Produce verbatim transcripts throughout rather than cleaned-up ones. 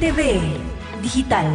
T V Digital.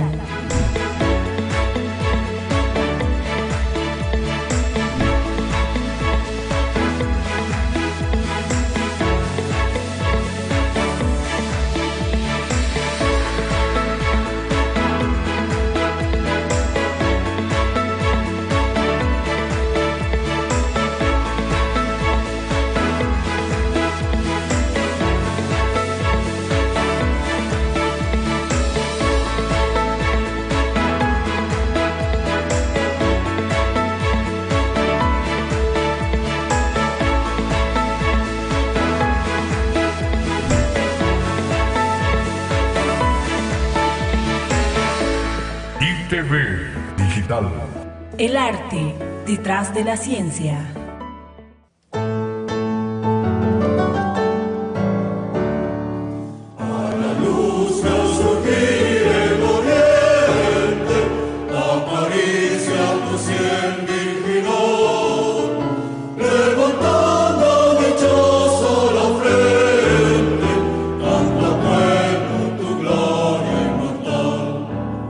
I T V Digital. El arte detrás de la ciencia.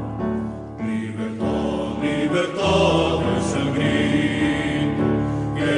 Libertad es el grito que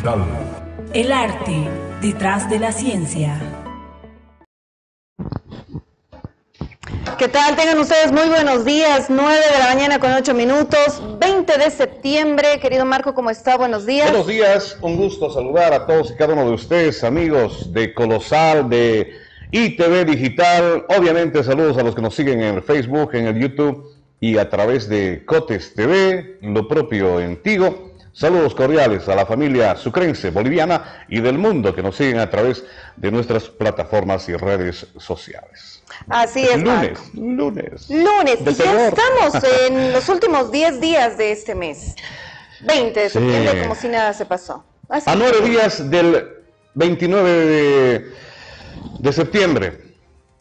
Digital. El arte detrás de la ciencia. ¿Qué tal? Tengan ustedes muy buenos días, nueve de la mañana con ocho minutos, veinte de septiembre. Querido Marco, ¿cómo está? Buenos días. Buenos días, un gusto saludar a todos y cada uno de ustedes, amigos de Colosal, de I T V Digital. Obviamente saludos a los que nos siguen en el Facebook, en el YouTube y a través de Cotes T V, lo propio en Tigo. Saludos cordiales a la familia sucrense, boliviana y del mundo que nos siguen a través de nuestras plataformas y redes sociales. Así es, lunes, Marco. lunes. Lunes, de y ya terror. estamos en los últimos diez días de este mes. veinte de septiembre, Sí. como si nada se pasó. Así A nueve días del veintinueve de, de septiembre,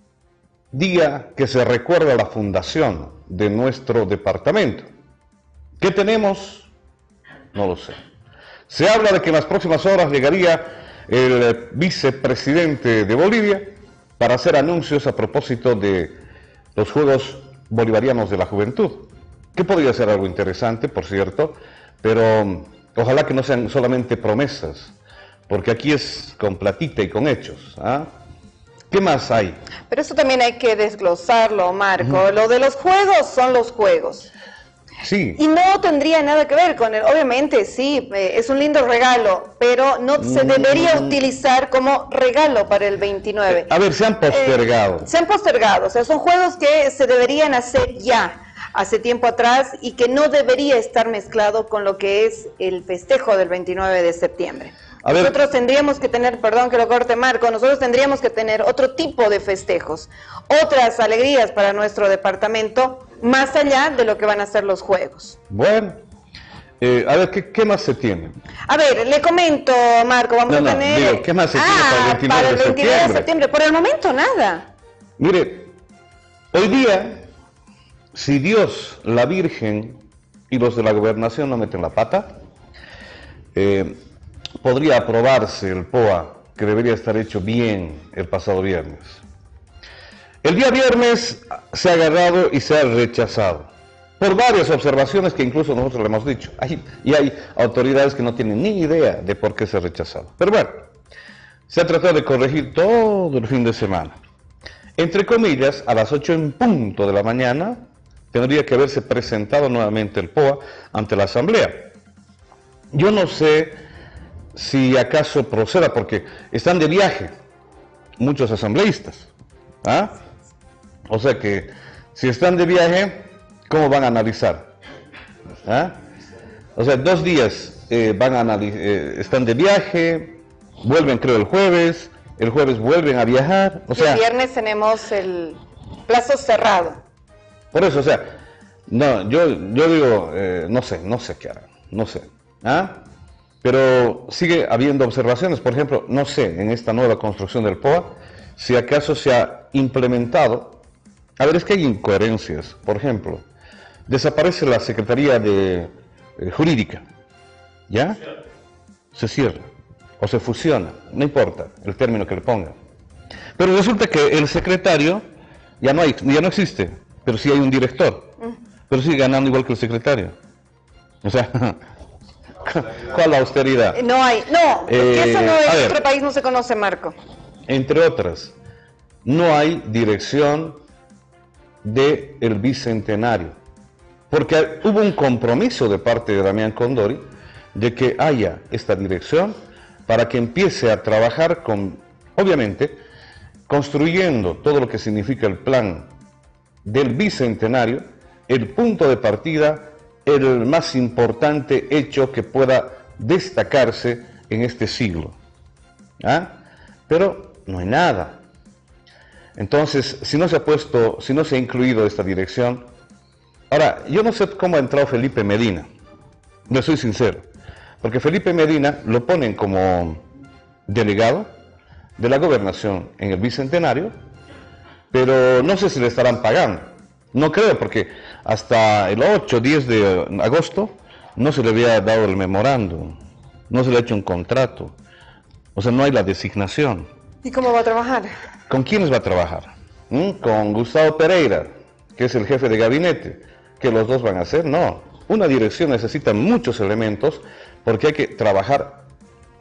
día que se recuerda la fundación de nuestro departamento. ¿Qué tenemos? No lo sé. Se habla de que en las próximas horas llegaría el vicepresidente de Bolivia para hacer anuncios a propósito de los Juegos Bolivarianos de la Juventud, que podría ser algo interesante, por cierto, pero ojalá que no sean solamente promesas, porque aquí es con platita y con hechos. ¿Ah? ¿Qué más hay? Pero eso también hay que desglosarlo, Marco. Uh-huh. Lo de los juegos son los juegos. Sí. Y no tendría nada que ver con él. Obviamente, sí, eh, es un lindo regalo, pero no se debería mm. utilizar como regalo para el veintinueve. A ver, se han postergado. Eh, se han postergado, o sea, son juegos que se deberían hacer ya, hace tiempo atrás, y que no debería estar mezclado con lo que es el festejo del veintinueve de septiembre. A nosotros ver. tendríamos que tener, perdón que lo corte Marco, nosotros tendríamos que tener otro tipo de festejos, otras alegrías para nuestro departamento, más allá de lo que van a ser los juegos. Bueno, eh, a ver, ¿qué, ¿qué más se tiene? A ver, le comento, Marco, vamos no, a tener... No, digo, ¿qué más se ah, tiene para el veintinueve, para el de, veintinueve septiembre? de septiembre? Por el momento, nada. Mire, hoy día, si Dios, la Virgen y los de la gobernación no meten la pata, eh, podría aprobarse el P O A, que debería estar hecho bien el pasado viernes. El día viernes se ha agarrado y se ha rechazado por varias observaciones que incluso nosotros le hemos dicho. Hay, y hay autoridades que no tienen ni idea de por qué se ha rechazado. Pero bueno, se ha tratado de corregir todo el fin de semana. Entre comillas, a las ocho en punto de la mañana tendría que haberse presentado nuevamente el P O A ante la Asamblea. Yo no sé si acaso proceda, porque están de viaje muchos asambleístas. ¿Ah? O sea que, si están de viaje, ¿cómo van a analizar? ¿Ah? O sea, dos días eh, van a analizar, eh, están de viaje, vuelven creo el jueves, el jueves vuelven a viajar. O sea, el viernes tenemos el plazo cerrado. Por eso, o sea, no, yo, yo digo, eh, no sé, no sé qué harán, no sé. ¿Ah? Pero sigue habiendo observaciones, por ejemplo, no sé, en esta nueva construcción del P O A, si acaso se ha implementado. A ver, es que hay incoherencias. Por ejemplo, desaparece la Secretaría de eh, Jurídica, ¿ya? Se cierra, o se fusiona, no importa el término que le pongan. Pero resulta que el secretario ya no, hay, ya no existe, pero sí hay un director, pero sigue ganando igual que el secretario. O sea, ¿cuál la austeridad? No hay, no, eh, eso no, en nuestro ver, país no se conoce, Marco. Entre otras, no hay dirección del bicentenario, porque hubo un compromiso de parte de Damián Condori de que haya esta dirección para que empiece a trabajar con, obviamente, construyendo todo lo que significa el plan del bicentenario, el punto de partida, el más importante hecho que pueda destacarse en este siglo. ¿Ah? Pero no hay nada. Entonces, si no se ha puesto, si no se ha incluido esta dirección, ahora, yo no sé cómo ha entrado Felipe Medina, no soy sincero, porque Felipe Medina lo ponen como delegado de la gobernación en el bicentenario, pero no sé si le estarán pagando, no creo, porque hasta el ocho o diez de agosto no se le había dado el memorándum, no se le ha hecho un contrato, o sea, no hay la designación. ¿Y cómo va a trabajar? ¿Con quiénes va a trabajar? ¿Mm? ¿Con Gustavo Pereira, que es el jefe de gabinete? ¿Que los dos van a hacer? No. Una dirección necesita muchos elementos porque hay que trabajar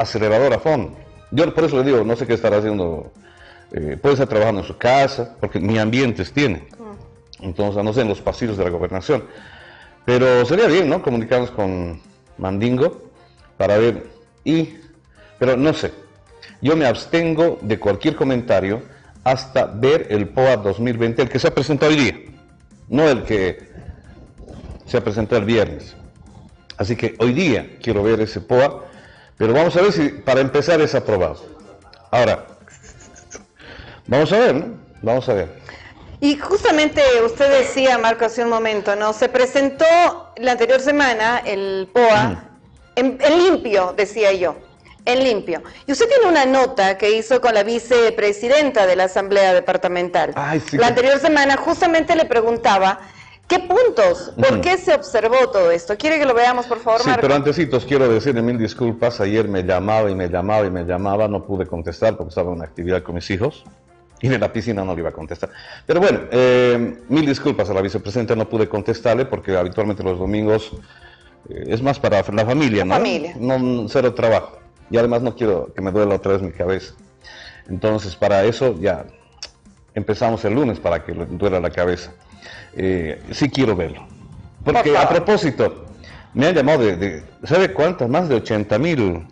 acelerador a fondo. Yo por eso le digo, no sé qué estará haciendo, eh, puede estar trabajando en su casa, porque ni ambientes tiene. Entonces, no sé, en los pasillos de la gobernación. Pero sería bien, ¿no? Comunicarnos con Mandingo para ver, y, pero no sé, yo me abstengo de cualquier comentario hasta ver el P O A dos mil veinte, el que se ha presentado hoy día, no el que se ha presentado el viernes. Así que hoy día quiero ver ese P O A, pero vamos a ver si para empezar es aprobado. Ahora, vamos a ver, ¿no? Vamos a ver. Y justamente usted decía, Marco, hace un momento, ¿no? Se presentó la anterior semana el P O A mm. en, en limpio, decía yo, en limpio. Y usted tiene una nota que hizo con la vicepresidenta de la Asamblea Departamental. Ay, sí, la anterior semana justamente le preguntaba, ¿qué puntos? ¿Por mm. qué se observó todo esto? ¿Quiere que lo veamos, por favor, sí, Marco? Pero antesitos quiero decirle mil disculpas. Ayer me llamaba y me llamaba y me llamaba, no pude contestar porque estaba en una actividad con mis hijos. Y de la piscina no le iba a contestar. Pero bueno, eh, mil disculpas a la vicepresidenta, no pude contestarle porque habitualmente los domingos eh, es más para la familia, ¿no? Familia. No, cero trabajo. Y además no quiero que me duela otra vez mi cabeza. Entonces, para eso ya empezamos el lunes para que le duela la cabeza. Eh, sí quiero verlo. Porque a propósito, me han llamado de, de ¿sabe cuántas? Más de ochenta mil...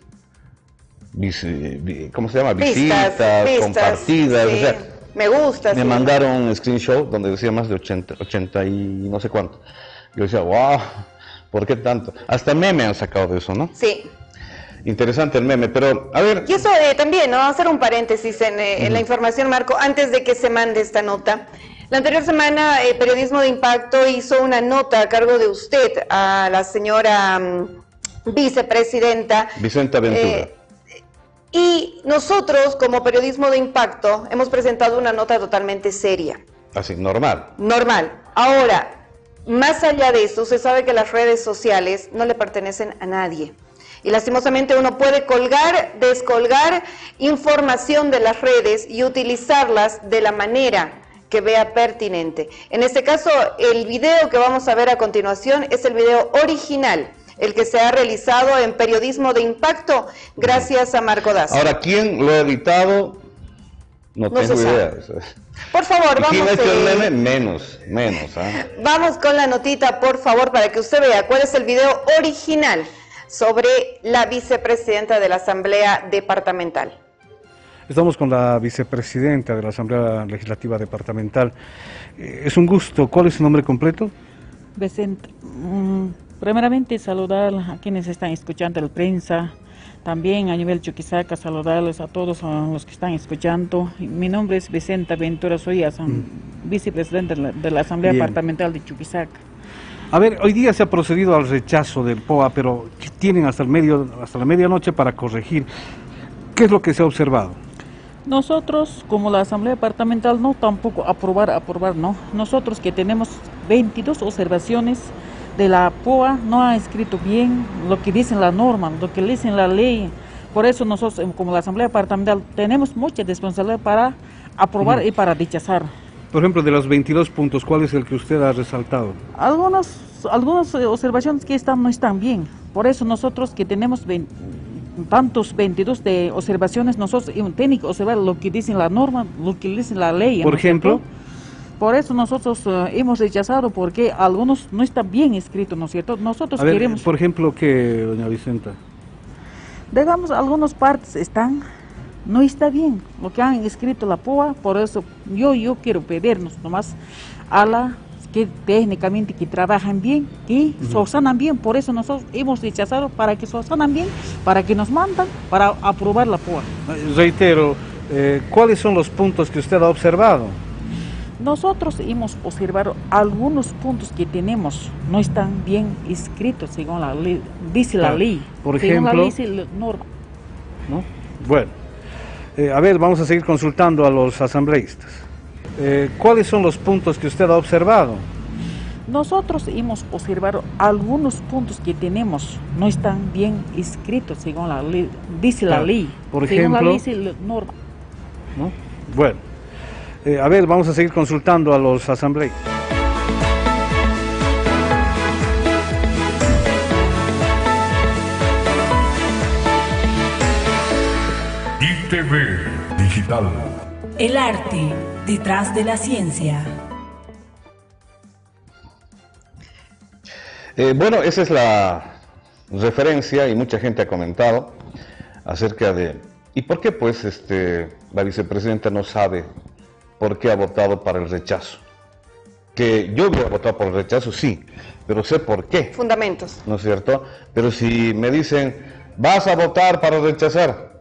¿cómo se llama? Visitas, vistas, vistas compartidas, sí. O sea, me gusta. Me sí. mandaron un screenshot donde decía más de ochenta, ochenta y no sé cuánto. Yo decía, wow, ¿por qué tanto? Hasta meme han sacado de eso, ¿no? Sí. Interesante el meme, pero a ver... Y eso eh, también, ¿no? Vamos a hacer un paréntesis en, eh, uh-huh. en la información, Marco, antes de que se mande esta nota. La anterior semana, eh, Periodismo de Impacto hizo una nota a cargo de usted, a la señora um, vicepresidenta. Vicenta Ventura. Eh, Y nosotros, como Periodismo de Impacto, hemos presentado una nota totalmente seria. Así, normal. Normal. Ahora, más allá de eso, se sabe que las redes sociales no le pertenecen a nadie. Y lastimosamente uno puede colgar, descolgar información de las redes y utilizarlas de la manera que vea pertinente. En este caso, el video que vamos a ver a continuación es el video original, el que se ha realizado en Periodismo de Impacto, gracias a Marco Daza. Ahora, ¿quién lo ha editado? No, no tengo idea. Por favor, ¿Y vamos. ¿Quién ha hecho eh... el meme? Menos, menos. ¿eh? Vamos con la notita, por favor, para que usted vea cuál es el video original sobre la vicepresidenta de la Asamblea Departamental. Estamos con la vicepresidenta de la Asamblea Legislativa Departamental. Eh, es un gusto. ¿Cuál es su nombre completo? Vicenta. Mm. Primeramente saludar a quienes están escuchando la prensa, también a nivel Chuquisaca saludarles a todos a los que están escuchando. Mi nombre es Vicenta Ventura, soy mm. vicepresidenta de la, de la Asamblea Bien. Departamental de Chuquisaca. A ver, hoy día se ha procedido al rechazo del P O A, pero tienen hasta, el medio, hasta la medianoche para corregir. ¿Qué es lo que se ha observado? Nosotros, como la Asamblea Departamental, no tampoco aprobar, aprobar, no. Nosotros que tenemos veintidós observaciones de la P O A, no ha escrito bien lo que dice la norma, lo que dice la ley. Por eso nosotros, como la Asamblea Departamental, tenemos mucha responsabilidad para aprobar uh-huh. y para rechazar. Por ejemplo, de los veintidós puntos, ¿cuál es el que usted ha resaltado? Algunas, algunas observaciones que están, no están bien. Por eso nosotros que tenemos veinte, tantos veintidós de observaciones, nosotros tenemos que observar lo que dice la norma, lo que dice la ley. Por ejemplo... Por eso nosotros uh, hemos rechazado, porque algunos no están bien escritos, ¿no es cierto? Nosotros A ver, queremos... por ejemplo, ¿qué, doña Vicenta? Digamos, algunas partes están, no está bien lo que han escrito la P O A, por eso yo, yo quiero pedirnos nomás a la que técnicamente que trabajan bien, que uh-huh. subsanan bien, por eso nosotros hemos rechazado para que subsanan bien, para que nos mandan para aprobar la P O A. Reitero, eh, ¿cuáles son los puntos que usted ha observado? Nosotros hemos observado algunos puntos que tenemos, no están bien escritos según la ley, dice la ley. Por ejemplo, según la ley dice la norma. ¿No? Bueno, eh, a ver, vamos a seguir consultando a los asambleístas. Eh, ¿Cuáles son los puntos que usted ha observado? Nosotros hemos observado algunos puntos que tenemos, no están bien escritos según la ley, dice la ley. Por según ejemplo, la ley dice la norma. ¿No? Bueno. Eh, a ver, vamos a seguir consultando a los asambleístas. T V Digital. El arte detrás de la ciencia. Eh, bueno, esa es la referencia y mucha gente ha comentado acerca de... ¿Y por qué pues este, la vicepresidenta no sabe por qué ha votado para el rechazo? Que yo voy a votar por el rechazo, sí, pero sé por qué. Fundamentos. ¿No es cierto? Pero si me dicen, vas a votar para rechazar.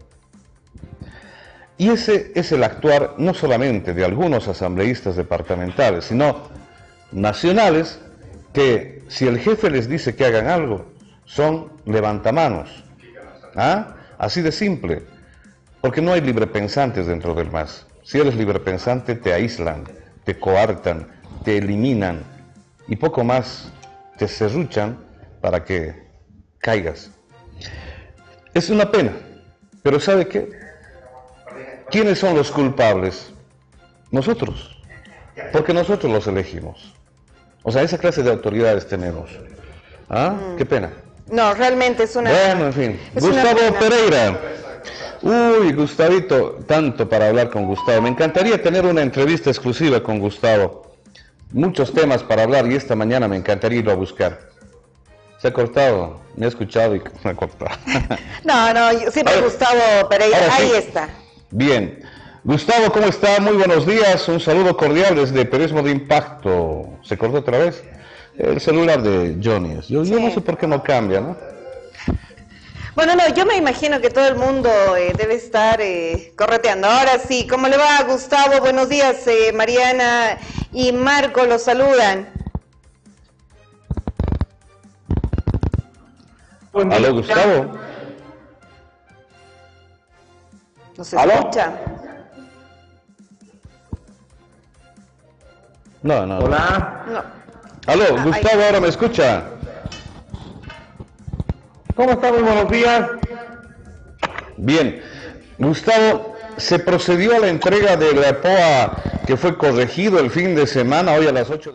Y ese es el actuar no solamente de algunos asambleístas departamentales, sino nacionales, que si el jefe les dice que hagan algo, son levantamanos. ¿Ah? Así de simple. Porque no hay librepensantes dentro del M A S. Si eres librepensante, te aíslan, te coartan, te eliminan y poco más, te serruchan para que caigas. Es una pena, pero ¿sabe qué? ¿Quiénes son los culpables? Nosotros, porque nosotros los elegimos. O sea, esa clase de autoridades tenemos. ¿Ah? Mm. Qué pena. No, realmente es una... Bueno, en fin. Gustavo Pereira. Uy, Gustavito, tanto para hablar con Gustavo. Me encantaría tener una entrevista exclusiva con Gustavo. Muchos temas para hablar y esta mañana me encantaría irlo a buscar. Se ha cortado, me ha escuchado y me ha cortado. No, no, siempre ahora, Gustavo Pereira, ahí sí. Está. Bien. Gustavo, ¿cómo está? Muy buenos días, un saludo cordial desde Periodismo de Impacto. ¿Se cortó otra vez? El celular de Johnny. Yo, sí. yo no sé por qué no cambia, ¿no? Bueno, no, yo me imagino que todo el mundo eh, debe estar eh, correteando. Ahora sí, ¿cómo le va, Gustavo? Buenos días, eh, Mariana y Marco los saludan. ¿Aló, Gustavo? ¿No se escucha? No, no. Hola. No. Aló, ah, Gustavo, ahí. ¿ahora me escucha? ¿Cómo está? Muy buenos días. Bien. Gustavo, se procedió a la entrega de la P O A que fue corregido el fin de semana, hoy a las ocho.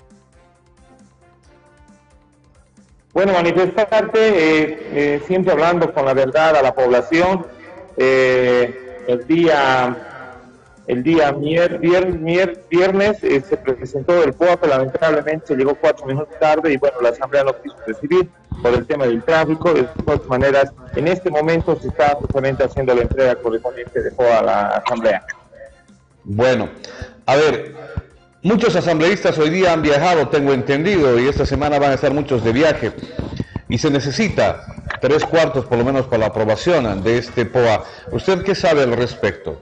Bueno, manifestarte, eh, eh, siempre hablando con la verdad a la población. Eh, el día... El día mier, vier, mier, viernes eh, se presentó el P O A, pero lamentablemente llegó cuatro minutos tarde y bueno, la Asamblea no quiso recibir por el tema del tráfico. De todas maneras, en este momento se está justamente haciendo la entrega correspondiente de P O A a la Asamblea. Bueno, a ver, muchos asambleístas hoy día han viajado, tengo entendido, y esta semana van a estar muchos de viaje, y se necesita tres cuartos por lo menos para la aprobación de este P O A. ¿Usted qué sabe al respecto?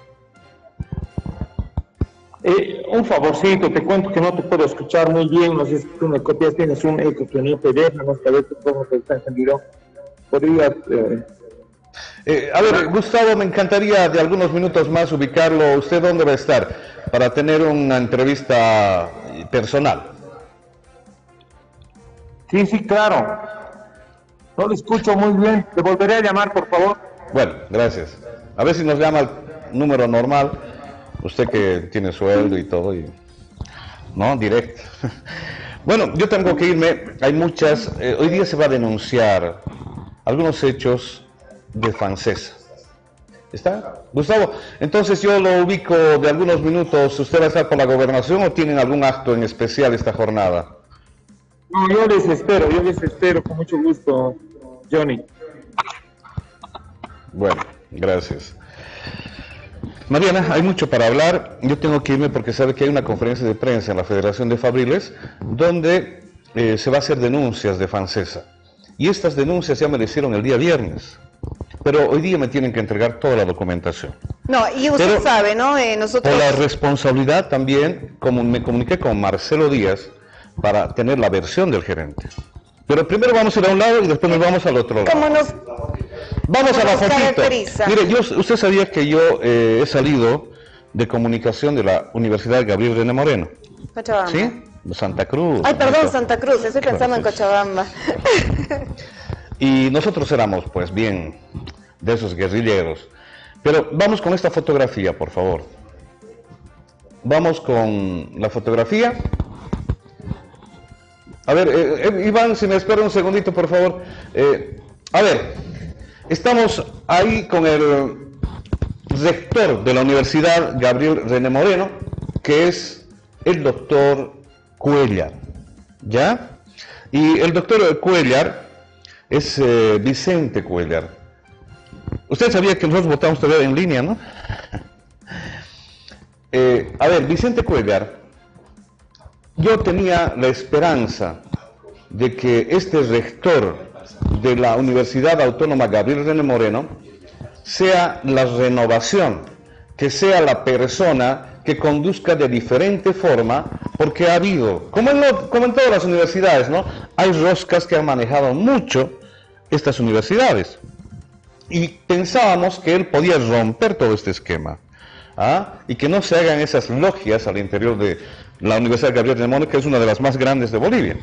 Eh, un favorcito, te cuento que no te puedo escuchar muy bien, no sé si tú me copias, tienes un eco que no te deja, no sabes cómo te está entendido. Podrías... Eh... Eh, a ver, Gustavo, me encantaría de algunos minutos más ubicarlo. ¿Usted dónde va a estar para tener una entrevista personal? Sí, sí, claro. No lo escucho muy bien, te volveré a llamar, por favor. Bueno, gracias. A ver si nos llama el número normal. Usted que tiene sueldo y todo, y... ¿no? Directo. Bueno, yo tengo que irme. Hay muchas... Eh, hoy día se va a denunciar algunos hechos de FANSESA. ¿Está? Gustavo, entonces yo lo ubico de algunos minutos. ¿Usted va a estar por la gobernación o tienen algún acto en especial esta jornada? No, yo les espero, yo les espero con mucho gusto, Johnny. Bueno, gracias. Mariana, hay mucho para hablar. Yo tengo que irme porque sabe que hay una conferencia de prensa en la Federación de Fabriles donde eh, se va a hacer denuncias de FANSESA. Y estas denuncias ya me las hicieron el día viernes. Pero hoy día me tienen que entregar toda la documentación. No, y usted Pero, sabe, ¿no? Eh, nosotros... Por la responsabilidad también, como me comuniqué con Marcelo Díaz para tener la versión del gerente. Pero primero vamos a ir a un lado y después nos vamos al otro lado. ¿Cómo nos... Vamos a la fotito. Caracteriza? Mire, yo, usted sabía que yo eh, he salido de comunicación de la Universidad Gabriel René Moreno. Cochabamba. ¿Sí? De Santa Cruz. Ay, perdón, Santa Cruz, estoy pensando en Cochabamba. Y nosotros éramos, pues, bien de esos guerrilleros. Pero vamos con esta fotografía, por favor. Vamos con la fotografía. A ver, eh, eh, Iván, si me espera un segundito, por favor. Eh, a ver, estamos ahí con el rector de la Universidad Gabriel René Moreno, que es el doctor Cuéllar, ¿ya? Y el doctor Cuéllar es eh, Vicente Cuéllar. Usted sabía que nosotros votamos todavía en línea, ¿no? eh, a ver, Vicente Cuéllar, yo tenía la esperanza de que este rector de la Universidad Autónoma Gabriel René Moreno sea la renovación, que sea la persona que conduzca de diferente forma, porque ha habido, como en, lo, como en todas las universidades, ¿no? Hay roscas que han manejado mucho estas universidades. Y pensábamos que él podía romper todo este esquema, ¿ah? Y que no se hagan esas logias al interior de la Universidad Gabriel René Moreno, que es una de las más grandes de Bolivia.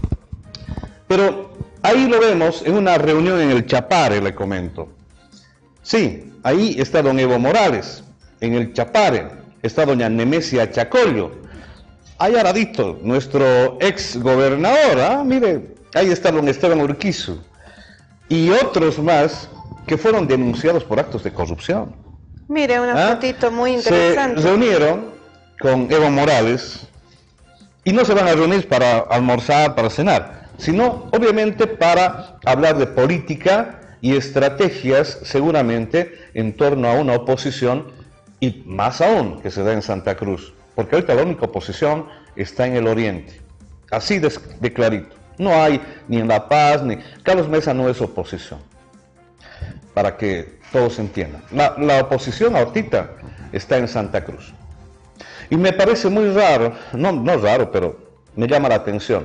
Pero ahí lo vemos en una reunión en el Chapare, le comento. Sí, ahí está don Evo Morales, en el Chapare. Está doña Nemesia Chacollo, ahí aradito, nuestro ex gobernador, ¿ah? Mire, ahí está don Esteban Urquizu, y otros más que fueron denunciados por actos de corrupción. Mire, una ¿Ah? fotito muy interesante. Se reunieron con Evo Morales, y no se van a reunir para almorzar, para cenar, sino obviamente para hablar de política y estrategias, seguramente en torno a una oposición, y más aún que se da en Santa Cruz, porque ahorita la única oposición está en el oriente, así de, de clarito. No hay ni en La Paz, ni... Carlos Mesa no es oposición, para que todos entiendan. La, la oposición ahorita está en Santa Cruz. Y me parece muy raro, no, no raro, pero me llama la atención,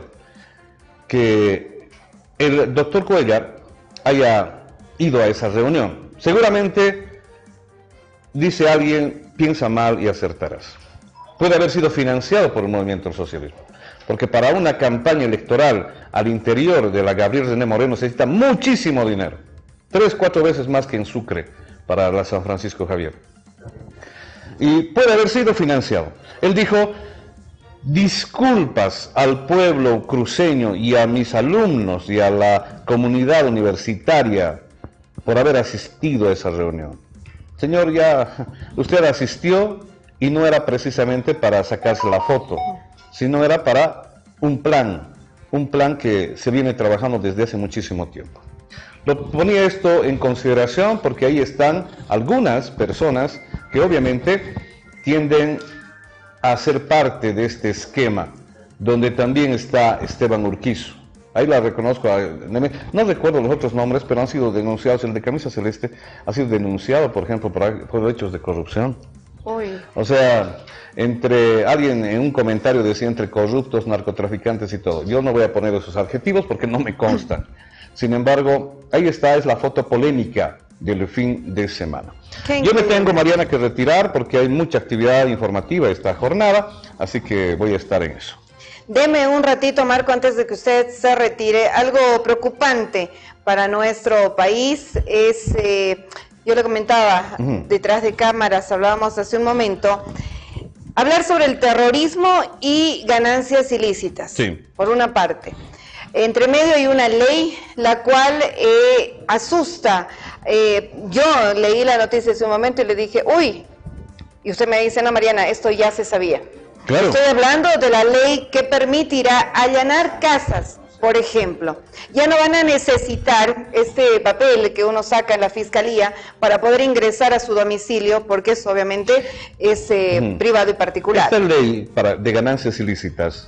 que el doctor Cuéllar haya ido a esa reunión. Seguramente, dice alguien, piensa mal y acertarás. Puede haber sido financiado por el movimiento del socialismo, porque para una campaña electoral al interior de la Gabriel René Moreno se necesita muchísimo dinero, tres, cuatro veces más que en Sucre para la San Francisco Javier. Y puede haber sido financiado. Él dijo, disculpas al pueblo cruceño y a mis alumnos y a la comunidad universitaria por haber asistido a esa reunión. Señor, ya usted asistió y no era precisamente para sacarse la foto, sino era para un plan, un plan que se viene trabajando desde hace muchísimo tiempo. Lo ponía esto en consideración porque ahí están algunas personas que obviamente tienden a ser parte de este esquema, donde también está Esteban Urquizu. Ahí la reconozco, no recuerdo los otros nombres, pero han sido denunciados. El de camisa celeste ha sido denunciado, por ejemplo, por, por hechos de corrupción. Uy. O sea, entre alguien en un comentario decía entre corruptos, narcotraficantes y todo. Yo no voy a poner esos adjetivos porque no me constan. Sin embargo, ahí está, es la foto polémica del fin de semana. Yo me tengo, Mariana, que retirar porque hay mucha actividad informativa esta jornada, así que voy a estar en eso. Deme un ratito, Marco, antes de que usted se retire. Algo preocupante para nuestro país es, eh, yo le comentaba, uh-huh. detrás de cámaras, hablábamos hace un momento, hablar sobre el terrorismo y ganancias ilícitas, sí. Por una parte. Entre medio hay una ley la cual eh, asusta. Eh, yo leí la noticia hace un momento y le dije, uy, y usted me dice, no, Mariana, esto ya se sabía. Claro. Estoy hablando de la ley que permitirá allanar casas, por ejemplo. Ya no van a necesitar este papel que uno saca en la fiscalía para poder ingresar a su domicilio, porque eso obviamente es eh, uh-huh. privado y particular. Esta ley para, de ganancias ilícitas,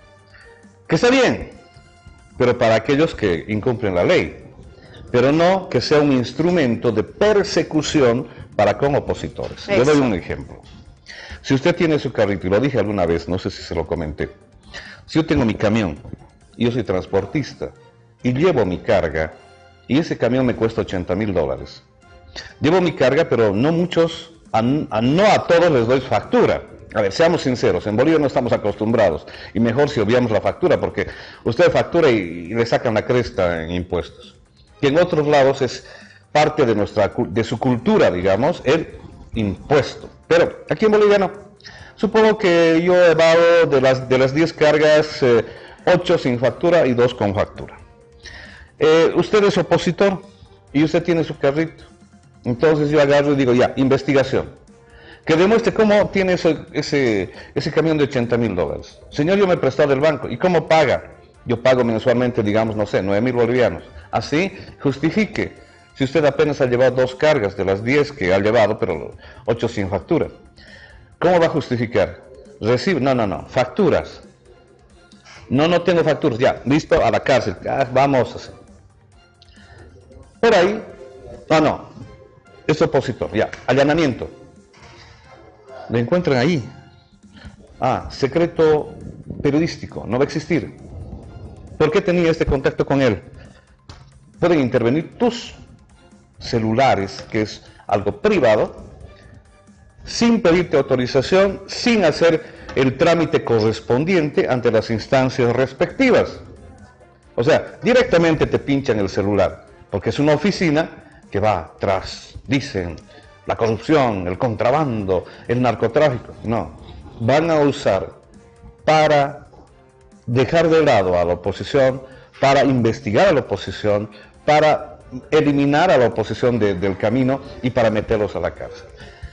que está bien, pero para aquellos que incumplen la ley, pero no que sea un instrumento de persecución para con opositores. Eso. Le doy un ejemplo. Si usted tiene su carrito, y lo dije alguna vez, no sé si se lo comenté, si yo tengo mi camión, y yo soy transportista, y llevo mi carga, y ese camión me cuesta ochenta mil dólares. Llevo mi carga, pero no muchos, a, a, no a todos les doy factura. A ver, seamos sinceros, en Bolivia no estamos acostumbrados, y mejor si obviamos la factura, porque usted factura y, y le sacan la cresta en impuestos. Que en otros lados es parte de, nuestra, de su cultura, digamos, el impuesto. Pero aquí en Bolivia no. Supongo que yo he dado de las de las diez cargas, eh, ocho sin factura y dos con factura. Eh, usted es opositor y usted tiene su carrito Entonces yo agarro y digo, ya, investigación. Que demuestre cómo tiene ese, ese, ese camión de ochenta mil dólares. Señor, yo me he prestado del banco. ¿Y cómo paga? Yo pago mensualmente, digamos, no sé, nueve mil bolivianos. Así, justifique. Si usted apenas ha llevado dos cargas de las diez que ha llevado, pero ocho sin factura. ¿Cómo va a justificar? Recibe, no, no, no, facturas. No, no tengo facturas, ya, listo, a la cárcel. Ah, vamos así. Por ahí, no, no, es opositor, ya, allanamiento. Lo encuentran ahí. Ah, secreto periodístico, no va a existir. ¿Por qué tenía este contacto con él? Pueden intervenir tus celulares, que es algo privado, sin pedirte autorización, sin hacer el trámite correspondiente ante las instancias respectivas. O sea, directamente te pinchan el celular, porque es una oficina que va tras, dicen, la corrupción, el contrabando, el narcotráfico. No, van a usar para dejar de lado a la oposición, para investigar a la oposición, para eliminar a la oposición de, del camino y para meterlos a la cárcel.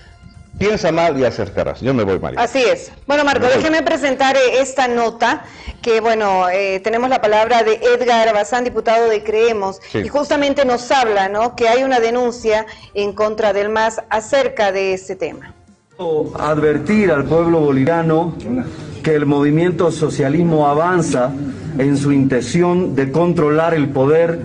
Piensa mal y acertarás. Yo me voy, María. Así es. Bueno, Marco, déjeme presentar esta nota, que bueno, eh, tenemos la palabra de Edgar Bazán, diputado de Creemos, sí. Y justamente nos habla, ¿no?, que hay una denuncia en contra del M A S acerca de este tema. Advertir al pueblo boliviano que el movimiento socialismo avanza en su intención de controlar el poder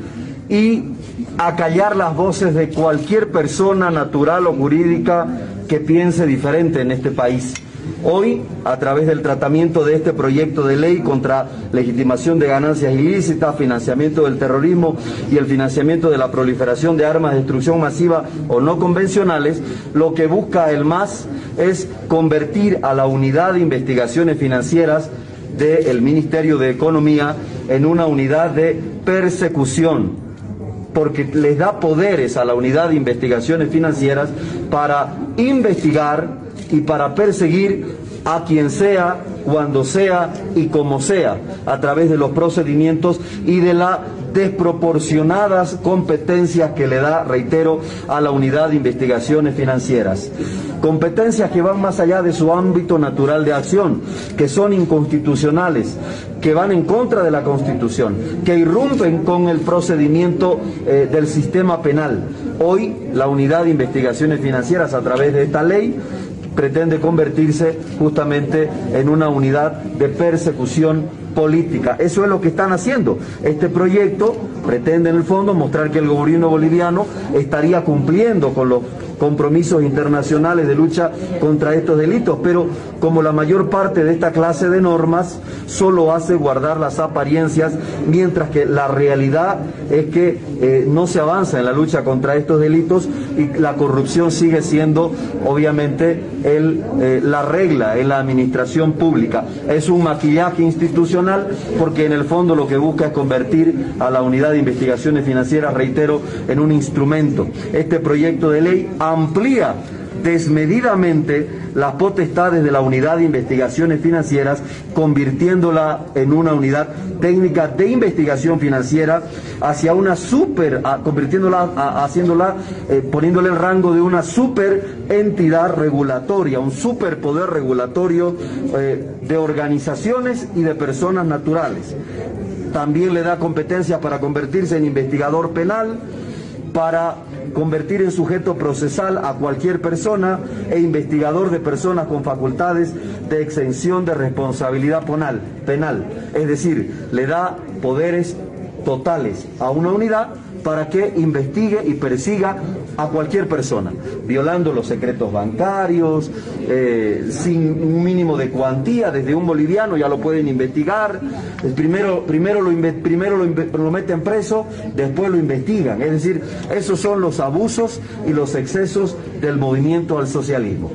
y acallar las voces de cualquier persona natural o jurídica que piense diferente en este país. Hoy, a través del tratamiento de este proyecto de ley contra legitimación de ganancias ilícitas, financiamiento del terrorismo y el financiamiento de la proliferación de armas de destrucción masiva o no convencionales, lo que busca el M A S es convertir a la Unidad de Investigaciones Financieras del Ministerio de Economía en una unidad de persecución, porque les da poderes a la Unidad de Investigaciones Financieras para investigar y para perseguir a quien sea, cuando sea y como sea, a través de los procedimientos y de las desproporcionadas competencias que le da, reitero, a la Unidad de Investigaciones Financieras. Competencias que van más allá de su ámbito natural de acción, que son inconstitucionales, que van en contra de la Constitución, que irrumpen con el procedimiento eh, del sistema penal. Hoy, la Unidad de Investigaciones Financieras, a través de esta ley, pretende convertirse justamente en una unidad de persecución política. Eso es lo que están haciendo. Este proyecto pretende en el fondo mostrar que el gobierno boliviano estaría cumpliendo con los compromisos internacionales de lucha contra estos delitos, pero como la mayor parte de esta clase de normas solo hace guardar las apariencias, mientras que la realidad es que eh, no se avanza en la lucha contra estos delitos y la corrupción sigue siendo obviamente el, eh, la regla en la administración pública. Es un maquillaje institucional porque en el fondo lo que busca es convertir a la Unidad de Investigaciones Financieras, reitero, en un instrumento. Este proyecto de ley amplía desmedidamente las potestades de la Unidad de Investigaciones Financieras, convirtiéndola en una unidad técnica de investigación financiera hacia una super, a, convirtiéndola, a, haciéndola, eh, poniéndole el rango de una super entidad regulatoria, un superpoder regulatorio eh, de organizaciones y de personas naturales. También le da competencias para convertirse en investigador penal, para convertir en sujeto procesal a cualquier persona e investigador de personas con facultades de exención de responsabilidad penal, penal. Es decir, le da poderes totales a una unidad para que investigue y persiga a cualquier persona, violando los secretos bancarios, eh, sin un mínimo de cuantía, desde un boliviano ya lo pueden investigar, primero, primero, lo, primero lo, lo meten preso, después lo investigan. Es decir, esos son los abusos y los excesos del movimiento al socialismo.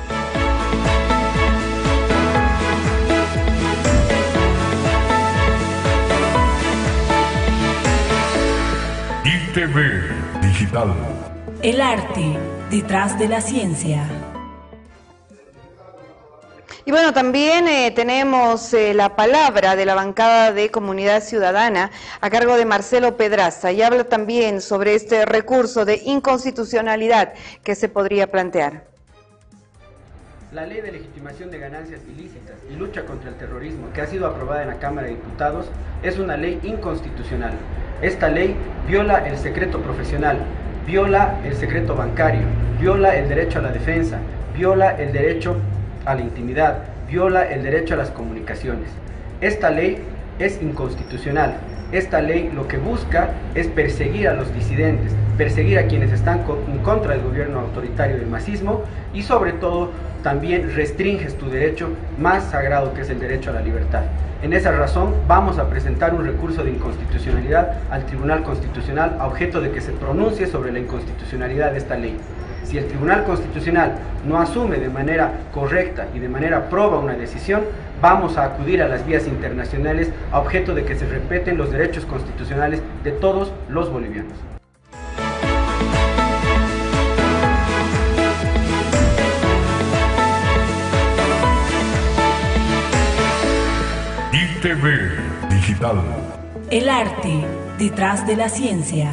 I T V Digital. El arte detrás de la ciencia. Y bueno, también eh, tenemos eh, la palabra de la bancada de Comunidad Ciudadana a cargo de Marcelo Pedraza y habla también sobre este recurso de inconstitucionalidad que se podría plantear. La ley de legitimación de ganancias ilícitas y lucha contra el terrorismo que ha sido aprobada en la Cámara de Diputados es una ley inconstitucional. Esta ley viola el secreto profesional, viola el secreto bancario, viola el derecho a la defensa, viola el derecho a la intimidad, viola el derecho a las comunicaciones. Esta ley es inconstitucional. Esta ley lo que busca es perseguir a los disidentes, perseguir a quienes están en contra del gobierno autoritario del masismo y sobre todo también restringes tu derecho más sagrado que es el derecho a la libertad. En esa razón vamos a presentar un recurso de inconstitucionalidad al Tribunal Constitucional a objeto de que se pronuncie sobre la inconstitucionalidad de esta ley. Si el Tribunal Constitucional no asume de manera correcta y de manera proba una decisión, vamos a acudir a las vías internacionales a objeto de que se respeten los derechos constitucionales de todos los bolivianos. I T V Digital. El arte detrás de la ciencia.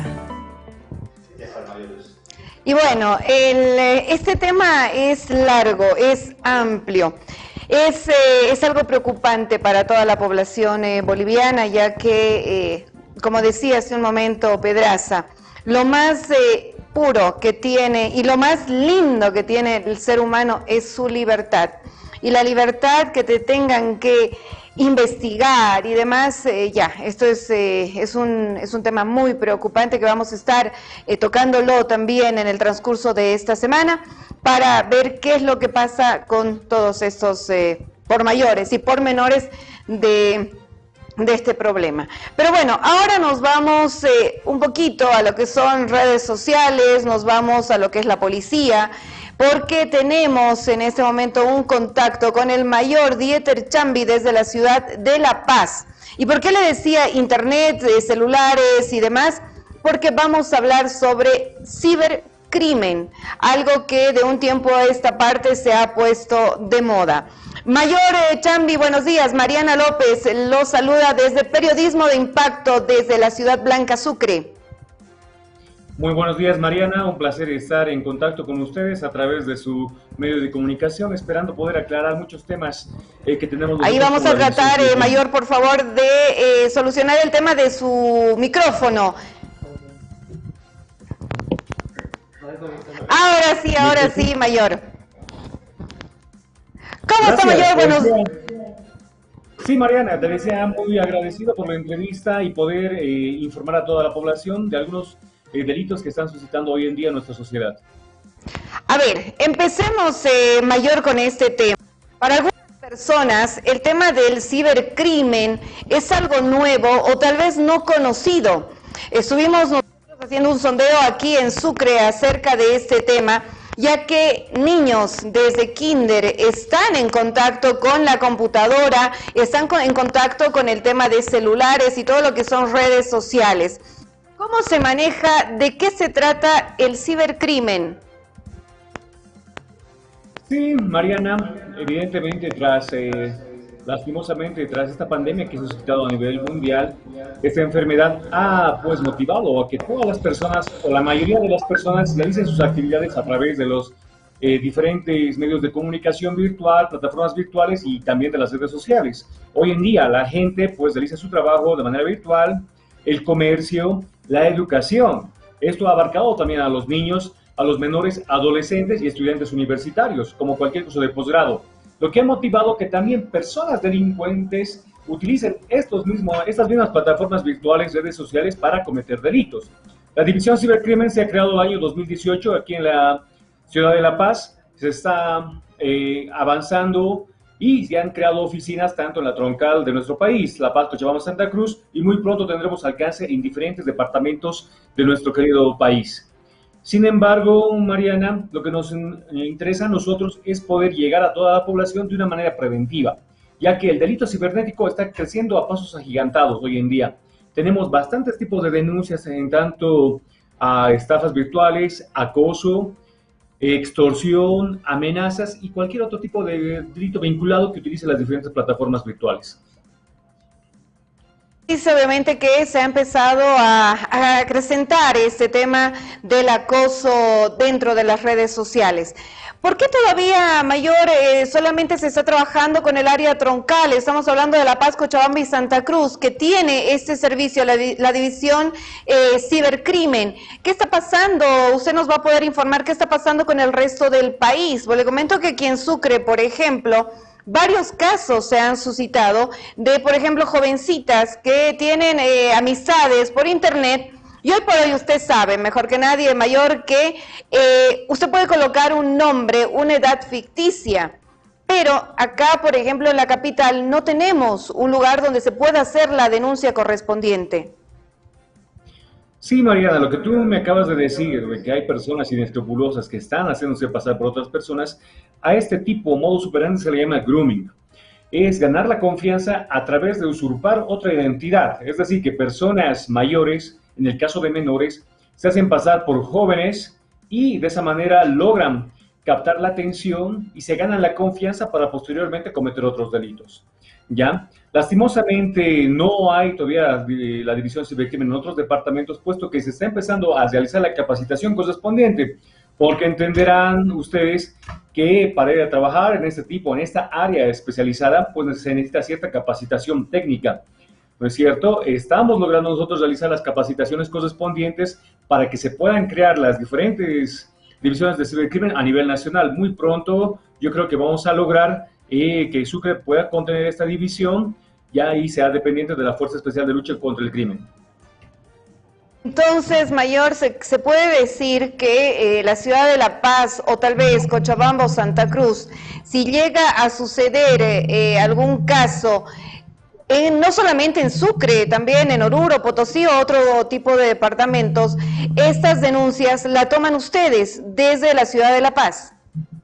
Y bueno, el, este tema es largo, es amplio, es, eh, es algo preocupante para toda la población eh, boliviana, ya que, eh, como decía hace un momento Pedraza, lo más eh, puro que tiene y lo más lindo que tiene el ser humano es su libertad. Y la libertad que te tengan que investigar y demás, eh, ya, esto es, eh, es, un, es un tema muy preocupante que vamos a estar eh, tocándolo también en el transcurso de esta semana para ver qué es lo que pasa con todos estos eh, por mayores y pormenores de, de este problema. Pero bueno, ahora nos vamos eh, un poquito a lo que son redes sociales, nos vamos a lo que es la policía, porque tenemos en este momento un contacto con el mayor Dieter Chambi desde la ciudad de La Paz. ¿Y por qué le decía internet, celulares y demás? Porque vamos a hablar sobre cibercrimen, algo que de un tiempo a esta parte se ha puesto de moda. Mayor eh, Chambi, buenos días. Mariana López lo saluda desde Periodismo de Impacto desde la ciudad Blanca Sucre. Muy buenos días, Mariana, un placer estar en contacto con ustedes a través de su medio de comunicación, esperando poder aclarar muchos temas eh, que tenemos. Ahí vamos a tratar, eh, Mayor, por favor, de eh, solucionar el tema de su micrófono. Ahora sí, ahora sí, Mayor. ¿Cómo está, Mayor? Buenos días. Sí, Mariana, te decía muy agradecido por la entrevista y poder eh, informar a toda la población de algunos Eh, delitos que están suscitando hoy en día en nuestra sociedad. A ver, empecemos, eh, Mayor, con este tema. Para algunas personas, el tema del cibercrimen es algo nuevo o tal vez no conocido. Estuvimos nosotros haciendo un sondeo aquí en Sucre acerca de este tema, ya que niños desde kinder están en contacto con la computadora, están en contacto con el tema de celulares y todo lo que son redes sociales. ¿Cómo se maneja? ¿De qué se trata el cibercrimen? Sí, Mariana, evidentemente tras, eh, lastimosamente, tras esta pandemia que se ha suscitado a nivel mundial, esta enfermedad ha pues motivado a que todas las personas, o la mayoría de las personas, realicen sus actividades a través de los eh, diferentes medios de comunicación virtual, plataformas virtuales y también de las redes sociales. Hoy en día la gente pues realiza su trabajo de manera virtual, el comercio, la educación. Esto ha abarcado también a los niños, a los menores, adolescentes y estudiantes universitarios, como cualquier curso de posgrado, lo que ha motivado que también personas delincuentes utilicen estos mismos, estas mismas plataformas virtuales, redes sociales para cometer delitos. La División Cibercrimen se ha creado el año dos mil dieciocho aquí en la ciudad de La Paz, se está eh, avanzando y se han creado oficinas tanto en la troncal de nuestro país, La Paz, Cochabamba, Santa Cruz, y muy pronto tendremos alcance en diferentes departamentos de nuestro querido país. Sin embargo, Mariana, lo que nos interesa a nosotros es poder llegar a toda la población de una manera preventiva, ya que el delito cibernético está creciendo a pasos agigantados hoy en día. Tenemos bastantes tipos de denuncias en tanto a estafas virtuales, acoso, extorsión, amenazas y cualquier otro tipo de delito vinculado que utilice las diferentes plataformas virtuales. Dice obviamente que se ha empezado a, a acrecentar este tema del acoso dentro de las redes sociales. ¿Por qué todavía, Mayor, eh, solamente se está trabajando con el área troncal? Estamos hablando de La Paz, Cochabamba y Santa Cruz, que tiene este servicio, la, la división eh, cibercrimen. ¿Qué está pasando? Usted nos va a poder informar qué está pasando con el resto del país. Pues le comento que aquí en Sucre, por ejemplo, varios casos se han suscitado de, por ejemplo, jovencitas que tienen eh, amistades por internet. Y hoy por hoy usted sabe, mejor que nadie, Mayor, que eh, usted puede colocar un nombre, una edad ficticia, pero acá, por ejemplo, en la capital no tenemos un lugar donde se pueda hacer la denuncia correspondiente. Sí, Mariana, lo que tú me acabas de decir, de que hay personas inescrupulosas que están haciéndose pasar por otras personas, a este tipo, modus operandi, se le llama grooming. Es ganar la confianza a través de usurpar otra identidad, es decir, que personas mayores, en el caso de menores, se hacen pasar por jóvenes y de esa manera logran captar la atención y se ganan la confianza para posteriormente cometer otros delitos. ¿Ya? Lastimosamente no hay todavía la división cibercrimen en otros departamentos, puesto que se está empezando a realizar la capacitación correspondiente, porque entenderán ustedes que para ir a trabajar en este tipo, en esta área especializada, pues se necesita cierta capacitación técnica. ¿No es cierto? Estamos logrando nosotros realizar las capacitaciones correspondientes para que se puedan crear las diferentes divisiones de cibercrimen a nivel nacional. Muy pronto yo creo que vamos a lograr eh, que Sucre pueda contener esta división y ahí sea dependiente de la Fuerza Especial de Lucha contra el Crimen. Entonces, Mayor, se, se puede decir que eh, la ciudad de La Paz o tal vez Cochabamba o Santa Cruz, si llega a suceder eh, algún caso, En, no solamente en Sucre, también en Oruro, Potosí o otro tipo de departamentos, estas denuncias la toman ustedes desde la ciudad de La Paz.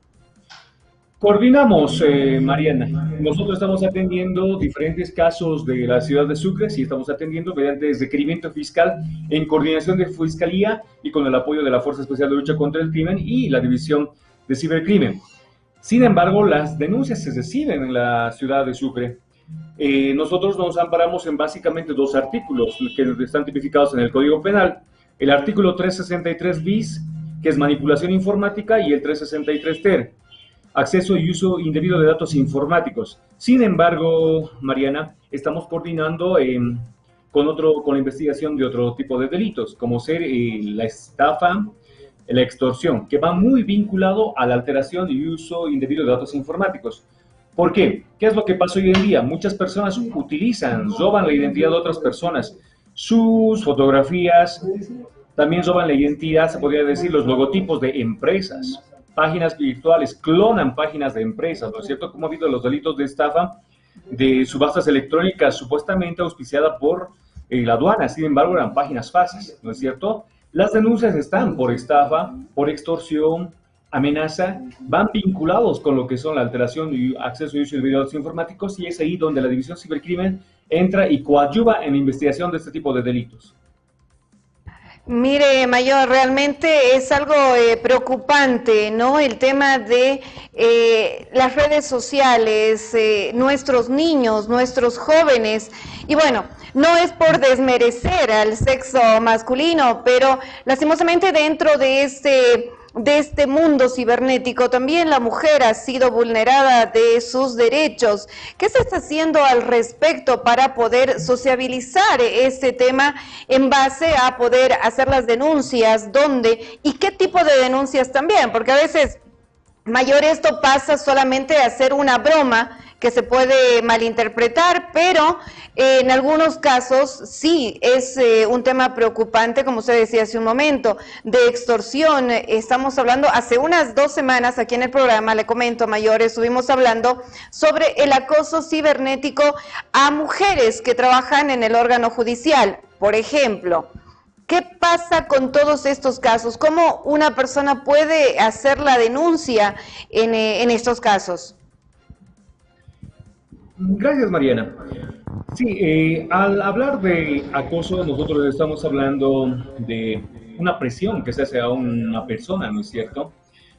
Coordinamos, eh, Mariana. Nosotros estamos atendiendo diferentes casos de la ciudad de Sucre, sí estamos atendiendo mediante requerimiento fiscal en coordinación de Fiscalía y con el apoyo de la Fuerza Especial de Lucha contra el Crimen y la División de Cibercrimen. Sin embargo, las denuncias se reciben en la ciudad de Sucre. Eh, nosotros nos amparamos en básicamente dos artículos que están tipificados en el Código Penal. El artículo trescientos sesenta y tres bis, que es manipulación informática, y el trescientos sesenta y tres ter, acceso y uso indebido de datos informáticos. Sin embargo, Mariana, estamos coordinando eh, con, otro, con la investigación de otro tipo de delitos, como ser eh, la estafa, la extorsión, que va muy vinculado a la alteración y uso indebido de datos informáticos. ¿Por qué? ¿Qué es lo que pasa hoy en día? Muchas personas utilizan, roban la identidad de otras personas, sus fotografías, también roban la identidad, se podría decir, los logotipos de empresas, páginas virtuales, clonan páginas de empresas, ¿no es cierto? Como ha habido los delitos de estafa de subastas electrónicas supuestamente auspiciada por eh, la aduana, sin embargo eran páginas falsas, ¿no es cierto? Las denuncias están por estafa, por extorsión, amenaza, van vinculados con lo que son la alteración y acceso y uso de datos informáticos, y es ahí donde la División Cibercrimen entra y coadyuva en la investigación de este tipo de delitos. Mire, Mayor, realmente es algo eh, preocupante, ¿no? El tema de eh, las redes sociales, eh, nuestros niños, nuestros jóvenes, y bueno, no es por desmerecer al sexo masculino, pero lastimosamente dentro de este... de este mundo cibernético, también la mujer ha sido vulnerada de sus derechos. ¿Qué se está haciendo al respecto para poder sociabilizar este tema en base a poder hacer las denuncias? ¿Dónde? ¿Y qué tipo de denuncias también? Porque a veces, Mayor, esto pasa solamente a ser una broma que se puede malinterpretar, pero eh, en algunos casos sí es eh, un tema preocupante, como usted decía hace un momento, de extorsión. Estamos hablando, hace unas dos semanas aquí en el programa, le comento, Mayor, estuvimos hablando sobre el acoso cibernético a mujeres que trabajan en el órgano judicial, por ejemplo. ¿Qué pasa con todos estos casos? ¿Cómo una persona puede hacer la denuncia en, eh, en estos casos? Gracias, Mariana. Sí, eh, al hablar de acoso, nosotros estamos hablando de una presión que se hace a una persona, ¿no es cierto?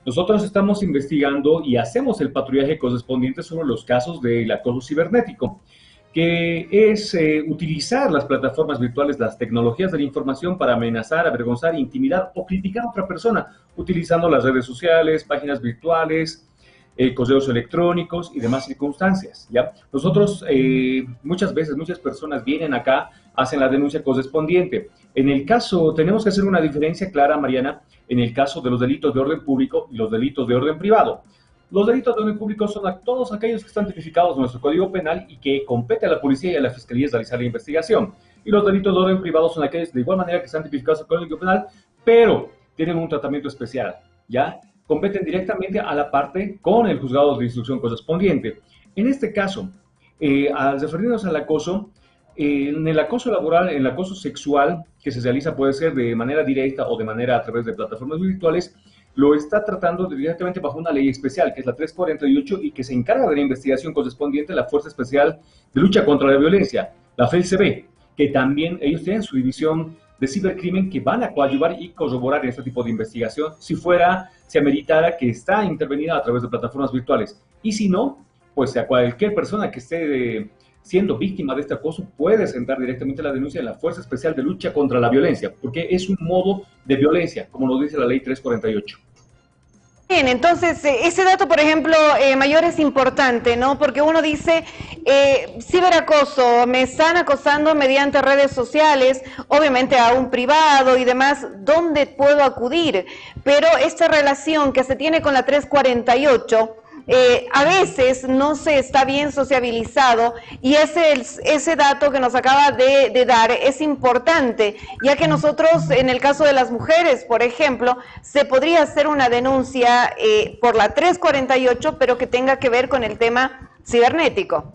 nosotros estamos investigando y hacemos el patrullaje correspondiente sobre los casos del acoso cibernético, que es eh, utilizar las plataformas virtuales, las tecnologías de la información para amenazar, avergonzar, intimidar o criticar a otra persona, utilizando las redes sociales, páginas virtuales, eh, correos electrónicos y demás circunstancias, ¿ya? Nosotros, eh, muchas veces, muchas personas vienen acá, hacen la denuncia correspondiente. En el caso, tenemos que hacer una diferencia clara, Mariana, en el caso de los delitos de orden público y los delitos de orden privado. Los delitos de orden público son a todos aquellos que están tipificados en nuestro Código Penal y que compete a la policía y a la fiscalía realizar la investigación. Y los delitos de orden privado son aquellos de igual manera que están tipificados en el Código Penal, pero tienen un tratamiento especial, ¿ya? Competen directamente a la parte con el juzgado de instrucción correspondiente. En este caso, eh, al referirnos al acoso, eh, en el acoso laboral, en el acoso sexual, que se realiza puede ser de manera directa o de manera a través de plataformas virtuales, lo está tratando directamente bajo una ley especial, que es la trescientos cuarenta y ocho, y que se encarga de la investigación correspondiente a la Fuerza Especial de Lucha contra la Violencia, la F E L C B, que también ellos tienen su división de cibercrimen que van a coadyuvar y corroborar en este tipo de investigación si fuera, se ameritara que está intervenida a través de plataformas virtuales. Y si no, pues a cualquier persona que esté de, siendo víctima de este acoso puede sentar directamente la denuncia en la Fuerza Especial de Lucha contra la Violencia, porque es un modo de violencia, como lo dice la ley trescientos cuarenta y ocho. Bien, entonces eh, ese dato, por ejemplo, eh, Mayor, es importante, ¿no? Porque uno dice, eh, ciberacoso, me están acosando mediante redes sociales, obviamente a un privado y demás, ¿dónde puedo acudir? Pero esta relación que se tiene con la trescientos cuarenta y ocho, eh, a veces no se está bien sociabilizado, y ese, ese dato que nos acaba de, de dar es importante, ya que nosotros, en el caso de las mujeres, por ejemplo, se podría hacer una denuncia eh, por la trescientos cuarenta y ocho, pero que tenga que ver con el tema cibernético.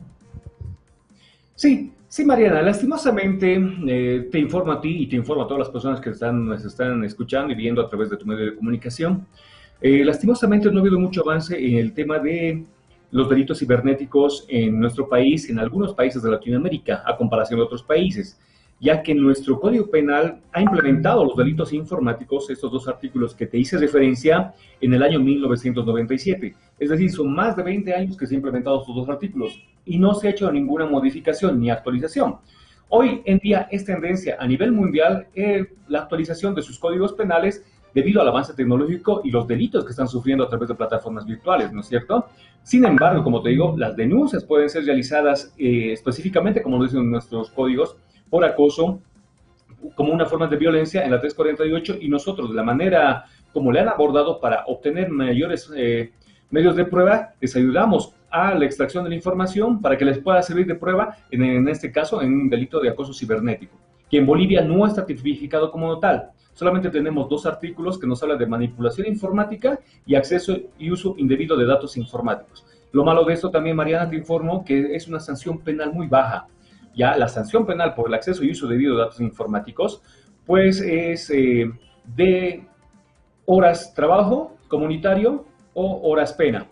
Sí, sí, Mariana, lastimosamente eh, te informo a ti y te informo a todas las personas que están, nos están escuchando y viendo a través de tu medio de comunicación. Eh, lastimosamente no ha habido mucho avance en el tema de los delitos cibernéticos en nuestro país, en algunos países de Latinoamérica, a comparación de otros países, ya que nuestro Código Penal ha implementado los delitos informáticos, estos dos artículos que te hice referencia, en el año mil novecientos noventa y siete. Es decir, son más de veinte años que se han implementado estos dos artículos y no se ha hecho ninguna modificación ni actualización. Hoy en día es tendencia a nivel mundial eh, la actualización de sus códigos penales debido al avance tecnológico y los delitos que están sufriendo a través de plataformas virtuales, ¿no es cierto? Sin embargo, como te digo, las denuncias pueden ser realizadas eh, específicamente, como lo dicen nuestros códigos, por acoso, como una forma de violencia en la trescientos cuarenta y ocho, y nosotros, de la manera como le han abordado para obtener mayores eh, medios de prueba, les ayudamos a la extracción de la información para que les pueda servir de prueba, en, en este caso, en un delito de acoso cibernético, que en Bolivia no está tipificado como tal. Solamente tenemos dos artículos que nos hablan de manipulación informática y acceso y uso indebido de datos informáticos. Lo malo de esto también, Mariana, te informo que es una sanción penal muy baja. Ya la sanción penal por el acceso y uso debido de datos informáticos, pues es eh, de horas trabajo comunitario o horas pena,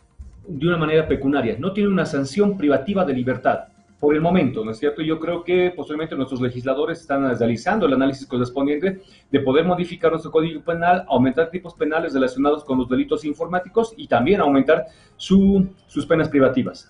de una manera pecuniaria. No tiene una sanción privativa de libertad. Por el momento, ¿no es cierto? Yo creo que posteriormente nuestros legisladores están realizando el análisis correspondiente de poder modificar nuestro Código Penal, aumentar tipos penales relacionados con los delitos informáticos y también aumentar su, sus penas privativas.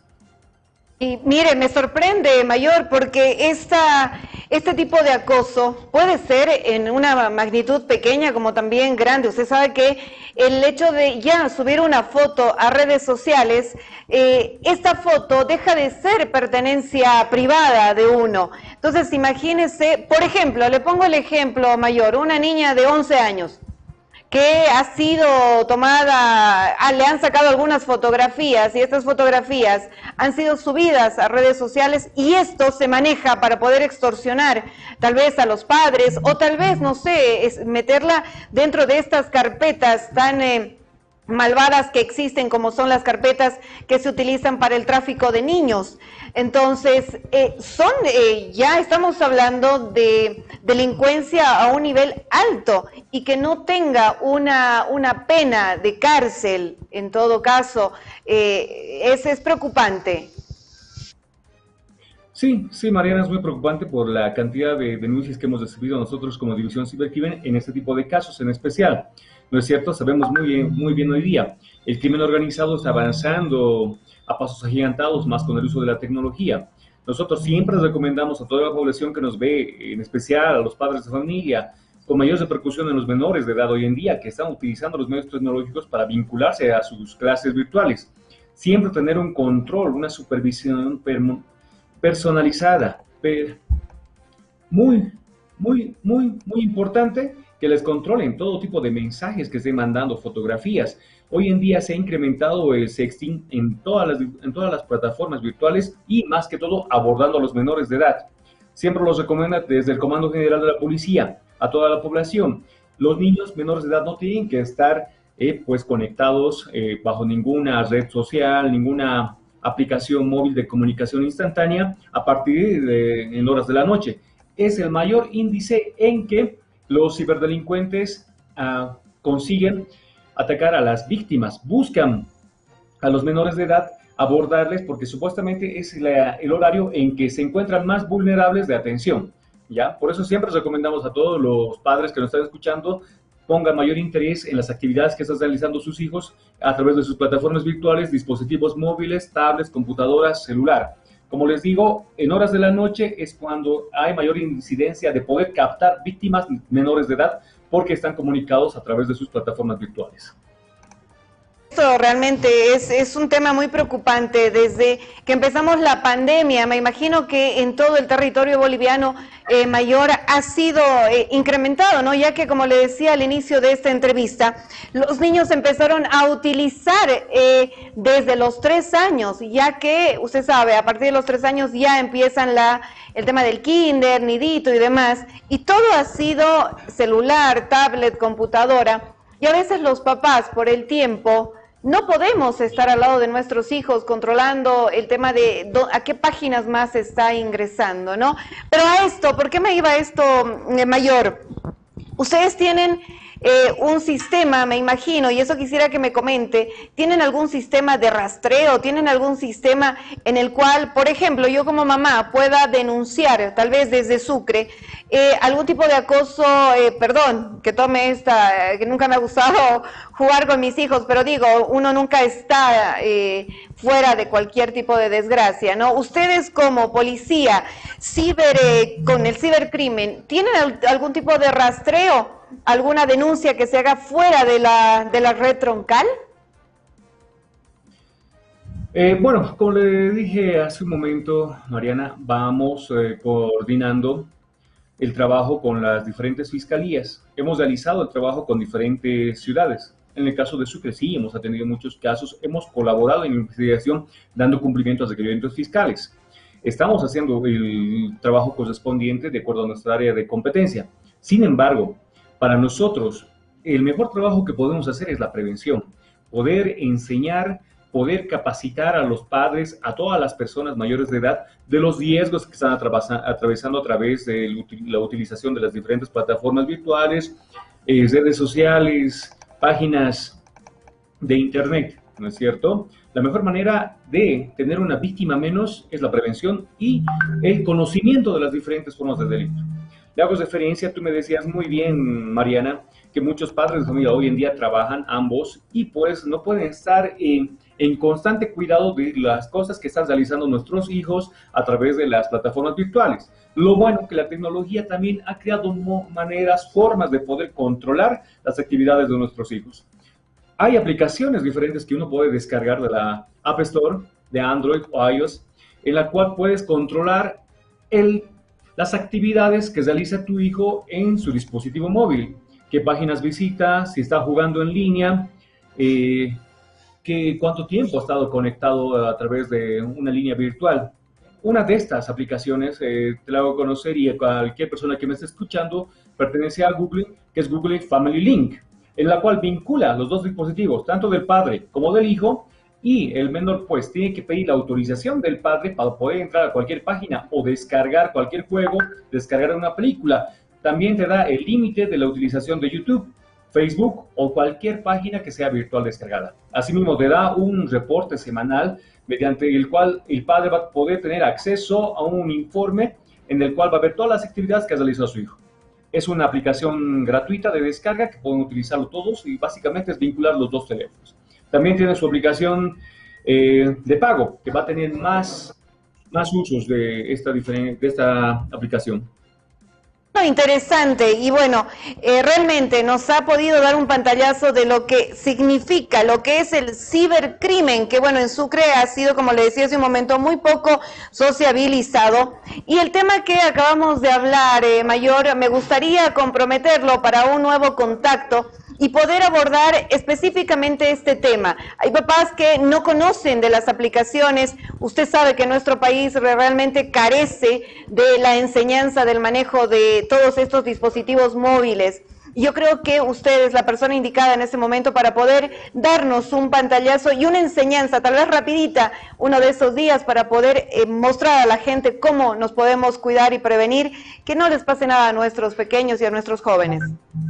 Y mire, me sorprende, Mayor, porque esta, este tipo de acoso puede ser en una magnitud pequeña como también grande. Usted sabe que el hecho de ya subir una foto a redes sociales, eh, esta foto deja de ser pertenencia privada de uno. Entonces, imagínese, por ejemplo, le pongo el ejemplo, Mayor, una niña de once años que ha sido tomada, ah, le han sacado algunas fotografías y estas fotografías han sido subidas a redes sociales y esto se maneja para poder extorsionar tal vez a los padres o tal vez, no sé, es meterla dentro de estas carpetas tan eh, malvadas que existen, como son las carpetas que se utilizan para el tráfico de niños. Entonces, eh, son eh, ya estamos hablando de delincuencia a un nivel alto y que no tenga una, una pena de cárcel, en todo caso, eh, es, es preocupante. Sí, sí, Mariana, es muy preocupante por la cantidad de denuncias que hemos recibido nosotros como División Cibercrimen en este tipo de casos en especial. ¿no es cierto? Sabemos muy bien, muy bien hoy día, el crimen organizado está avanzando a pasos agigantados, más con el uso de la tecnología. Nosotros siempre recomendamos a toda la población que nos ve, en especial a los padres de familia, con mayor repercusión en los menores de edad hoy en día, que están utilizando los medios tecnológicos para vincularse a sus clases virtuales. Siempre tener un control, una supervisión personalizada, per, muy, muy, muy, muy importante, que les controlen todo tipo de mensajes que estén mandando, fotografías. Hoy en día se ha incrementado el sexting en todas las, en todas las plataformas virtuales y más que todo abordando a los menores de edad. Siempre los recomienda desde el Comando General de la Policía a toda la población. Los niños menores de edad no tienen que estar eh, pues conectados eh, bajo ninguna red social, ninguna aplicación móvil de comunicación instantánea a partir de en horas de la noche. Es el mayor índice en que los ciberdelincuentes uh, consiguen atacar a las víctimas, buscan a los menores de edad, abordarles porque supuestamente es la, el horario en que se encuentran más vulnerables de atención, ¿ya? Por eso siempre recomendamos a todos los padres que nos están escuchando, pongan mayor interés en las actividades que están realizando sus hijos a través de sus plataformas virtuales, dispositivos móviles, tablets, computadoras, celular. Como les digo, en horas de la noche es cuando hay mayor incidencia de poder captar víctimas menores de edad porque están comunicados a través de sus plataformas virtuales. Esto realmente es, es un tema muy preocupante. Desde que empezamos la pandemia, me imagino que en todo el territorio boliviano eh, mayor ha sido eh, incrementado, ¿no? Ya que, como le decía al inicio de esta entrevista, los niños empezaron a utilizar eh, desde los tres años, ya que, usted sabe, a partir de los tres años ya empiezan la, el tema del kinder, nidito y demás, y todo ha sido celular, tablet, computadora, y a veces los papás, por el tiempo, no podemos estar al lado de nuestros hijos controlando el tema de do, a qué páginas más está ingresando, ¿no? Pero a esto, ¿por qué me iba esto, eh, Mayor? Ustedes tienen eh, un sistema, me imagino, y eso quisiera que me comente, ¿tienen algún sistema de rastreo? ¿Tienen algún sistema en el cual, por ejemplo, yo como mamá pueda denunciar, tal vez desde Sucre, eh, algún tipo de acoso, eh, perdón, que tome esta, eh, que nunca me ha gustado jugar con mis hijos, pero digo, uno nunca está eh, fuera de cualquier tipo de desgracia, ¿no? Ustedes como policía, ciber, eh, con el cibercrimen, ¿tienen algún tipo de rastreo? ¿Alguna denuncia que se haga fuera de la, de la red troncal? Eh, bueno, como le dije hace un momento, Mariana, vamos eh, coordinando el trabajo con las diferentes fiscalías. Hemos realizado el trabajo con diferentes ciudades. En el caso de Sucre sí, hemos atendido muchos casos, hemos colaborado en la investigación dando cumplimiento a requerimientos fiscales. Estamos haciendo el trabajo correspondiente de acuerdo a nuestra área de competencia. Sin embargo, para nosotros, el mejor trabajo que podemos hacer es la prevención. Poder enseñar, poder capacitar a los padres, a todas las personas mayores de edad, de los riesgos que están atravesando a través de la utilización de las diferentes plataformas virtuales, eh, redes sociales, páginas de internet, ¿no es cierto? La mejor manera de tener una víctima menos es la prevención y el conocimiento de las diferentes formas de delito. Le hago referencia, tú me decías muy bien, Mariana, que muchos padres de familia hoy en día trabajan ambos y pues no pueden estar en, en constante cuidado de las cosas que están realizando nuestros hijos a través de las plataformas virtuales. Lo bueno que la tecnología también ha creado maneras, formas de poder controlar las actividades de nuestros hijos. Hay aplicaciones diferentes que uno puede descargar de la App Store de Android o iOS, en la cual puedes controlar el, las actividades que realiza tu hijo en su dispositivo móvil. Qué páginas visita, si está jugando en línea, eh, que, cuánto tiempo ha estado conectado a través de una línea virtual. Una de estas aplicaciones, eh, te la hago conocer y a cualquier persona que me esté escuchando, pertenece a Google, que es Google Family Link, en la cual vincula los dos dispositivos, tanto del padre como del hijo, y el menor pues tiene que pedir la autorización del padre para poder entrar a cualquier página o descargar cualquier juego, descargar una película. También te da el límite de la utilización de YouTube, Facebook o cualquier página que sea virtual descargada. Asimismo, te da un reporte semanal mediante el cual el padre va a poder tener acceso a un informe en el cual va a ver todas las actividades que ha realizado su hijo. Es una aplicación gratuita de descarga que pueden utilizarlo todos y básicamente es vincular los dos teléfonos. También tiene su aplicación eh, de pago, que va a tener más, más usos de esta, de esta aplicación. Interesante, y bueno, eh, realmente nos ha podido dar un pantallazo de lo que significa, lo que es el cibercrimen, que bueno, en Sucre ha sido, como le decía hace un momento, muy poco sociabilizado. Y el tema que acabamos de hablar, eh, Mayor, me gustaría comprometerlo para un nuevo contacto y poder abordar específicamente este tema. Hay papás que no conocen de las aplicaciones. Usted sabe que nuestro país realmente carece de la enseñanza del manejo de todos estos dispositivos móviles. Yo creo que usted es la persona indicada en este momento para poder darnos un pantallazo y una enseñanza, tal vez rapidita, uno de esos días, para poder eh, mostrar a la gente cómo nos podemos cuidar y prevenir que no les pase nada a nuestros pequeños y a nuestros jóvenes.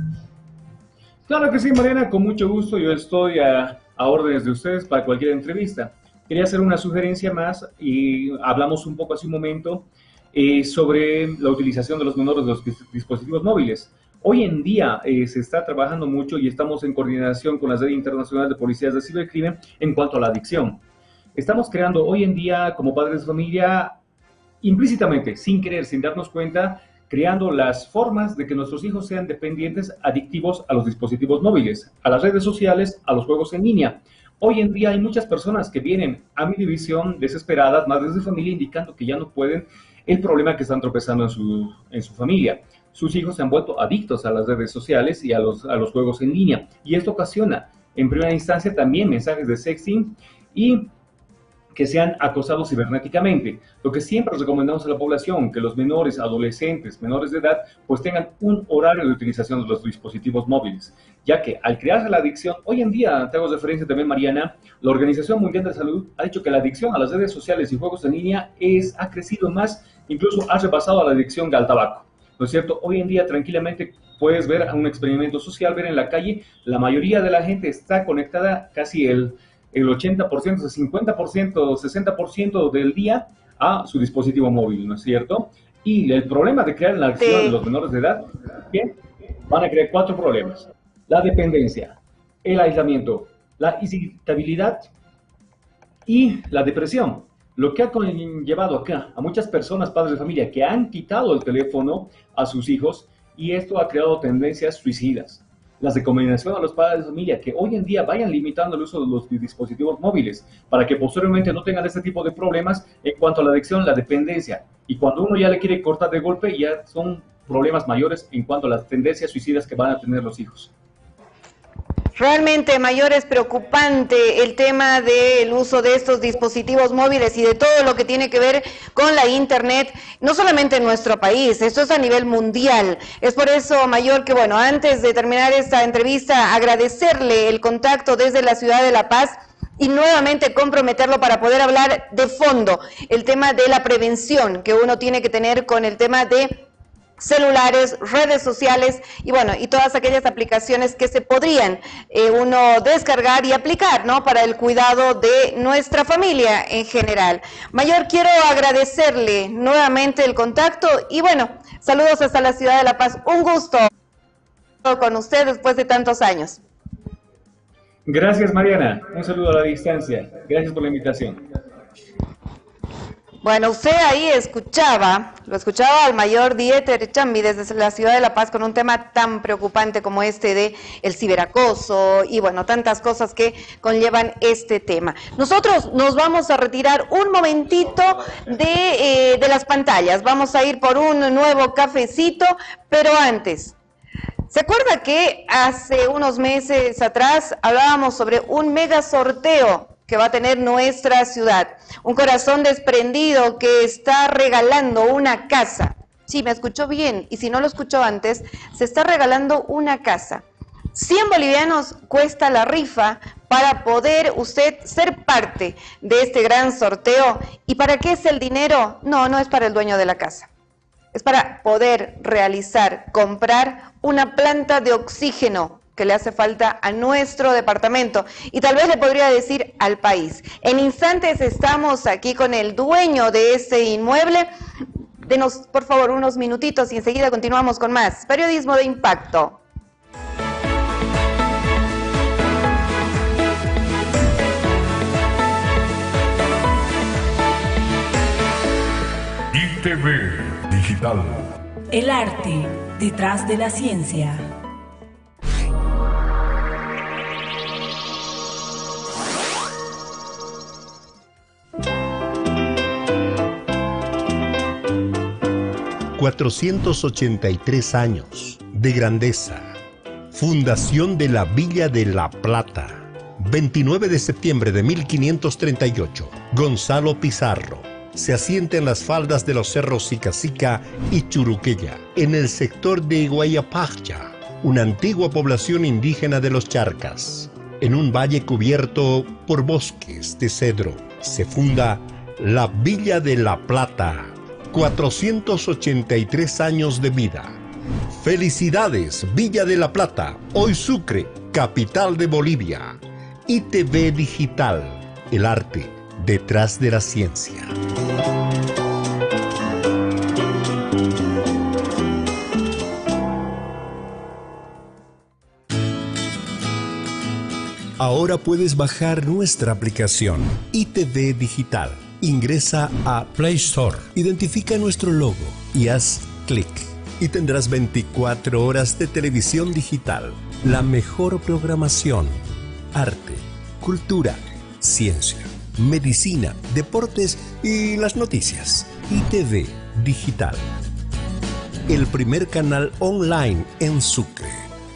Claro que sí, Mariana, con mucho gusto. Yo estoy a, a órdenes de ustedes para cualquier entrevista. Quería hacer una sugerencia más y hablamos un poco hace un momento eh, sobre la utilización de los menores de los dispositivos móviles. Hoy en día eh, se está trabajando mucho y estamos en coordinación con la Red Internacional de Policías de Cibercrimen en cuanto a la adicción. Estamos creando hoy en día, como padres de familia, implícitamente, sin querer, sin darnos cuenta, creando las formas de que nuestros hijos sean dependientes, adictivos a los dispositivos móviles, a las redes sociales, a los juegos en línea. Hoy en día hay muchas personas que vienen a mi división desesperadas, madres de familia, indicando que ya no pueden el problema que están tropezando en su, en su familia. Sus hijos se han vuelto adictos a las redes sociales y a los, a los juegos en línea. Y esto ocasiona, en primera instancia, también mensajes de sexting y que sean acosados cibernéticamente. Lo que siempre recomendamos a la población, que los menores, adolescentes, menores de edad, pues tengan un horario de utilización de los dispositivos móviles, ya que al crearse la adicción, hoy en día, te hago referencia también, Mariana, la Organización Mundial de Salud ha dicho que la adicción a las redes sociales y juegos en línea es, ha crecido más, incluso ha repasado a la adicción al tabaco. ¿No es cierto? Hoy en día tranquilamente puedes ver un experimento social, ver en la calle, la mayoría de la gente está conectada casi el el ochenta por ciento, el cincuenta por ciento, sesenta por ciento del día a su dispositivo móvil, ¿no es cierto? Y el problema de crear la adicción de los menores de edad, ¿qué? Van a crear cuatro problemas: la dependencia, el aislamiento, la irritabilidad y la depresión. Lo que ha llevado acá a muchas personas, padres de familia, que han quitado el teléfono a sus hijos, y esto ha creado tendencias suicidas. La recomendación a los padres de familia que hoy en día vayan limitando el uso de los dispositivos móviles para que posteriormente no tengan este tipo de problemas en cuanto a la adicción, la dependencia. Y cuando uno ya le quiere cortar de golpe, ya son problemas mayores en cuanto a las tendencias suicidas que van a tener los hijos. Realmente, Mayor, es preocupante el tema del uso de estos dispositivos móviles y de todo lo que tiene que ver con la Internet, no solamente en nuestro país, esto es a nivel mundial. Es por eso, Mayor, que bueno, antes de terminar esta entrevista, agradecerle el contacto desde la ciudad de La Paz y nuevamente comprometerlo para poder hablar de fondo el tema de la prevención que uno tiene que tener con el tema de celulares, redes sociales y bueno, y todas aquellas aplicaciones que se podrían eh, uno descargar y aplicar, ¿no?, para el cuidado de nuestra familia en general. Mayor, quiero agradecerle nuevamente el contacto y bueno, saludos hasta la ciudad de La Paz. Un gusto con usted después de tantos años. Gracias, Mariana. Un saludo a la distancia. Gracias por la invitación. Bueno, usted ahí escuchaba, lo escuchaba al Mayor Dieter Chambi desde la ciudad de La Paz con un tema tan preocupante como este de el ciberacoso y bueno, tantas cosas que conllevan este tema. Nosotros nos vamos a retirar un momentito de, eh, de las pantallas, vamos a ir por un nuevo cafecito, pero antes, ¿se acuerda que hace unos meses atrás hablábamos sobre un mega sorteo que va a tener nuestra ciudad? Un corazón desprendido que está regalando una casa. Sí, me escuchó bien, y si no lo escuchó antes, se está regalando una casa. cien bolivianos cuesta la rifa para poder usted ser parte de este gran sorteo. ¿Y para qué es el dinero? No, no es para el dueño de la casa. Es para poder realizar, comprar una planta de oxígeno que le hace falta a nuestro departamento y tal vez le podría decir al país. En instantes estamos aquí con el dueño de este inmueble Denos, por favor, unos minutitos y enseguida continuamos con más Periodismo de Impacto. I T V Digital. El arte detrás de la ciencia. cuatrocientos ochenta y tres años de grandeza. Fundación de la Villa de La Plata. veintinueve de septiembre de mil quinientos treinta y ocho. Gonzalo Pizarro. Se asienta en las faldas de los cerros Sicacica y Churuquella, en el sector de Guayapacha, una antigua población indígena de los Charcas. En un valle cubierto por bosques de cedro, se funda la Villa de La Plata. cuatrocientos ochenta y tres años de vida. Felicidades, Villa de La Plata, hoy Sucre, capital de Bolivia. I T V Digital, el arte detrás de la ciencia. Ahora puedes bajar nuestra aplicación I T V Digital. Ingresa a Play Store, identifica nuestro logo y haz clic. Y tendrás veinticuatro horas de televisión digital. La mejor programación. Arte, cultura, ciencia, medicina, deportes y las noticias. I T V Digital. El primer canal online en Sucre.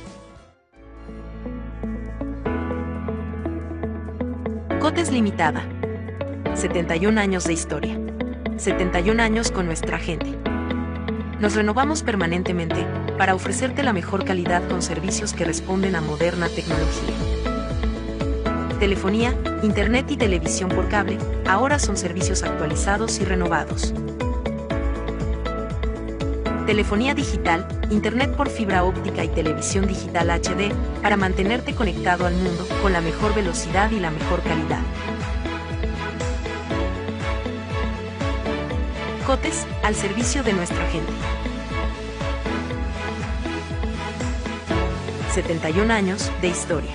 Cotes Limitada. setenta y un años de historia. setenta y un años con nuestra gente. Nos renovamos permanentemente para ofrecerte la mejor calidad con servicios que responden a moderna tecnología. Telefonía, internet y televisión por cable ahora son servicios actualizados y renovados. Telefonía digital, internet por fibra óptica y televisión digital H D para mantenerte conectado al mundo con la mejor velocidad y la mejor calidad. Cotes, al servicio de nuestra gente. setenta y un años de historia.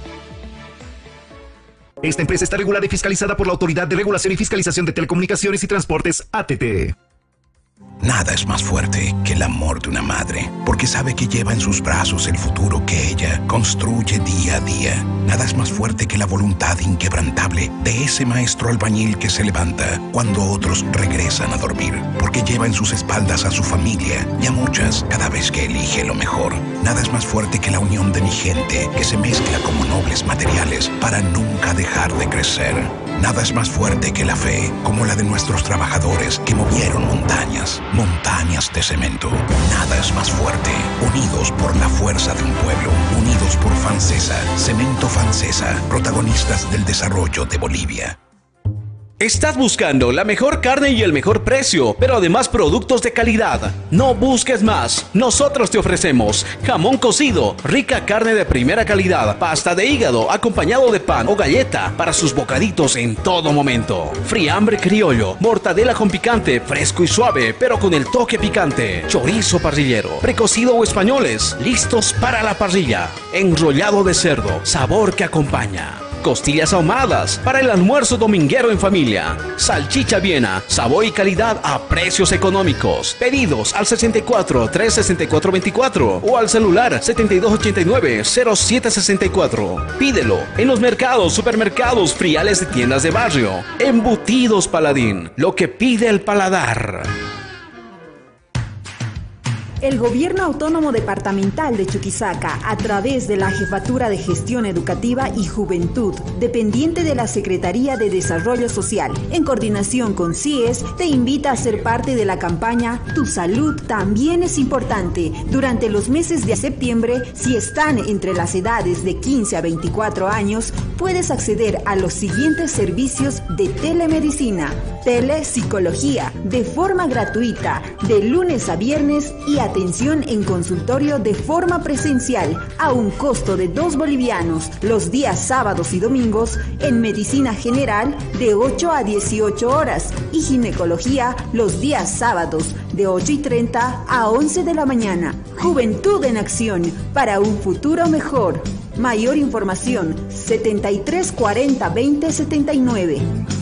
Esta empresa está regulada y fiscalizada por la Autoridad de Regulación y Fiscalización de Telecomunicaciones y Transportes, A T T. Nada es más fuerte que el amor de una madre, porque sabe que lleva en sus brazos el futuro que ella construye día a día. Nada es más fuerte que la voluntad inquebrantable de ese maestro albañil que se levanta cuando otros regresan a dormir, porque lleva en sus espaldas a su familia y a muchas cada vez que elige lo mejor. Nada es más fuerte que la unión de mi gente que se mezcla como nobles materiales para nunca dejar de crecer. Nada es más fuerte que la fe, como la de nuestros trabajadores que movieron montañas, montañas de cemento. Nada es más fuerte, unidos por la fuerza de un pueblo, unidos por Fancesa, Cemento Fancesa, protagonistas del desarrollo de Bolivia. Estás buscando la mejor carne y el mejor precio, pero además productos de calidad. No busques más. Nosotros te ofrecemos jamón cocido, rica carne de primera calidad, pasta de hígado acompañado de pan o galleta para sus bocaditos en todo momento. Friambre criollo, mortadela con picante, fresco y suave, pero con el toque picante. Chorizo parrillero, precocido o españoles, listos para la parrilla. Enrollado de cerdo, sabor que acompaña. Costillas ahumadas para el almuerzo dominguero en familia. Salchicha Viena, sabor y calidad a precios económicos. Pedidos al sesenta y cuatro, trescientos sesenta y cuatro veinticuatro o al celular setenta y dos ochenta y nueve, cero siete sesenta y cuatro. Pídelo en los mercados, supermercados, friales de tiendas de barrio. Embutidos Paladín, lo que pide el paladar. El Gobierno Autónomo Departamental de Chuquisaca, a través de la Jefatura de Gestión Educativa y Juventud, dependiente de la Secretaría de Desarrollo Social, en coordinación con C I E S, te invita a ser parte de la campaña Tu Salud También es Importante. Durante los meses de septiembre, si están entre las edades de quince a veinticuatro años, puedes acceder a los siguientes servicios de telemedicina: telepsicología de forma gratuita de lunes a viernes y atención en consultorio de forma presencial a un costo de dos bolivianos los días sábados y domingos en medicina general de ocho a dieciocho horas y ginecología los días sábados de ocho y treinta a once de la mañana. Juventud en acción para un futuro mejor. Mayor información setenta y tres cuarenta veinte setenta y nueve.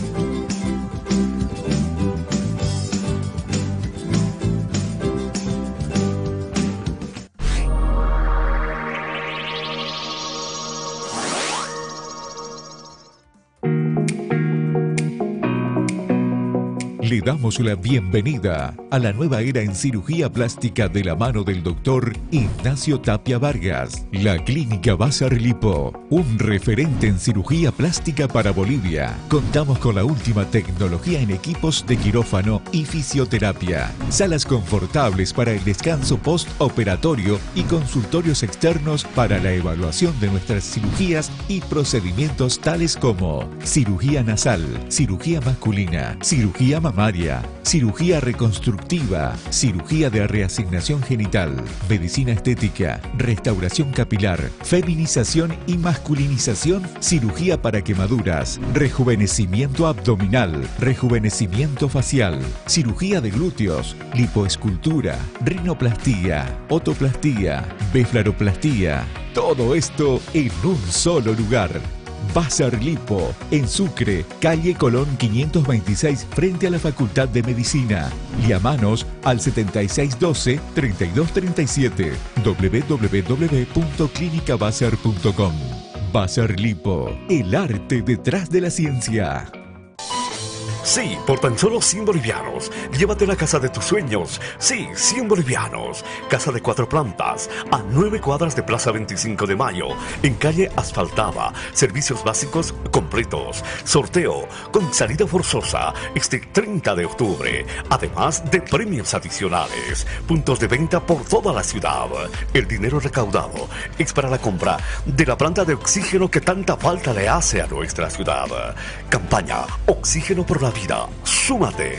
Le damos la bienvenida a la nueva era en cirugía plástica de la mano del doctor Ignacio Tapia Vargas. La Clínica Bazar Lipo, un referente en cirugía plástica para Bolivia. Contamos con la última tecnología en equipos de quirófano y fisioterapia. Salas confortables para el descanso postoperatorio y consultorios externos para la evaluación de nuestras cirugías y procedimientos tales como cirugía nasal, cirugía masculina, cirugía mamaria, cirugía reconstructiva, cirugía de reasignación genital, medicina estética, restauración capilar, feminización y masculinización, cirugía para quemaduras, rejuvenecimiento abdominal, rejuvenecimiento facial, cirugía de glúteos, lipoescultura, rinoplastía, otoplastía, beflaroplastía. Todo esto en un solo lugar. Bazar Lipo, en Sucre, calle Colón quinientos veintiséis, frente a la Facultad de Medicina. Llamanos al setenta y seis doce, treinta y dos treinta y siete, w w w punto clínica bazar punto com. Bazar Lipo, el arte detrás de la ciencia. Sí, por tan solo cien bolivianos, llévate la casa de tus sueños. Sí, cien bolivianos. Casa de cuatro plantas, a nueve cuadras de Plaza veinticinco de Mayo, en calle asfaltada. Servicios básicos completos. Sorteo con salida forzosa este treinta de octubre. Además de premios adicionales. Puntos de venta por toda la ciudad. El dinero recaudado es para la compra de la planta de oxígeno que tanta falta le hace a nuestra ciudad. Campaña Oxígeno por la vida. Súmate.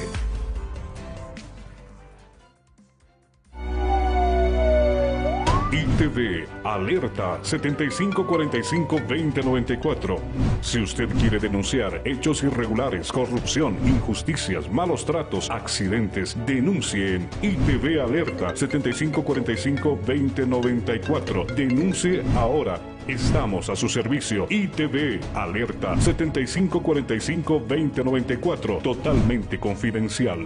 I T V Alerta setenta y cinco cuarenta y cinco veinte noventa y cuatro. Si usted quiere denunciar hechos irregulares, corrupción, injusticias, malos tratos, accidentes, denuncie en I T V Alerta setenta y cinco cuarenta y cinco veinte noventa y cuatro. Denuncie ahora. Estamos a su servicio. I T V Alerta setenta y cinco cuarenta y cinco veinte noventa y cuatro. Totalmente confidencial.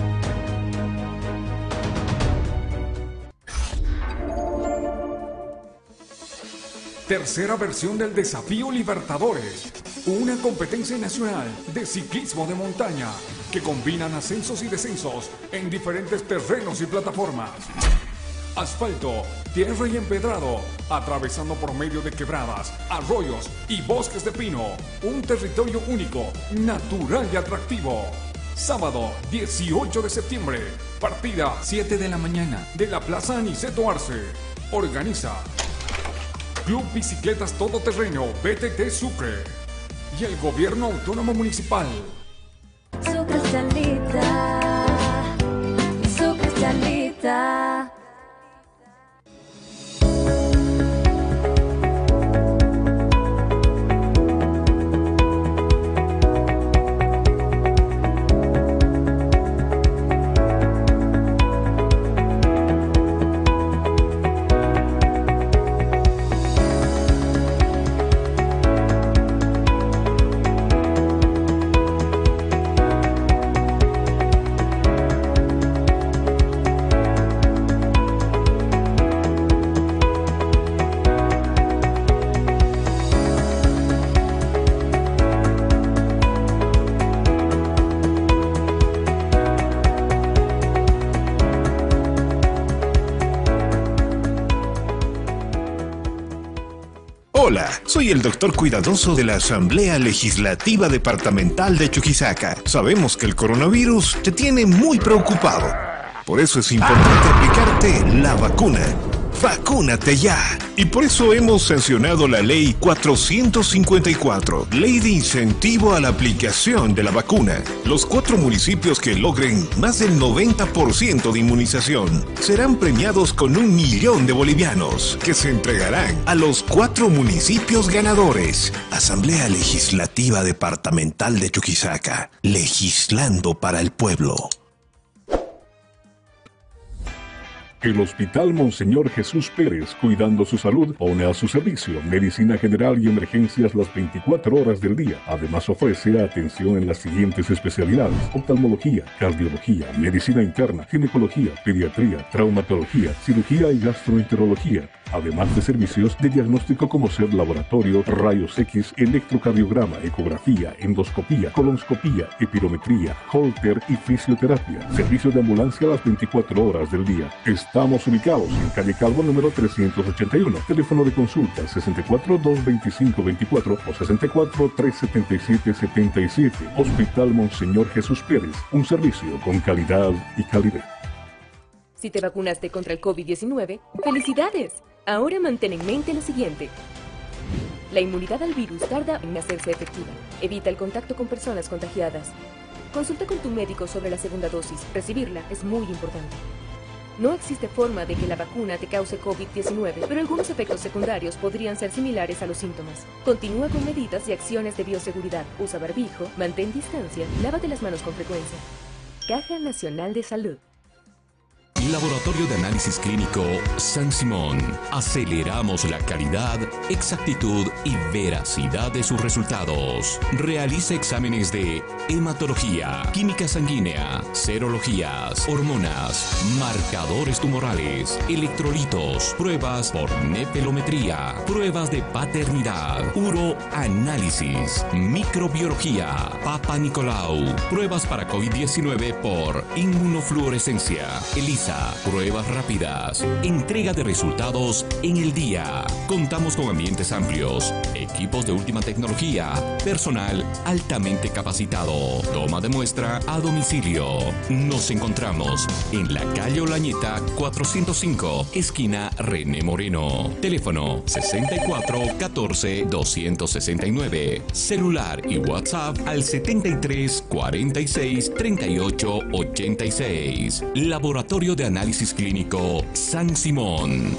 Tercera versión del Desafío Libertadores, una competencia nacional de ciclismo de montaña que combinan ascensos y descensos en diferentes terrenos y plataformas. Asfalto, tierra y empedrado, atravesando por medio de quebradas, arroyos y bosques de pino. Un territorio único, natural y atractivo. Sábado dieciocho de septiembre, partida siete de la mañana de la Plaza Aniceto Arce. Organiza Club Bicicletas Todoterreno B T T Sucre y el Gobierno Autónomo Municipal. Su cristалita, su cristалita. Hola, soy el doctor cuidadoso de la Asamblea Legislativa Departamental de Chuquisaca. Sabemos que el coronavirus te tiene muy preocupado. Por eso es importante aplicarte la vacuna. Vacúnate ya. Y por eso hemos sancionado la ley cuatrocientos cincuenta y cuatro, ley de incentivo a la aplicación de la vacuna. Los cuatro municipios que logren más del noventa por ciento de inmunización serán premiados con un millón de bolivianos que se entregarán a los cuatro municipios ganadores. Asamblea Legislativa Departamental de Chuquisaca, legislando para el pueblo. El Hospital Monseñor Jesús Pérez, cuidando su salud, pone a su servicio medicina general y emergencias las veinticuatro horas del día. Además ofrece atención en las siguientes especialidades: oftalmología, cardiología, medicina interna, ginecología, pediatría, traumatología, cirugía y gastroenterología. Además de servicios de diagnóstico como ser laboratorio, rayos X, electrocardiograma, ecografía, endoscopía, colonscopía, epirometría, holter y fisioterapia. Servicio de ambulancia a las veinticuatro horas del día. Estamos ubicados en calle Calvo número trescientos ochenta y uno. Teléfono de consulta sesenta y cuatro, doscientos veinticinco, veinticuatro o sesenta y cuatro, trescientos setenta y siete, setenta y siete. Hospital Monseñor Jesús Pérez. Un servicio con calidad y calidez. Si te vacunaste contra el COVID diecinueve, ¡felicidades! Ahora mantén en mente lo siguiente. La inmunidad al virus tarda en hacerse efectiva. Evita el contacto con personas contagiadas. Consulta con tu médico sobre la segunda dosis. Recibirla es muy importante. No existe forma de que la vacuna te cause COVID diecinueve, pero algunos efectos secundarios podrían ser similares a los síntomas. Continúa con medidas y acciones de bioseguridad. Usa barbijo, mantén distancia, lávate las manos con frecuencia. Caja Nacional de Salud. Laboratorio de Análisis Clínico San Simón. Aceleramos la calidad, exactitud y veracidad de sus resultados. Realiza exámenes de hematología, química sanguínea, serologías, hormonas, marcadores tumorales, electrolitos, pruebas por nepelometría, pruebas de paternidad, uroanálisis, microbiología, Papa Nicolau, pruebas para COVID diecinueve por inmunofluorescencia, ELISA, pruebas rápidas, entrega de resultados en el día. Contamos con ambientes amplios, equipos de última tecnología, personal altamente capacitado. Toma de muestra a domicilio. Nos encontramos en la calle Olañeta cuatrocientos cinco, esquina René Moreno. Teléfono sesenta y cuatro, catorce, doscientos sesenta y nueve. Celular y WhatsApp al setenta y tres, cuarenta y seis, treinta y ocho, ochenta y seis. Laboratorio de Análisis Clínico San Simón.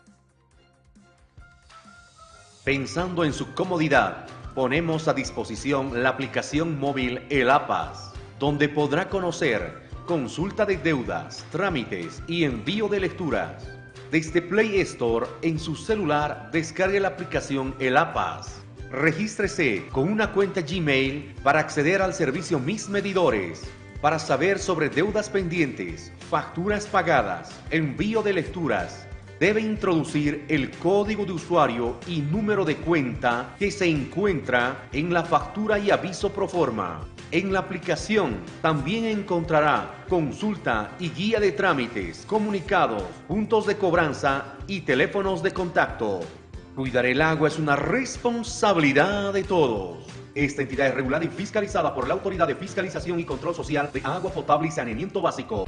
Pensando en su comodidad, ponemos a disposición la aplicación móvil El APAS, donde podrá conocer consulta de deudas, trámites y envío de lecturas. Desde Play Store en su celular, descargue la aplicación El APAS. Regístrese con una cuenta Gmail para acceder al servicio Mis Medidores. Para saber sobre deudas pendientes, facturas pagadas, envío de lecturas, debe introducir el código de usuario y número de cuenta que se encuentra en la factura y aviso proforma. En la aplicación también encontrará consulta y guía de trámites, comunicados, puntos de cobranza y teléfonos de contacto. Cuidar el agua es una responsabilidad de todos. Esta entidad es regulada y fiscalizada por la Autoridad de Fiscalización y Control Social de Agua Potable y Saneamiento Básico.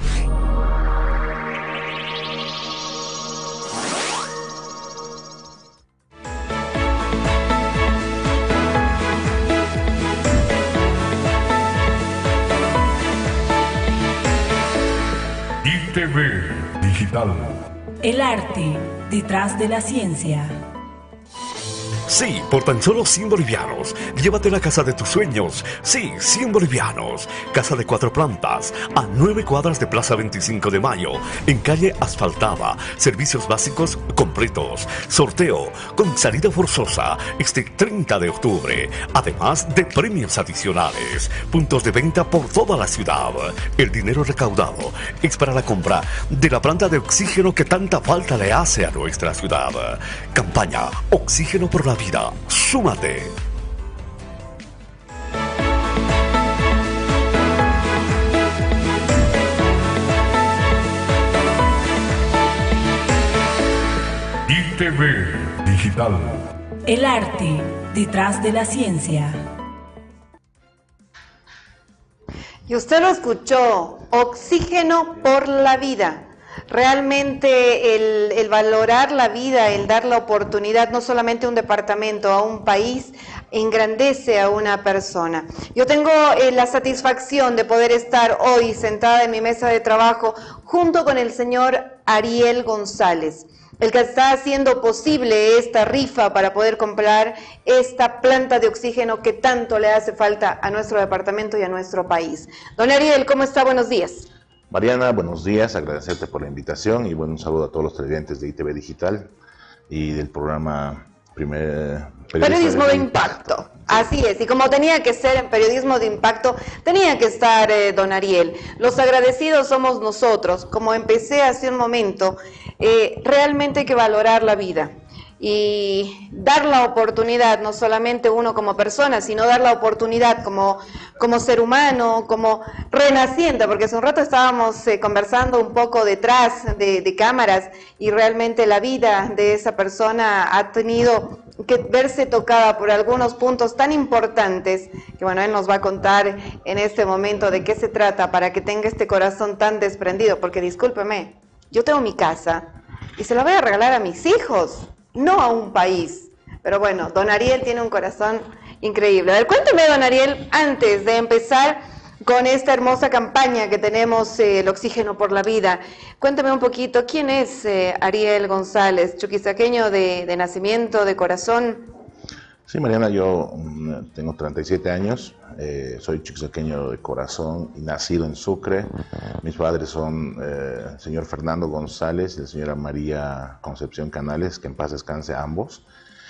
I T V Digital. El arte detrás de la ciencia. Sí, por tan solo cien bolivianos, llévate la casa de tus sueños. Sí, cien bolivianos. Casa de cuatro plantas, a nueve cuadras de Plaza veinticinco de Mayo, en calle asfaltada. Servicios básicos completos. Sorteo con salida forzosa este treinta de octubre. Además de premios adicionales. Puntos de venta por toda la ciudad. El dinero recaudado es para la compra de la planta de oxígeno que tanta falta le hace a nuestra ciudad. Campaña Oxígeno por la Vida. Súmate. I T V Digital. El arte detrás de la ciencia. Y usted lo escuchó, Oxígeno por la Vida. Realmente el, el valorar la vida, el dar la oportunidad, no solamente a un departamento, a un país, engrandece a una persona. Yo tengo eh, la satisfacción de poder estar hoy sentada en mi mesa de trabajo junto con el señor Ariel González, el que está haciendo posible esta rifa para poder comprar esta planta de oxígeno que tanto le hace falta a nuestro departamento y a nuestro país. Don Ariel, ¿cómo está? Buenos días. Mariana, buenos días, agradecerte por la invitación y bueno, un saludo a todos los televidentes de I T V Digital y del programa Primer Periodismo, periodismo de Impacto. impacto. Así es, y como tenía que ser en Periodismo de Impacto, tenía que estar eh, don Ariel. Los agradecidos somos nosotros. Como empecé hace un momento, eh, realmente hay que valorar la vida y dar la oportunidad, no solamente uno como persona, sino dar la oportunidad como, como ser humano, como renaciente, porque hace un rato estábamos eh, conversando un poco detrás de, de cámaras y realmente la vida de esa persona ha tenido que verse tocada por algunos puntos tan importantes que bueno, él nos va a contar en este momento de qué se trata para que tenga este corazón tan desprendido, porque discúlpeme, yo tengo mi casa y se la voy a regalar a mis hijos, no a un país. Pero bueno, don Ariel tiene un corazón increíble. A ver, cuénteme, don Ariel, antes de empezar con esta hermosa campaña que tenemos, eh, el Oxígeno por la Vida, cuénteme un poquito, ¿quién es eh, Ariel González, chuquisaqueño de, de nacimiento, de corazón? Sí, Mariana, yo um, tengo treinta y siete años, eh, soy chuquisaqueño de corazón y nacido en Sucre. Mis padres son eh, el señor Fernando González y la señora María Concepción Canales, que en paz descanse ambos,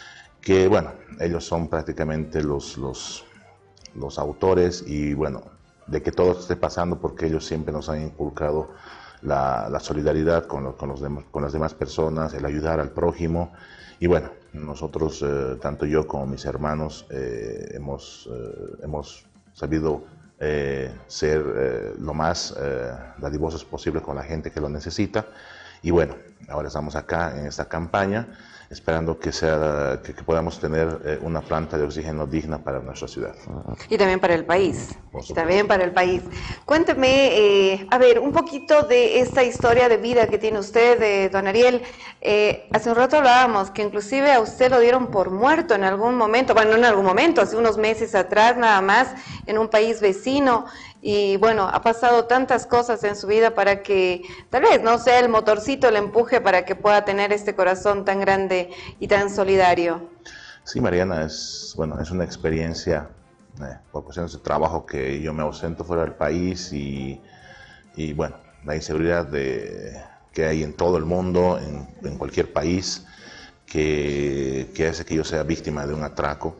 que bueno, ellos son prácticamente los, los, los autores y bueno, de que todo esté pasando porque ellos siempre nos han inculcado la, la solidaridad con, lo, con, los demás, con las demás personas, el ayudar al prójimo y bueno, nosotros, eh, tanto yo como mis hermanos, eh, hemos, eh, hemos sabido eh, ser eh, lo más eh, dadivosos posible con la gente que lo necesita. Y bueno, ahora estamos acá en esta campaña, esperando que, sea, que, que podamos tener eh, una planta de oxígeno digna para nuestra ciudad. Y también para el país. Y también para el país. Cuénteme, eh, a ver, un poquito de esta historia de vida que tiene usted, eh, don Ariel. Eh, hace un rato hablábamos que inclusive a usted lo dieron por muerto en algún momento, bueno, no en algún momento, hace unos meses atrás nada más, en un país vecino. Y bueno, ha pasado tantas cosas en su vida para que tal vez no sea el motorcito, el empuje para que pueda tener este corazón tan grande y tan solidario. Sí, Mariana, es, bueno, es una experiencia eh, por cuestiones de trabajo que yo me ausento fuera del país y, y bueno, la inseguridad de, que hay en todo el mundo, en, en cualquier país, que, que hace que yo sea víctima de un atraco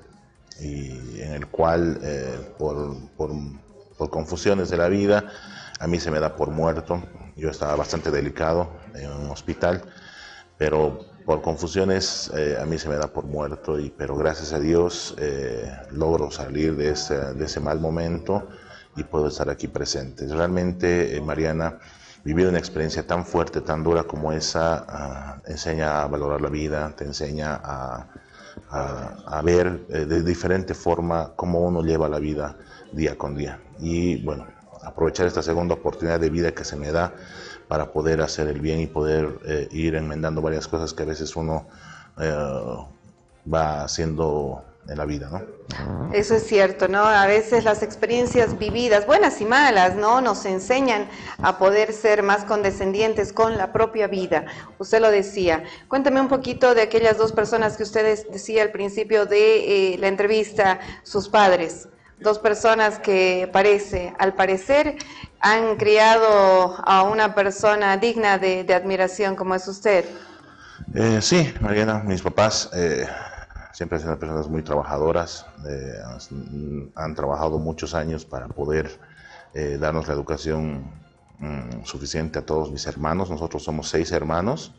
y en el cual eh, por... por por confusiones de la vida, a mí se me da por muerto. Yo estaba bastante delicado en un hospital, pero por confusiones eh, a mí se me da por muerto, y, pero gracias a Dios eh, logro salir de ese, de ese mal momento y puedo estar aquí presente. Realmente, eh, Mariana, vivir una experiencia tan fuerte, tan dura como esa, uh, enseña a valorar la vida, te enseña a, a, a ver eh, de diferente forma cómo uno lleva la vida día con día. Y bueno, aprovechar esta segunda oportunidad de vida que se me da para poder hacer el bien y poder eh, ir enmendando varias cosas que a veces uno eh, va haciendo en la vida, ¿no? Eso es cierto, ¿no? A veces las experiencias vividas, buenas y malas, ¿no?, nos enseñan a poder ser más condescendientes con la propia vida. Usted lo decía. Cuéntame un poquito de aquellas dos personas que usted decía al principio de eh, la entrevista, sus padres. Dos personas que parece, al parecer, han criado a una persona digna de, de admiración como es usted. Eh, sí, Mariana, mis papás eh, siempre han sido personas muy trabajadoras, eh, han, han trabajado muchos años para poder eh, darnos la educación mm, suficiente a todos mis hermanos. Nosotros somos seis hermanos.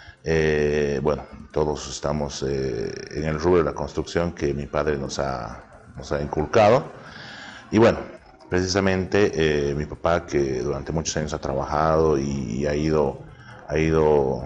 Eh, bueno, todos estamos eh, en el rubro de la construcción que mi padre nos ha... nos ha inculcado. Y bueno, precisamente eh, mi papá, que durante muchos años ha trabajado y ha ido, ha ido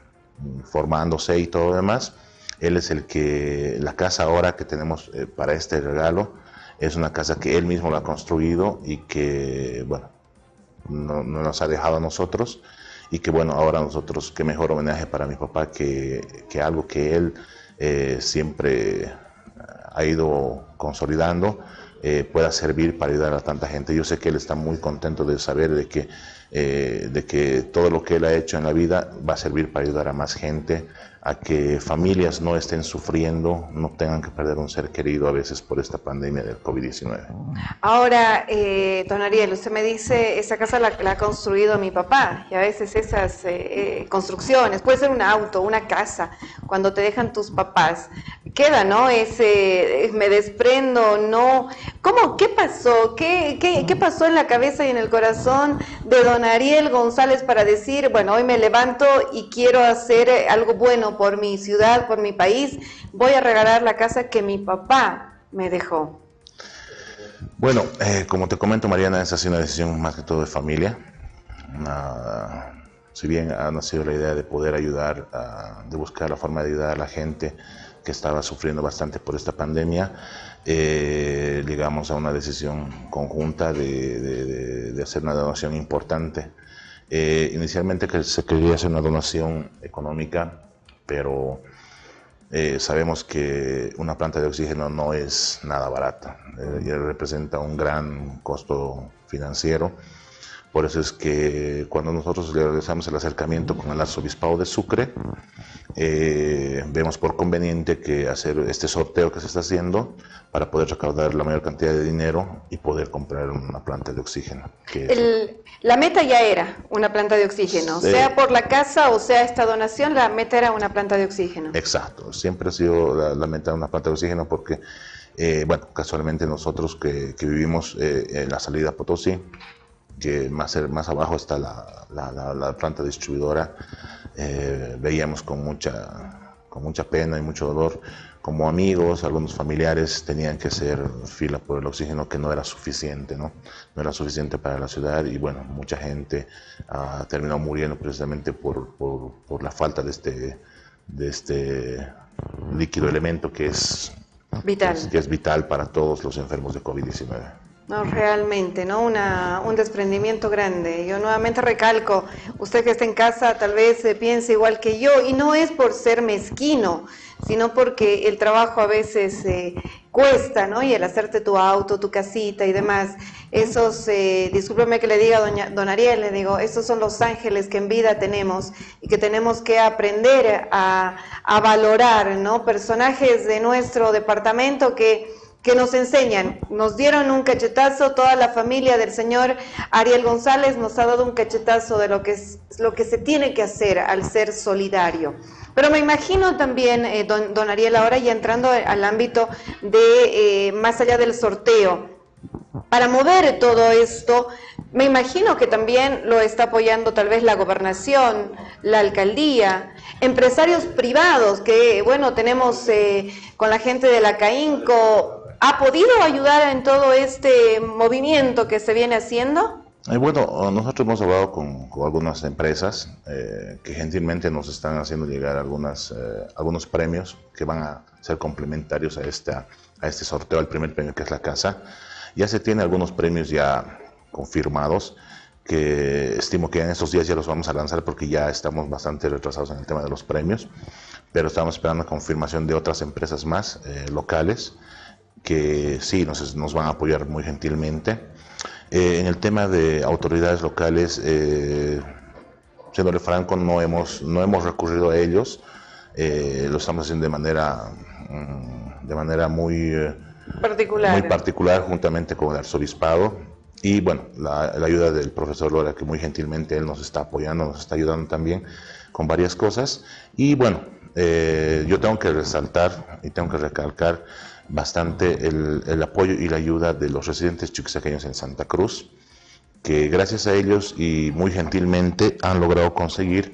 formándose y todo lo demás, él es el que, la casa ahora que tenemos eh, para este regalo, es una casa que él mismo la ha construido y que, bueno, no, no nos ha dejado a nosotros, y que bueno, ahora nosotros, qué mejor homenaje para mi papá que, que algo que él eh, siempre ha ido consolidando, eh, pueda servir para ayudar a tanta gente. Yo sé que él está muy contento de saber de que, eh, de que todo lo que él ha hecho en la vida va a servir para ayudar a más gente, a que familias no estén sufriendo, no tengan que perder un ser querido a veces por esta pandemia del COVID diecinueve. Ahora, eh, don Ariel, usted me dice, esa casa la, la ha construido mi papá, y a veces esas eh, eh, construcciones, puede ser un auto, una casa, cuando te dejan tus papás, queda, ¿no? Ese, eh, me desprendo, no. ¿Cómo? ¿Qué pasó? ¿Qué, qué, ¿Qué pasó en la cabeza y en el corazón de don Ariel González para decir, bueno, hoy me levanto y quiero hacer algo bueno por mi ciudad, por mi país, voy a regalar la casa que mi papá me dejó? Bueno, eh, como te comento, Mariana, esa ha sido una decisión más que todo de familia. Uh, si bien ha nacido la idea de poder ayudar, uh, de buscar la forma de ayudar a la gente que estaba sufriendo bastante por esta pandemia, eh, llegamos a una decisión conjunta de, de, de, de hacer una donación importante. Eh, inicialmente que se quería hacer una donación económica, pero eh, sabemos que una planta de oxígeno no es nada barata, eh, y representa un gran costo financiero. Por eso es que cuando nosotros realizamos el acercamiento con el arzobispado de Sucre, eh, vemos por conveniente que hacer este sorteo que se está haciendo para poder recaudar la mayor cantidad de dinero y poder comprar una planta de oxígeno. Que el, la meta ya era una planta de oxígeno, sí. Sea por la casa o sea esta donación, la meta era una planta de oxígeno. Exacto, siempre ha sido la, la meta una planta de oxígeno porque, eh, bueno, casualmente nosotros que, que vivimos eh, en la salida Potosí, que más, más abajo está la, la, la, la planta distribuidora, eh, veíamos con mucha, con mucha pena y mucho dolor como amigos, algunos familiares tenían que hacer fila por el oxígeno que no era suficiente, ¿no? No era suficiente para la ciudad y bueno, mucha gente uh, terminó muriendo precisamente por, por, por la falta de este, de este líquido elemento que es vital, que es, que es vital para todos los enfermos de COVID diecinueve. No, realmente, ¿no? Una, un desprendimiento grande. Yo nuevamente recalco, usted que está en casa tal vez eh, piense igual que yo, y no es por ser mezquino, sino porque el trabajo a veces eh, cuesta, ¿no? Y el hacerte tu auto, tu casita y demás, esos, eh, discúlpeme que le diga, doña, don Ariel, le digo, esos son los ángeles que en vida tenemos y que tenemos que aprender a, a valorar, ¿no? Personajes de nuestro departamento que... que nos enseñan, nos dieron un cachetazo, toda la familia del señor Ariel González nos ha dado un cachetazo de lo que es lo que se tiene que hacer al ser solidario. Pero me imagino también, eh, don, don Ariel, ahora ya entrando al ámbito de eh, más allá del sorteo, para mover todo esto, me imagino que también lo está apoyando tal vez la gobernación, la alcaldía, empresarios privados que, bueno, tenemos eh, con la gente de la CAINCO. ¿Ha podido ayudar en todo este movimiento que se viene haciendo? Eh, bueno, nosotros hemos hablado con, con algunas empresas eh, que gentilmente nos están haciendo llegar algunas, eh, algunos premios que van a ser complementarios a, esta, a este sorteo, al primer premio que es la casa. Ya se tiene algunos premios ya confirmados, que estimo que en estos días ya los vamos a lanzar porque ya estamos bastante retrasados en el tema de los premios, pero estamos esperando la confirmación de otras empresas más eh, locales, que sí nos, nos van a apoyar muy gentilmente. Eh, en el tema de autoridades locales, eh, siéndole franco, no hemos, no hemos recurrido a ellos, eh, lo estamos haciendo de manera, de manera muy, particular. muy particular juntamente con el arzobispado. Y bueno, la, la ayuda del profesor Lora, que muy gentilmente él nos está apoyando, nos está ayudando también con varias cosas. Y bueno, eh, yo tengo que resaltar y tengo que recalcar bastante el, el apoyo y la ayuda de los residentes chuquisaqueños en Santa Cruz, que gracias a ellos y muy gentilmente han logrado conseguir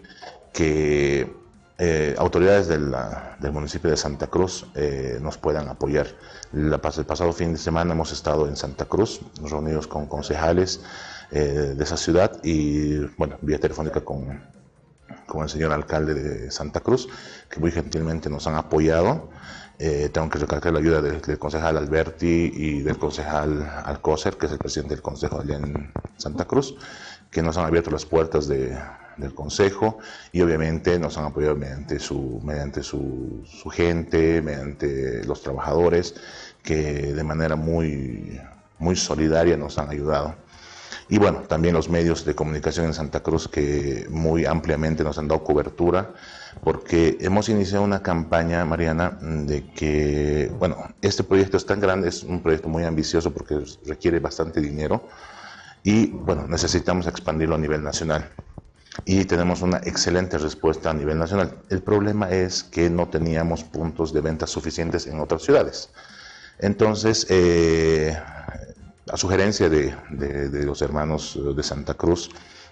que eh, autoridades de la, del municipio de Santa Cruz eh, nos puedan apoyar. La, el pasado fin de semana hemos estado en Santa Cruz, reunidos con concejales eh, de esa ciudad y, bueno, vía telefónica con, con el señor alcalde de Santa Cruz, que muy gentilmente nos han apoyado. Eh, tengo que recalcar la ayuda del, del concejal Alberti y del concejal Alcócer, que es el presidente del consejo allá en Santa Cruz, que nos han abierto las puertas de, del Consejo, y obviamente nos han apoyado mediante su, mediante su, su gente, mediante los trabajadores, que de manera muy, muy solidaria nos han ayudado. Y bueno, también los medios de comunicación en Santa Cruz, que muy ampliamente nos han dado cobertura, porque hemos iniciado una campaña, Mariana, de que, bueno, este proyecto es tan grande, es un proyecto muy ambicioso porque requiere bastante dinero, y bueno, necesitamos expandirlo a nivel nacional. Y tenemos una excelente respuesta a nivel nacional. El problema es que no teníamos puntos de venta suficientes en otras ciudades. Entonces, eh, a sugerencia de, de, de los hermanos de Santa Cruz,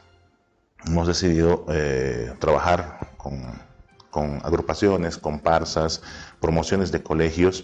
hemos decidido eh, trabajar con, con agrupaciones, comparsas, promociones de colegios,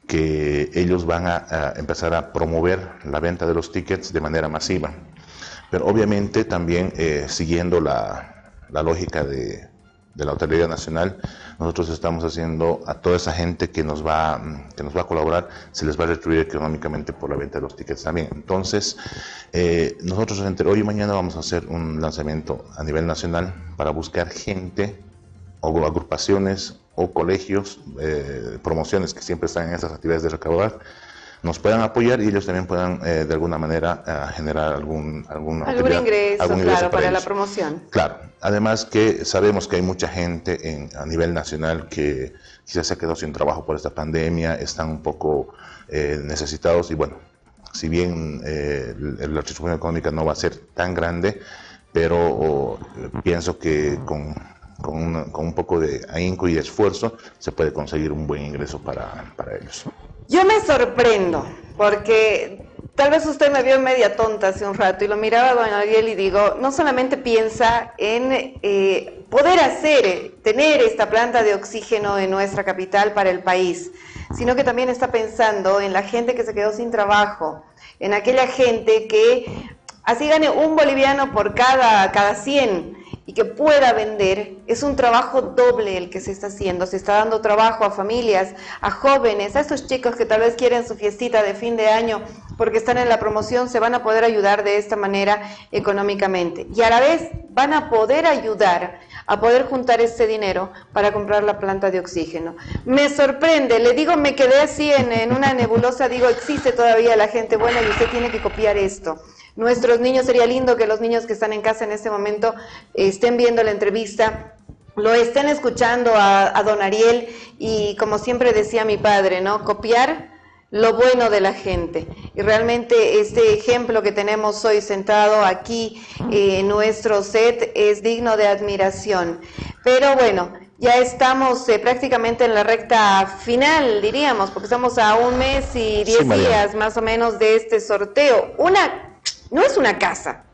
que ellos van a, a empezar a promover la venta de los tickets de manera masiva. Pero obviamente también eh, siguiendo la, la lógica de, de la Hotelería Nacional, nosotros estamos haciendo a toda esa gente que nos va, que nos va a colaborar, se les va a retribuir económicamente por la venta de los tickets también. Entonces, eh, nosotros entre hoy y mañana vamos a hacer un lanzamiento a nivel nacional para buscar gente o agrupaciones o colegios, eh, promociones que siempre están en esas actividades de recaudar, nos puedan apoyar y ellos también puedan eh, de alguna manera uh, generar algún, algún, algún ingreso, algún ingreso claro, para, para la ellos. promoción. Claro, además que sabemos que hay mucha gente en, a nivel nacional que quizás se ha quedado sin trabajo por esta pandemia, están un poco eh, necesitados y bueno, si bien eh, la retribución económica no va a ser tan grande, pero oh, pienso que con... Con, una, con un poco de ahínco y de esfuerzo se puede conseguir un buen ingreso para, para ellos. Yo me sorprendo, porque tal vez usted me vio media tonta hace un rato y lo miraba a don Ariel y digo, no solamente piensa en eh, poder hacer, tener esta planta de oxígeno en nuestra capital para el país, sino que también está pensando en la gente que se quedó sin trabajo, en aquella gente que así gane un boliviano por cada, cada cien, y que pueda vender. Es un trabajo doble el que se está haciendo, se está dando trabajo a familias, a jóvenes, a esos chicos que tal vez quieren su fiestita de fin de año porque están en la promoción, se van a poder ayudar de esta manera económicamente y a la vez van a poder ayudar a poder juntar ese dinero para comprar la planta de oxígeno. Me sorprende, le digo, me quedé así en, en una nebulosa, digo, existe todavía la gente buena y usted tiene que copiar esto. Nuestros niños, sería lindo que los niños que están en casa en este momento eh, estén viendo la entrevista, lo estén escuchando a, a don Ariel y como siempre decía mi padre, ¿no? Copiar lo bueno de la gente. Y realmente este ejemplo que tenemos hoy sentado aquí eh, en nuestro set es digno de admiración. Pero bueno, ya estamos eh, prácticamente en la recta final, diríamos, porque estamos a un mes y diez sí, días más o menos de este sorteo. Una No es una casa.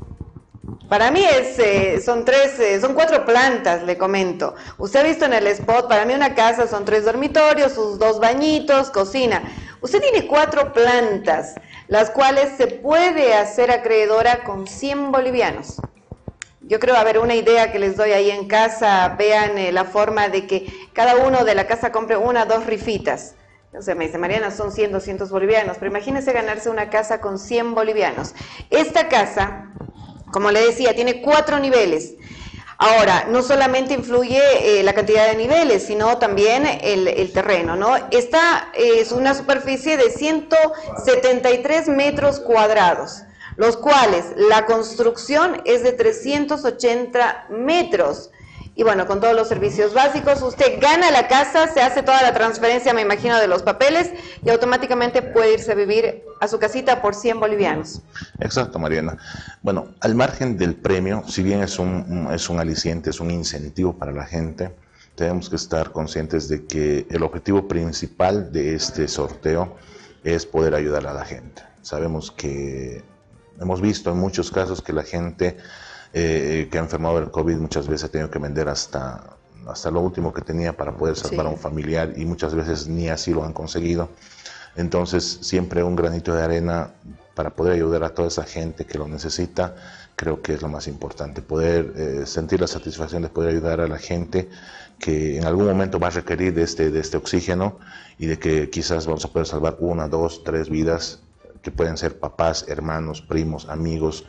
Para mí es, eh, son tres, eh, son cuatro plantas, le comento. Usted ha visto en el spot, para mí una casa son tres dormitorios, sus dos bañitos, cocina. Usted tiene cuatro plantas, las cuales se puede hacer acreedora con cien bolivianos. Yo creo, a ver, una idea que les doy ahí en casa, vean eh, la forma de que cada uno de la casa compre una, dos rifitas. O sea, me dice, Mariana, son cien, doscientos bolivianos, pero imagínese ganarse una casa con cien bolivianos. Esta casa, como le decía, tiene cuatro niveles. Ahora, no solamente influye eh, la cantidad de niveles, sino también el, el terreno, ¿no? Esta eh, es una superficie de ciento setenta y tres metros cuadrados, los cuales la construcción es de trescientos ochenta metros. Y bueno, con todos los servicios básicos, usted gana la casa, se hace toda la transferencia, me imagino, de los papeles y automáticamente puede irse a vivir a su casita por cien bolivianos. Exacto, Mariana. Bueno, al margen del premio, si bien es un, es un aliciente, es un incentivo para la gente, tenemos que estar conscientes de que el objetivo principal de este sorteo es poder ayudar a la gente. Sabemos que hemos visto en muchos casos que la gente Eh, que ha enfermado del COVID muchas veces ha tenido que vender hasta, hasta lo último que tenía para poder salvar sí. a un familiar y muchas veces ni así lo han conseguido. Entonces siempre un granito de arena para poder ayudar a toda esa gente que lo necesita, creo que es lo más importante, poder eh, sentir la satisfacción de poder ayudar a la gente que en algún momento va a requerir de este, de este oxígeno y de que quizás vamos a poder salvar una, dos, tres vidas que pueden ser papás, hermanos, primos, amigos,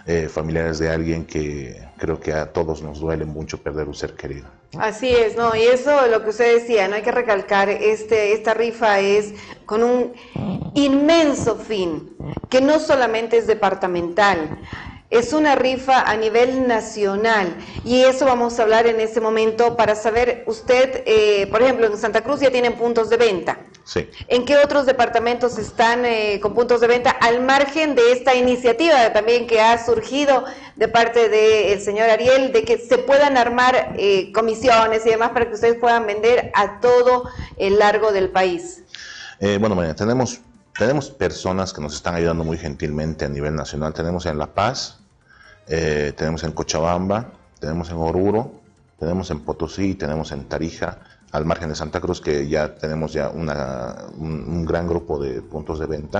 eh, familiares de alguien que creo que a todos nos duele mucho perder un ser querido. Así es, ¿no? Y eso, lo que usted decía, no hay que recalcar, este, esta rifa es con un inmenso fin, que no solamente es departamental, es una rifa a nivel nacional, y eso vamos a hablar en este momento para saber, usted, eh, por ejemplo, en Santa Cruz ya tienen puntos de venta. Sí. ¿En qué otros departamentos están eh, con puntos de venta, al margen de esta iniciativa también que ha surgido de parte del señor Ariel, de que se puedan armar eh, comisiones y demás para que ustedes puedan vender a todo el largo del país? Eh, bueno, María, tenemos, tenemos personas que nos están ayudando muy gentilmente a nivel nacional. Tenemos en La Paz, eh, tenemos en Cochabamba, tenemos en Oruro, tenemos en Potosí, tenemos en Tarija, al margen de Santa Cruz, que ya tenemos ya una, un, un gran grupo de puntos de venta,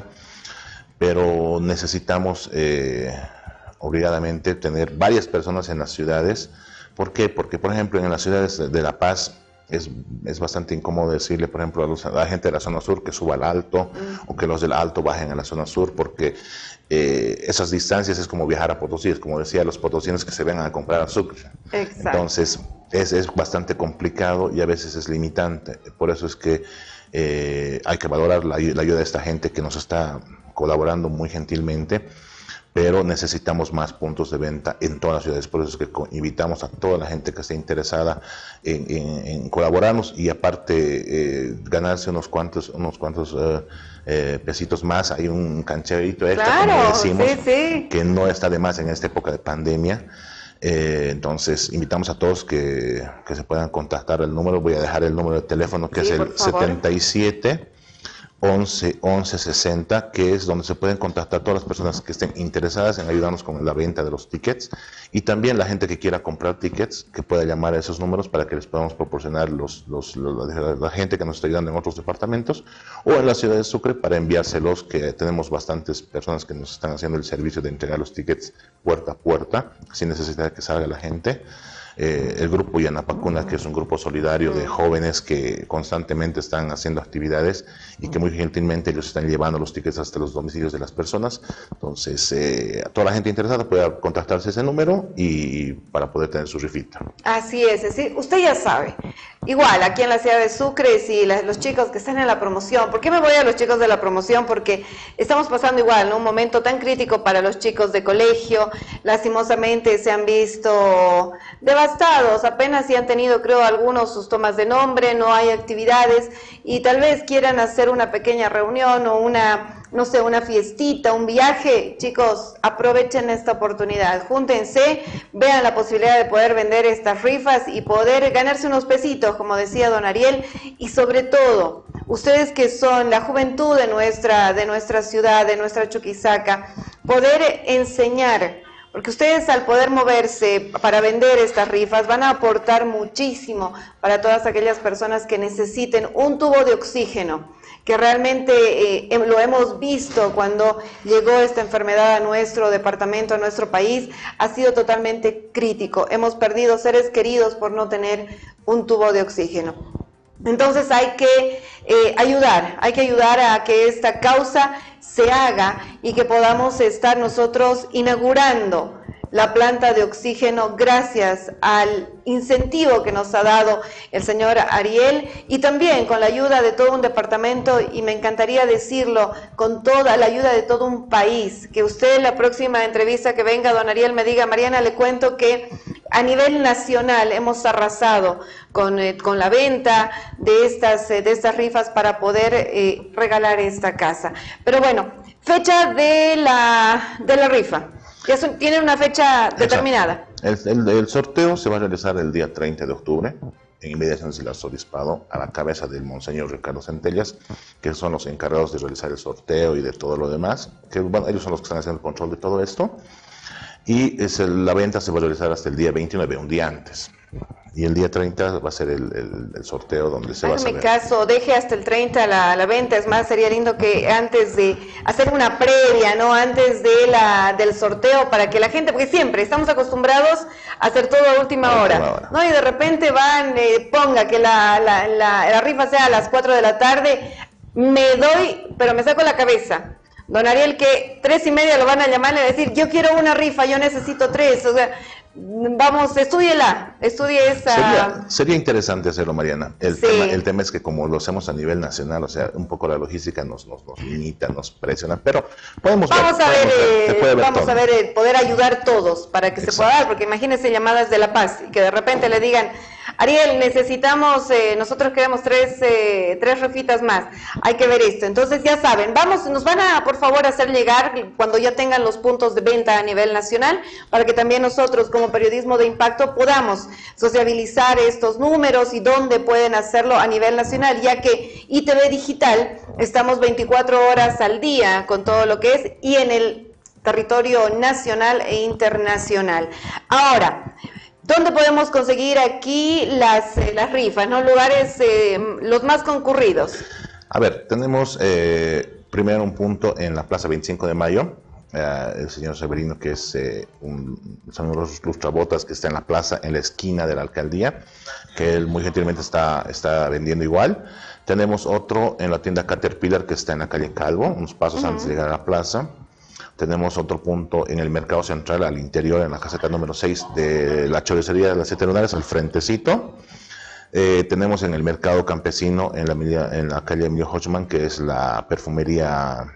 pero necesitamos eh, obligadamente tener varias personas en las ciudades. ¿Por qué? Porque, por ejemplo, en las ciudades de La Paz es, es bastante incómodo decirle, por ejemplo, a, los, a la gente de la zona sur que suba al alto, mm. o que los del alto bajen a la zona sur, porque eh, esas distancias es como viajar a Potosí, es como decía los potosinos que se vengan a comprar azúcar. Exacto. Entonces, es, es bastante complicado y a veces es limitante. Por eso es que eh, hay que valorar la, la ayuda de esta gente que nos está colaborando muy gentilmente, pero necesitamos más puntos de venta en todas las ciudades. Por eso es que invitamos a toda la gente que esté interesada en, en, en colaborarnos y aparte eh, ganarse unos cuantos, unos cuantos uh, eh, pesitos más. Hay un cancherito extra, claro, como decimos, sí, sí. que no está de más en esta época de pandemia. Eh, entonces, invitamos a todos que, que se puedan contactar. El número, voy a dejar el número de teléfono, que sí, es el setenta y siete, once, once, sesenta, que es donde se pueden contactar todas las personas que estén interesadas en ayudarnos con la venta de los tickets, y también la gente que quiera comprar tickets, que pueda llamar a esos números para que les podamos proporcionar los, los, los, la, la gente que nos está ayudando en otros departamentos o en la ciudad de Sucre para enviárselos, que tenemos bastantes personas que nos están haciendo el servicio de entregar los tickets puerta a puerta, sin necesidad de que salga la gente. Eh, el grupo Yanapacuna, que es un grupo solidario de jóvenes que constantemente están haciendo actividades y que muy gentilmente ellos están llevando los tickets hasta los domicilios de las personas. Entonces, eh, a toda la gente interesada puede contactarse a ese número y para poder tener su rifita. Así es, así, usted ya sabe. Igual, aquí en la ciudad de Sucre, si la, los chicos que están en la promoción, ¿por qué me voy a los chicos de la promoción? Porque estamos pasando igual, ¿no? Un momento tan crítico para los chicos de colegio, lastimosamente se han visto devastados, apenas si han tenido, creo, algunos sus tomas de nombre, no hay actividades, y tal vez quieran hacer una pequeña reunión o una, no sé, una fiestita, un viaje. Chicos, aprovechen esta oportunidad, júntense, vean la posibilidad de poder vender estas rifas y poder ganarse unos pesitos, como decía don Ariel, y sobre todo, ustedes que son la juventud de nuestra, de nuestra ciudad, de nuestra Chuquisaca, poder enseñar, porque ustedes al poder moverse para vender estas rifas van a aportar muchísimo para todas aquellas personas que necesiten un tubo de oxígeno, que realmente eh, lo hemos visto cuando llegó esta enfermedad a nuestro departamento, a nuestro país, ha sido totalmente crítico. Hemos perdido seres queridos por no tener un tubo de oxígeno. Entonces hay que eh, ayudar, hay que ayudar a que esta causa se haga y que podamos estar nosotros inaugurando la planta de oxígeno gracias al incentivo que nos ha dado el señor Ariel y también con la ayuda de todo un departamento, y me encantaría decirlo, con toda la ayuda de todo un país. Que usted en la próxima entrevista que venga, don Ariel, me diga: Mariana, le cuento que a nivel nacional hemos arrasado con, eh, con la venta de estas, eh, de estas rifas para poder eh, regalar esta casa. Pero bueno, fecha de la, de la rifa. Ya son, tiene una fecha determinada. El, el, el sorteo se va a realizar el día treinta de octubre, en inmediaciones del arzobispado, a la cabeza del monseñor Ricardo Centellas, que son los encargados de realizar el sorteo y de todo lo demás, que bueno, ellos son los que están haciendo el control de todo esto. Y es el, la venta se va a realizar hasta el día veintinueve, un día antes. Y el día treinta va a ser el, el, el sorteo donde se va a saber. En mi caso, deje hasta el treinta la, la venta. Es más, sería lindo que antes de hacer una previa, ¿no? Antes de la, del sorteo, para que la gente, porque siempre estamos acostumbrados a hacer todo a última, a hora, última hora, ¿no? Y de repente van, eh, ponga que la, la, la, la rifa sea a las cuatro de la tarde, me doy, pero me saco la cabeza. Don Ariel, que tres y media lo van a llamar y a decir, yo quiero una rifa, yo necesito tres, o sea, vamos, estúdiela, estudie esa... Sería, sería interesante hacerlo, Mariana. El, Sí. tema, el tema es que como lo hacemos a nivel nacional, o sea, un poco la logística nos, nos, nos limita, nos presiona, pero podemos Vamos ver, a ver, podemos ver, eh, se puede ver vamos todo. a ver, eh, poder ayudar todos para que se Exacto. pueda dar, porque imagínense llamadas de La Paz y que de repente le digan, Ariel, necesitamos, eh, nosotros queremos tres, eh, tres refitas más, hay que ver esto. Entonces ya saben, vamos, nos van a por favor hacer llegar cuando ya tengan los puntos de venta a nivel nacional, para que también nosotros como periodismo de impacto podamos sociabilizar estos números y dónde pueden hacerlo a nivel nacional, ya que I T V Digital estamos veinticuatro horas al día con todo lo que es y en el territorio nacional e internacional. Ahora, ¿dónde podemos conseguir aquí las, eh, las rifas, ¿no? Lugares eh, los más concurridos. A ver, tenemos eh, primero un punto en la Plaza veinticinco de Mayo, eh, el señor Severino, que es eh, un, son los lustrabotas que está en la plaza, en la esquina de la alcaldía, que él muy gentilmente está, está vendiendo igual. Tenemos otro en la tienda Caterpillar, que está en la calle Calvo, unos pasos uh-huh. antes de llegar a la plaza. Tenemos otro punto en el Mercado Central, al interior, en la caseta número seis de la choricería de las Siete Lunares, al frentecito. Eh, tenemos en el Mercado Campesino, en la, en la calle Emilio Hochman, que es la perfumería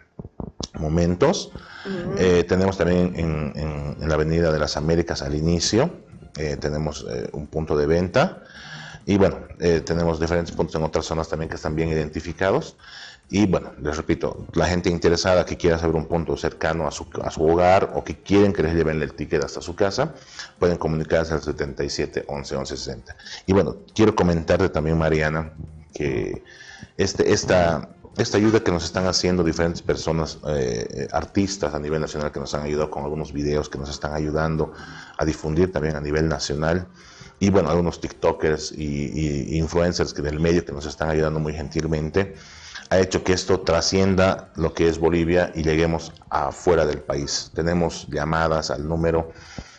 Momentos. Uh-huh. eh, tenemos también en, en, en la Avenida de las Américas, al inicio, eh, tenemos eh, un punto de venta. Y bueno, eh, tenemos diferentes puntos en otras zonas también que están bien identificados. Y bueno, les repito, la gente interesada que quiera saber un punto cercano a su, a su hogar o que quieren que les lleven el ticket hasta su casa, pueden comunicarse al setenta y siete, once, once sesenta. Y bueno, quiero comentarte también, Mariana, que este, esta, esta ayuda que nos están haciendo diferentes personas, eh, artistas a nivel nacional, que nos han ayudado con algunos videos, que nos están ayudando a difundir también a nivel nacional. Y bueno, algunos tiktokers y, y influencers que del medio que nos están ayudando muy gentilmente, ha hecho que esto trascienda lo que es Bolivia y lleguemos afuera del país. Tenemos llamadas al número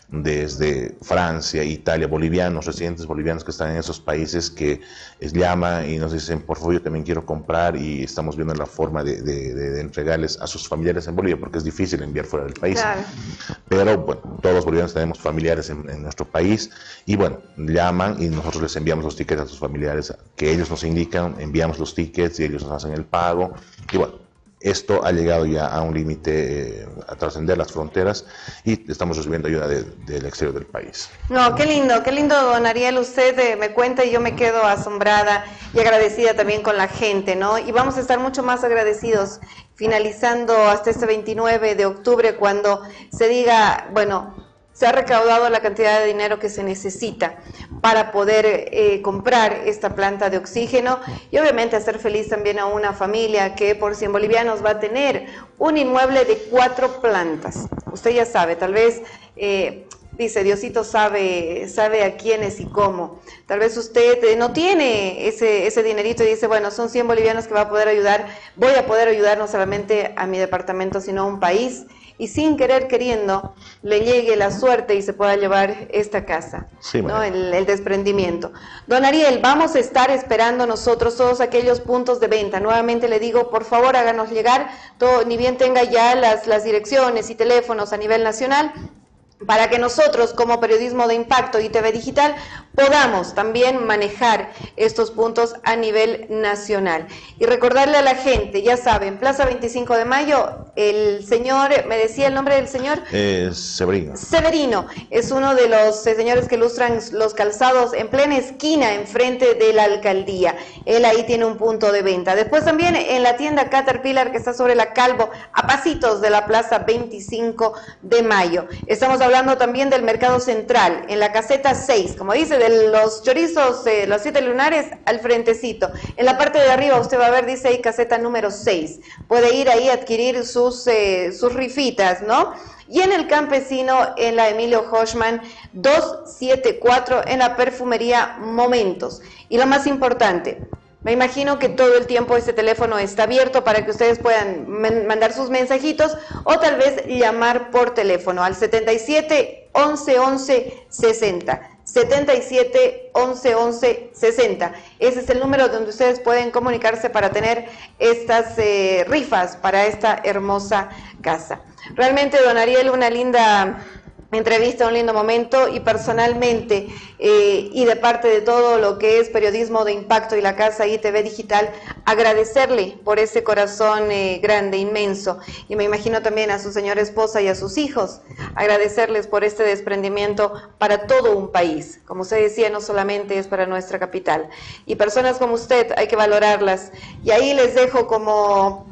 desde Francia, Italia, bolivianos, residentes bolivianos que están en esos países que es, llaman y nos dicen, por favor, yo también quiero comprar, y estamos viendo la forma de, de, de entregarles a sus familiares en Bolivia, porque es difícil enviar fuera del país. Claro. Pero bueno, todos los bolivianos tenemos familiares en, en nuestro país y bueno, llaman y nosotros les enviamos los tickets a sus familiares, que ellos nos indican, enviamos los tickets y ellos nos hacen el pago. Y bueno, esto ha llegado ya a un límite, eh, a trascender las fronteras, y estamos recibiendo ayuda de, del exterior del país. No, qué lindo, qué lindo, don Ariel, usted eh, me cuenta y yo me quedo asombrada y agradecida también con la gente, ¿no? Y vamos a estar mucho más agradecidos finalizando hasta este veintinueve de octubre, cuando se diga, bueno, se ha recaudado la cantidad de dinero que se necesita para poder eh, comprar esta planta de oxígeno, y obviamente hacer feliz también a una familia que por cien bolivianos va a tener un inmueble de cuatro plantas. Usted ya sabe, tal vez eh, dice, Diosito sabe, sabe a quiénes y cómo. Tal vez usted eh, no tiene ese, ese dinerito y dice, bueno, son cien bolivianos que va a poder ayudar, voy a poder ayudar no solamente a mi departamento, sino a un país, y sin querer queriendo le llegue la suerte y se pueda llevar esta casa, sí, ¿no? el, el desprendimiento. Don Ariel, vamos a estar esperando nosotros todos aquellos puntos de venta. Nuevamente le digo, por favor háganos llegar, todo, ni bien tenga ya las, las direcciones y teléfonos a nivel nacional, para que nosotros como periodismo de impacto y T V Digital podamos también manejar estos puntos a nivel nacional. Y recordarle a la gente, ya saben, Plaza veinticinco de Mayo, el señor, me decía el nombre del señor. Eh, Severino. Severino, es uno de los eh, señores que ilustran los calzados en plena esquina, enfrente de la alcaldía. Él ahí tiene un punto de venta. Después también en la tienda Caterpillar, que está sobre la Calvo, a pasitos de la Plaza veinticinco de Mayo. Estamos hablando hablando también del Mercado Central, en la caseta seis, como dice, de los chorizos, eh, los siete lunares, al frentecito. En la parte de arriba usted va a ver, dice ahí, caseta número seis. Puede ir ahí a adquirir sus, eh, sus rifitas, ¿no? Y en el Campesino, en la Emilio Hochman, doscientos setenta y cuatro, en la perfumería Momentos. Y lo más importante, me imagino que todo el tiempo este teléfono está abierto para que ustedes puedan mandar sus mensajitos o tal vez llamar por teléfono al setenta y siete, once, once, sesenta. setenta y siete, once, once, sesenta. Ese es el número donde ustedes pueden comunicarse para tener estas eh, rifas para esta hermosa casa. Realmente, don Ariel, una linda entrevista, un lindo momento, y personalmente eh, y de parte de todo lo que es Periodismo de Impacto y la Casa I T V Digital, agradecerle por ese corazón eh, grande, inmenso, y me imagino también a su señora esposa y a sus hijos, agradecerles por este desprendimiento para todo un país. Como usted decía, no solamente es para nuestra capital, y personas como usted hay que valorarlas, y ahí les dejo como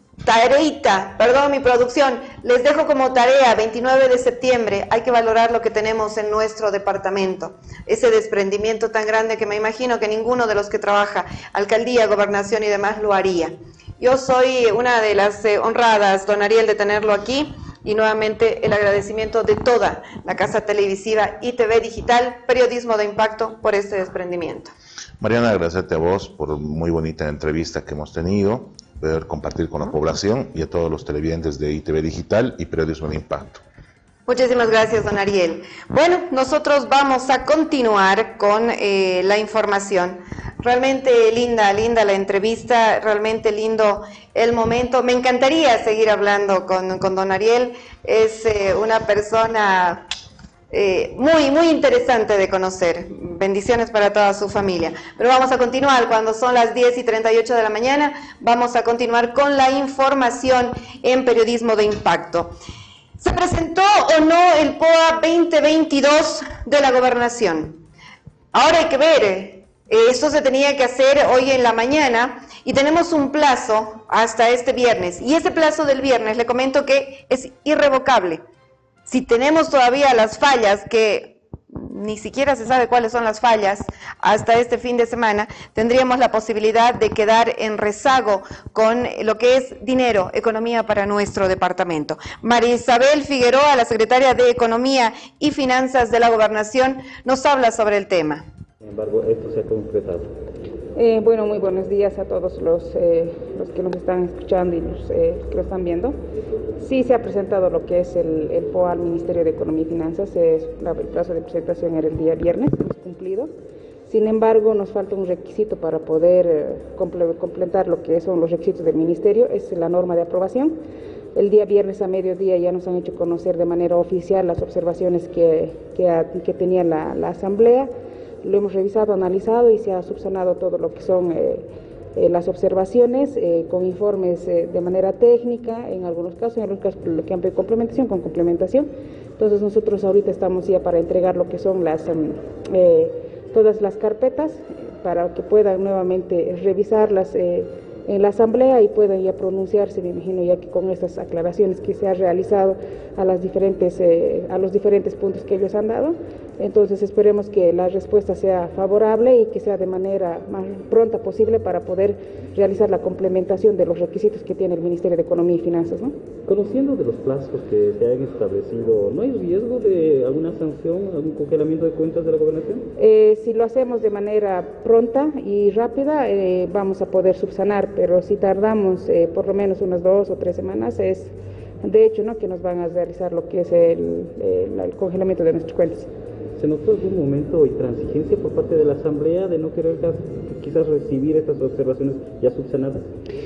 tareita, perdón mi producción, les dejo como tarea, veintinueve de septiembre, hay que valorar lo que tenemos en nuestro departamento, ese desprendimiento tan grande que me imagino que ninguno de los que trabaja, alcaldía, gobernación y demás lo haría. Yo soy una de las eh, honradas, don Ariel, de tenerlo aquí, y nuevamente el agradecimiento de toda la casa televisiva I T V Digital, Periodismo de Impacto, por este desprendimiento. Mariana, agradecerte a vos por muy bonita entrevista que hemos tenido, poder compartir con la población y a todos los televidentes de I T V Digital y Periodismo de Impacto. Muchísimas gracias, don Ariel. Bueno, nosotros vamos a continuar con eh, la información. Realmente linda, linda la entrevista, realmente lindo el momento. Me encantaría seguir hablando con, con don Ariel. Es eh, una persona eh, muy, muy interesante de conocer. Bendiciones para toda su familia. Pero vamos a continuar cuando son las diez y treinta y ocho de la mañana. Vamos a continuar con la información en Periodismo de Impacto. ¿Se presentó o no el P O A veinte veintidós de la Gobernación? Ahora hay que ver, eh, esto se tenía que hacer hoy en la mañana y tenemos un plazo hasta este viernes. Y ese plazo del viernes, le comento que es irrevocable. Si tenemos todavía las fallas, que ni siquiera se sabe cuáles son las fallas hasta este fin de semana, tendríamos la posibilidad de quedar en rezago con lo que es dinero, economía para nuestro departamento. María Isabel Figueroa, la secretaria de Economía y Finanzas de la Gobernación, nos habla sobre el tema. Sin embargo, esto se ha concretado. Eh, bueno, muy buenos días a todos los, eh, los que nos están escuchando y los eh, que lo están viendo. Sí se ha presentado lo que es el, el P O A al Ministerio de Economía y Finanzas. Es, la, el plazo de presentación era el día viernes, hemos cumplido. Sin embargo, nos falta un requisito para poder eh, comple completar lo que son los requisitos del Ministerio, es la norma de aprobación. El día viernes a mediodía ya nos han hecho conocer de manera oficial las observaciones que, que, ha, que tenía la, la Asamblea. Lo hemos revisado, analizado y se ha subsanado todo lo que son eh, eh, las observaciones eh, con informes eh, de manera técnica, en algunos casos, en algunos casos lo que han pedido complementación, con complementación. Entonces nosotros ahorita estamos ya para entregar lo que son las eh, todas las carpetas para que puedan nuevamente revisarlas eh, en la Asamblea y puedan ya pronunciarse, me imagino, ya que con estas aclaraciones que se ha realizado a las diferentes eh, a los diferentes puntos que ellos han dado. Entonces esperemos que la respuesta sea favorable y que sea de manera más pronta posible para poder realizar la complementación de los requisitos que tiene el Ministerio de Economía y Finanzas, ¿no? Conociendo de los plazos que se han establecido, ¿no hay riesgo de alguna sanción, algún congelamiento de cuentas de la Gobernación? Eh, si lo hacemos de manera pronta y rápida, eh, vamos a poder subsanar, pero si tardamos eh, por lo menos unas dos o tres semanas, es de hecho, ¿no?, que nos van a realizar lo que es el, el, el congelamiento de nuestras cuentas. ¿Se notó algún momento intransigencia por parte de la Asamblea de no querer quizás recibir estas observaciones ya subsanadas?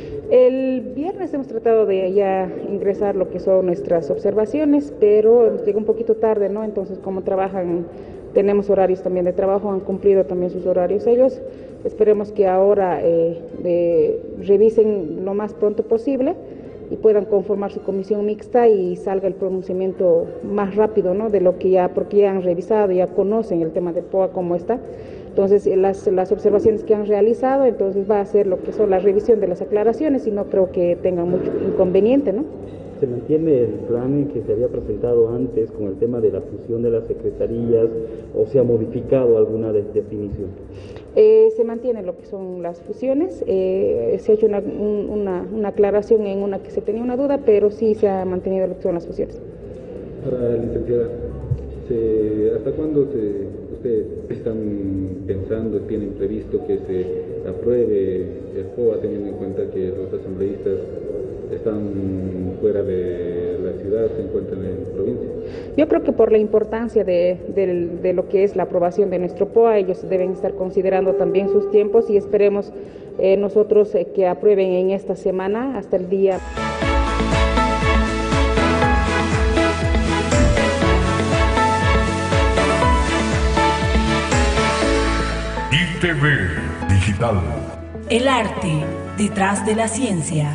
El viernes hemos tratado de ya ingresar lo que son nuestras observaciones, pero llegó un poquito tarde, ¿no? Entonces, como trabajan, tenemos horarios también de trabajo, han cumplido también sus horarios ellos. Esperemos que ahora eh, de, revisen lo más pronto posible y puedan conformar su comisión mixta y salga el pronunciamiento más rápido, ¿no?, de lo que ya, porque ya han revisado, ya conocen el tema de P O A como está. Entonces, las, las observaciones que han realizado, entonces va a ser lo que son la revisión de las aclaraciones y no creo que tengan mucho inconveniente, ¿no? ¿Se mantiene el plan que se había presentado antes con el tema de la fusión de las secretarías o se ha modificado alguna de definición? Eh, se mantiene lo que son las fusiones, eh, se ha hecho una, una, una aclaración en una que se tenía una duda, pero sí se ha mantenido lo que son las fusiones. Ahora, licenciada, se, ¿hasta cuándo se, ustedes están pensando, tienen previsto que se apruebe el P O A, teniendo en cuenta que los asambleístas están fuera de las ciudad, se encuentran en la provincia? Yo creo que por la importancia de, de, de lo que es la aprobación de nuestro P O A, ellos deben estar considerando también sus tiempos y esperemos eh, nosotros eh, que aprueben en esta semana hasta el día. I T V Digital. El arte detrás de la ciencia.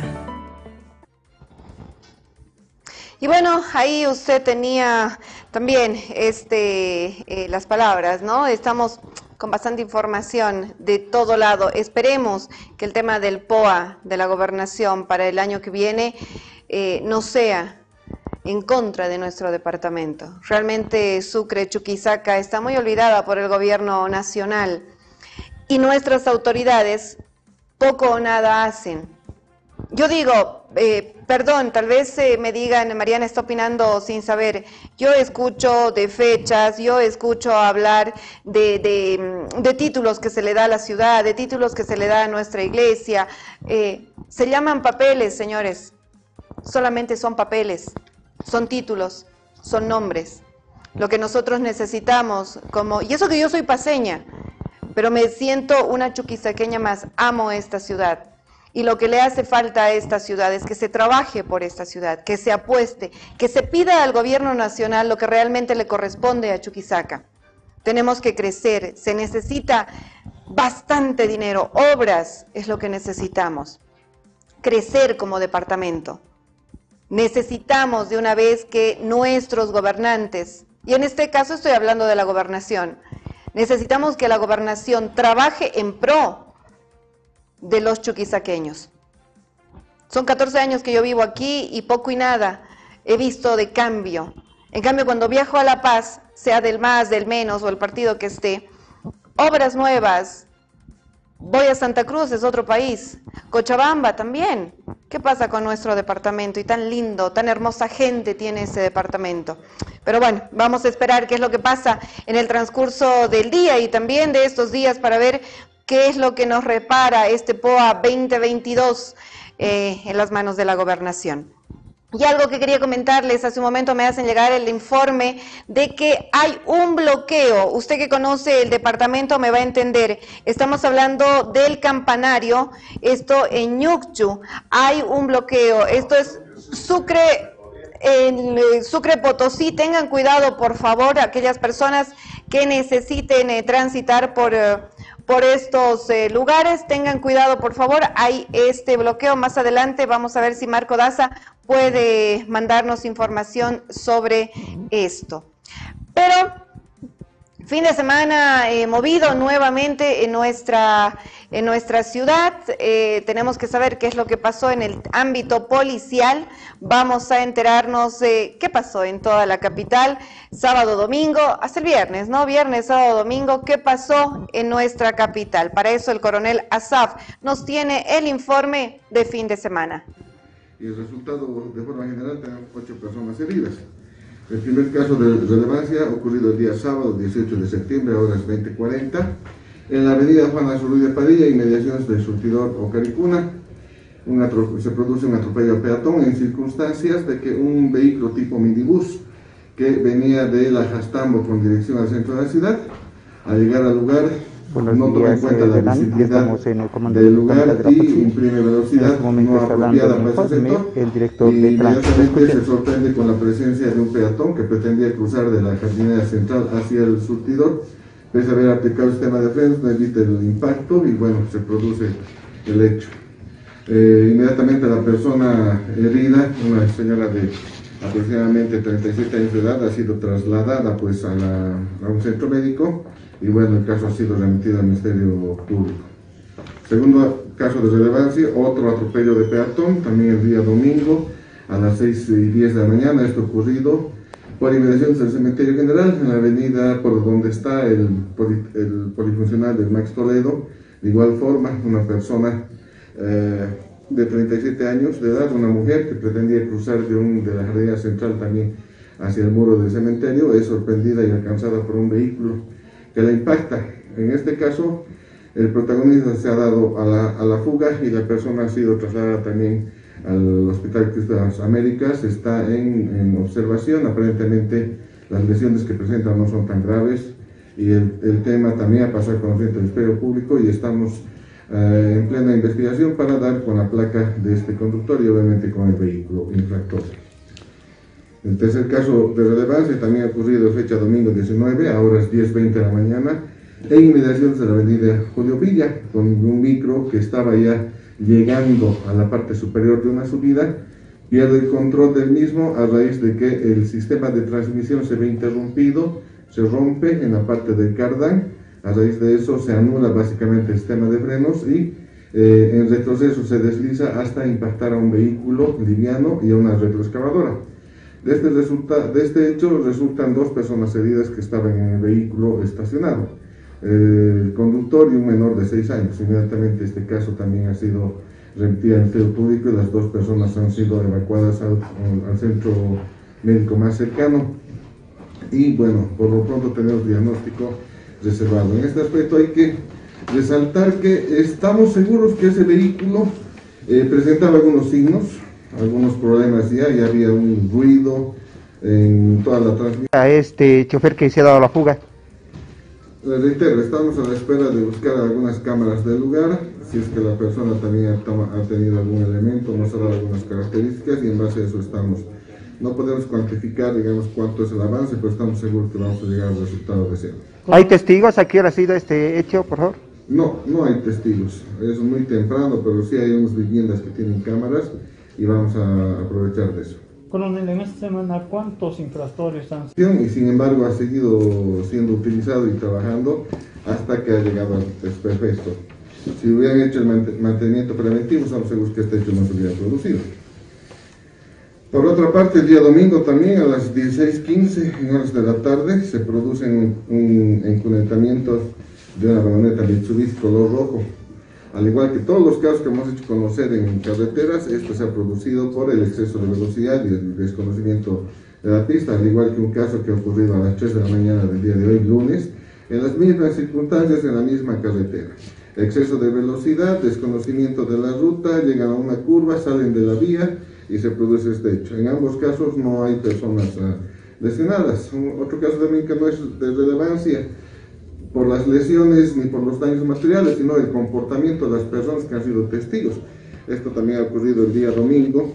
Y bueno, ahí usted tenía también este, eh, las palabras, ¿no? Estamos con bastante información de todo lado. Esperemos que el tema del P O A de la gobernación para el año que viene eh, no sea en contra de nuestro departamento. Realmente Sucre, Chuquisaca está muy olvidada por el gobierno nacional y nuestras autoridades poco o nada hacen. Yo digo, eh, perdón, tal vez eh, me digan, Mariana está opinando sin saber. Yo escucho de fechas, yo escucho hablar de, de, de títulos que se le da a la ciudad, de títulos que se le da a nuestra iglesia. Eh, se llaman papeles, señores. Solamente son papeles, son títulos, son nombres. Lo que nosotros necesitamos, como y eso que yo soy paseña, pero me siento una chuquisaqueña más, amo esta ciudad. Y lo que le hace falta a esta ciudad es que se trabaje por esta ciudad, que se apueste, que se pida al gobierno nacional lo que realmente le corresponde a Chuquisaca. Tenemos que crecer, se necesita bastante dinero, obras es lo que necesitamos. Crecer como departamento. Necesitamos de una vez que nuestros gobernantes, y en este caso estoy hablando de la gobernación, necesitamos que la gobernación trabaje en pro de los chuquisaqueños. Son catorce años que yo vivo aquí y poco y nada he visto de cambio. En cambio, cuando viajo a La Paz, sea del más, del menos o el partido que esté, obras nuevas. Voy a Santa Cruz, es otro país. Cochabamba también. ¿Qué pasa con nuestro departamento? Y tan lindo, tan hermosa gente tiene ese departamento. Pero bueno, vamos a esperar qué es lo que pasa en el transcurso del día y también de estos días para ver qué es lo que nos repara este P O A veinte veintidós eh, en las manos de la gobernación. Y algo que quería comentarles, hace un momento me hacen llegar el informe de que hay un bloqueo. Usted que conoce el departamento me va a entender. Estamos hablando del campanario, esto en Ñuqchu. Hay un bloqueo. Esto es Sucre, en Sucre Potosí. Tengan cuidado, por favor, aquellas personas que necesiten eh, transitar por... Eh, por estos eh, lugares, tengan cuidado por favor, hay este bloqueo. Más adelante vamos a ver si Marco Daza puede mandarnos información sobre esto. Pero fin de semana eh, movido nuevamente en nuestra, en nuestra ciudad, eh, tenemos que saber qué es lo que pasó en el ámbito policial, vamos a enterarnos de qué pasó en toda la capital, sábado, domingo, hasta el viernes, ¿no? Viernes, sábado, domingo, qué pasó en nuestra capital. Para eso el coronel Asaf nos tiene el informe de fin de semana. Y el resultado, de forma general, tenemos ocho personas heridas. El primer caso de relevancia ocurrido el día sábado dieciocho de septiembre a horas veinte cuarenta en la avenida Juan Azurduy de Padilla, inmediaciones del surtidor Ocaricuna. Un se produce un atropello peatón en circunstancias de que un vehículo tipo minibús que venía de la Jastambo con dirección al centro de la ciudad, al llegar al lugar Buenos no toma en cuenta eh, la Delán, visibilidad en el del lugar de y imprime velocidad este no apropiada para ese sector, el director y de inmediatamente se sorprende con la presencia de un peatón que pretendía cruzar de la jardinera central hacia el surtidor. Pese a haber aplicado el sistema de frenos, no evita el impacto y bueno, se produce el hecho. Eh, inmediatamente la persona herida, una señora de aproximadamente treinta y siete años de edad, ha sido trasladada pues a, la, a un centro médico y bueno, el caso ha sido remitido al Ministerio Público. Segundo caso de relevancia, otro atropello de peatón, también el día domingo a las seis y diez de la mañana, esto ocurrido por inmediaciones del Cementerio General, en la avenida por donde está el, el polifuncional del Max Toledo. De igual forma, una persona eh, de treinta y siete años de edad, una mujer que pretendía cruzar de, un, de la jardinera central también hacia el muro del cementerio, es sorprendida y alcanzada por un vehículo que la impacta. En este caso, el protagonista se ha dado a la, a la fuga y la persona ha sido trasladada también al Hospital Cristo de las Américas, está en, en observación. Aparentemente las lesiones que presentan no son tan graves y el, el tema también ha pasado con el Ministerio Público y estamos eh, en plena investigación para dar con la placa de este conductor y obviamente con el vehículo infractor. El tercer caso de relevancia también ha ocurrido fecha domingo diecinueve a horas diez veinte de la mañana en inmediaciones de la avenida Julio Villa, con un micro que estaba ya llegando a la parte superior de una subida, pierde el control del mismo a raíz de que el sistema de transmisión se ve interrumpido, se rompe en la parte del cardán, a raíz de eso se anula básicamente el sistema de frenos y eh, en retroceso se desliza hasta impactar a un vehículo liviano y a una retroexcavadora. De este, resulta, de este hecho resultan dos personas heridas que estaban en el vehículo estacionado, el conductor y un menor de seis años. Inmediatamente este caso también ha sido remitido al Ministerio Público y las dos personas han sido evacuadas al, al centro médico más cercano y bueno, por lo pronto tenemos diagnóstico reservado. En este aspecto hay que resaltar que estamos seguros que ese vehículo eh, presentaba algunos signos, algunos problemas ya, ya había un ruido en toda la transmisión. A este chofer que se ha dado la fuga. Les reitero, estamos a la espera de buscar algunas cámaras del lugar, si es que la persona también ha, ha tenido algún elemento, nos ha dado algunas características y en base a eso estamos. No podemos cuantificar, digamos, cuánto es el avance, pero estamos seguros que vamos a llegar al resultado deseado. ¿Hay testigos? ¿A qué hora ha sido este hecho, por favor? No, no hay testigos. Es muy temprano, pero sí hay unas viviendas que tienen cámaras y vamos a aprovechar de eso. Coronel, en esta semana, ¿cuántos infractores han sido? Y sin embargo ha seguido siendo utilizado y trabajando hasta que ha llegado al desperfecto. Si hubieran hecho el mantenimiento preventivo, estamos seguros que este hecho no se hubiera producido. Por otra parte, el día domingo también a las dieciséis quince en horas de la tarde se produce un, un encunetamiento de una camioneta Mitsubishi color rojo. Al igual que todos los casos que hemos hecho conocer en carreteras, esto se ha producido por el exceso de velocidad y el desconocimiento de la pista, al igual que un caso que ha ocurrido a las tres de la mañana del día de hoy, lunes, en las mismas circunstancias, en la misma carretera. Exceso de velocidad, desconocimiento de la ruta, llegan a una curva, salen de la vía y se produce este hecho. En ambos casos no hay personas uh, lesionadas. Otro caso también que no es de relevancia por las lesiones ni por los daños materiales, sino el comportamiento de las personas que han sido testigos. Esto también ha ocurrido el día domingo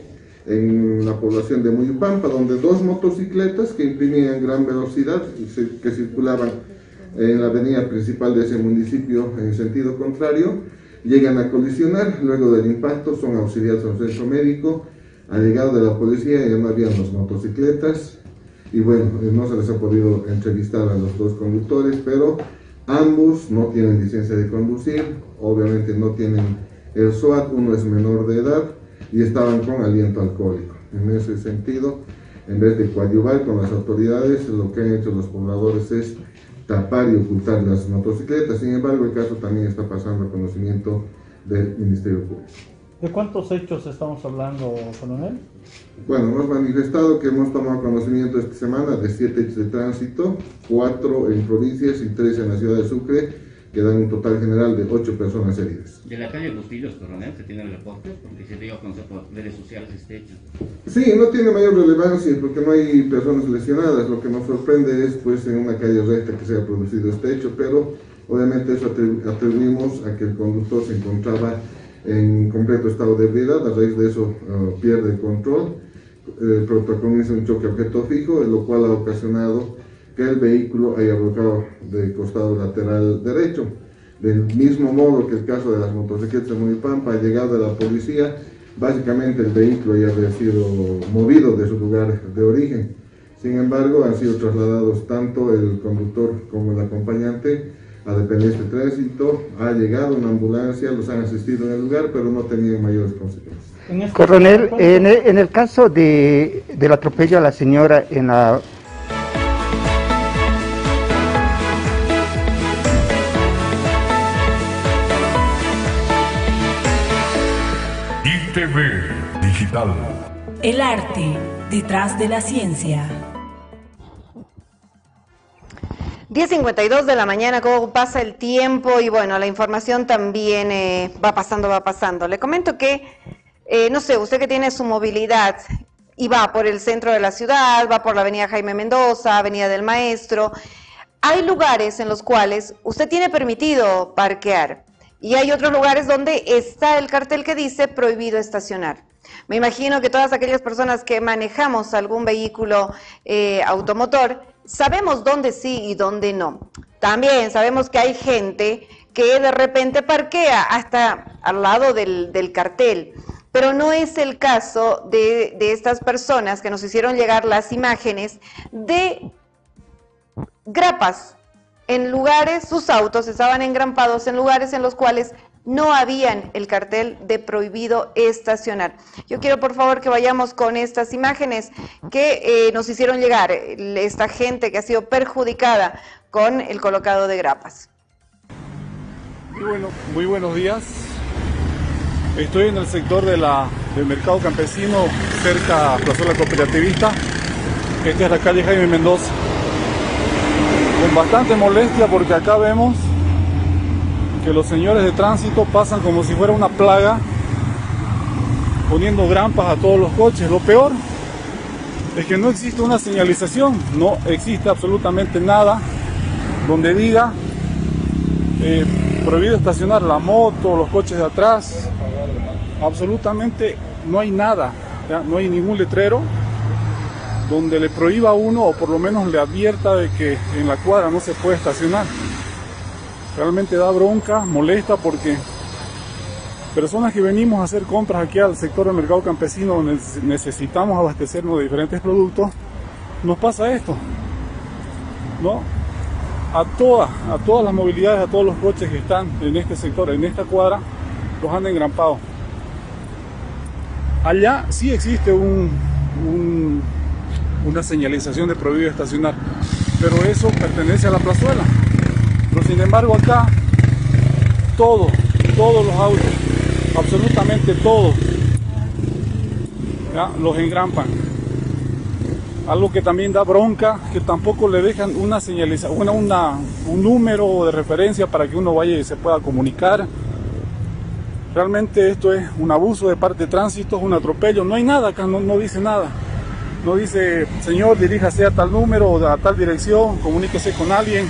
en la población de Muyupampa, donde dos motocicletas que imprimían gran velocidad y se, que circulaban en la avenida principal de ese municipio en sentido contrario, llegan a colisionar. Luego del impacto son auxiliados al centro médico, ha llegado de la policía y ya no habían las motocicletas y bueno, no se les ha podido entrevistar a los dos conductores, pero ambos no tienen licencia de conducir, obviamente no tienen el SOAT, uno es menor de edad y estaban con aliento alcohólico. En ese sentido, en vez de coadyuvar con las autoridades, lo que han hecho los pobladores es tapar y ocultar las motocicletas. Sin embargo, el caso también está pasando a conocimiento del Ministerio Público. ¿De cuántos hechos estamos hablando, coronel? Bueno, hemos manifestado que hemos tomado conocimiento esta semana de siete hechos de tránsito, cuatro en provincias y tres en la ciudad de Sucre, que dan un total general de ocho personas heridas. De la calle Bustillos, coronel, se tiene el reporte, porque se dio a conocer por redes sociales este hecho. Sí, no tiene mayor relevancia porque no hay personas lesionadas. Lo que nos sorprende es, pues, en una calle recta que se haya producido este hecho, pero obviamente eso atribuimos a que el conductor se encontraba en completo estado de ebriedad. A raíz de eso uh, pierde el control, eh, protagoniza un choque a objeto fijo, lo cual ha ocasionado que el vehículo haya volcado de costado lateral derecho. Del mismo modo que el caso de las motocicletas de Muyupampa, ha llegado a la policía, básicamente el vehículo ya había sido movido de su lugar de origen. Sin embargo, han sido trasladados tanto el conductor como el acompañante a dependencia de tránsito. Ha llegado una ambulancia, los han asistido en el lugar, pero no tenían mayores consecuencias. Coronel, en el, en el caso de, del atropello a la señora en la... I T V Digital. El arte detrás de la ciencia. diez cincuenta y dos de la mañana, cómo pasa el tiempo y bueno, la información también eh, va pasando, va pasando. Le comento que eh, no sé, usted que tiene su movilidad y va por el centro de la ciudad, va por la avenida Jaime Mendoza, avenida del Maestro, hay lugares en los cuales usted tiene permitido parquear y hay otros lugares donde está el cartel que dice prohibido estacionar. Me imagino que todas aquellas personas que manejamos algún vehículo eh, automotor, sabemos dónde sí y dónde no. También sabemos que hay gente que de repente parquea hasta al lado del, del cartel, pero no es el caso de, de estas personas que nos hicieron llegar las imágenes de grapas en lugares, sus autos estaban engrampados en lugares en los cuales no habían el cartel de prohibido estacionar. Yo quiero por favor que vayamos con estas imágenes que eh, nos hicieron llegar esta gente que ha sido perjudicada con el colocado de grapas. Muy, bueno, muy buenos días. Estoy en el sector de la, del mercado campesino, cerca a Plazuela Cooperativista. Esta es la calle Jaime Mendoza. Con bastante molestia porque acá vemos que los señores de tránsito pasan como si fuera una plaga, poniendo grampas a todos los coches. Lo peor es que no existe una señalización, no existe absolutamente nada donde diga eh, prohibido estacionar la moto, los coches de atrás. Absolutamente no hay nada, ¿ya? No hay ningún letrero donde le prohíba a uno o por lo menos le advierta de que en la cuadra no se puede estacionar. Realmente da bronca, molesta porque personas que venimos a hacer compras aquí al sector del mercado campesino donde necesitamos abastecernos de diferentes productos, nos pasa esto, ¿no? A todas, a todas las movilidades, a todos los coches que están en este sector, en esta cuadra, los han engrampado. Allá sí existe un, un, una señalización de prohibido estacionar, pero eso pertenece a la plazuela. Pero sin embargo acá, todo, todos los autos, absolutamente todos, ¿ya? Los engrampan. Algo que también da bronca, que tampoco le dejan una señalización, una, una, un número de referencia para que uno vaya y se pueda comunicar. Realmente esto es un abuso de parte de tránsito, es un atropello. No hay nada acá, no, no dice nada. No dice, señor, diríjase a tal número o a tal dirección, comuníquese con alguien.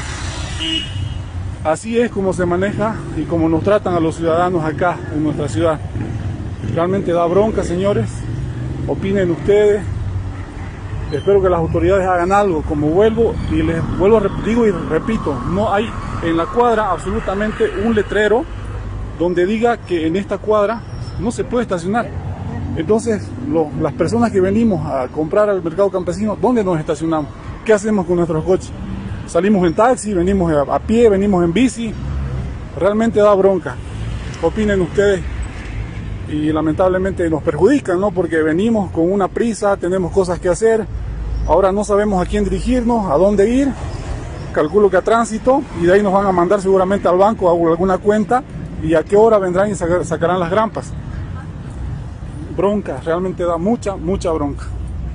Así es como se maneja y como nos tratan a los ciudadanos acá en nuestra ciudad. Realmente da bronca, señores. Opinen ustedes. Espero que las autoridades hagan algo. Como vuelvo y les vuelvo, digo y repito, no hay en la cuadra absolutamente un letrero donde diga que en esta cuadra no se puede estacionar. Entonces, lo, las personas que venimos a comprar al mercado campesino, ¿dónde nos estacionamos? ¿Qué hacemos con nuestros coches? Salimos en taxi, venimos a, a pie, venimos en bici. Realmente da bronca. Opinen ustedes. Y lamentablemente nos perjudican, ¿no? Porque venimos con una prisa, tenemos cosas que hacer. Ahora no sabemos a quién dirigirnos, a dónde ir. Calculo que a tránsito, y de ahí nos van a mandar seguramente al banco a alguna cuenta. Y a qué hora vendrán y sacar, sacarán las grampas. Bronca, realmente da mucha, mucha bronca.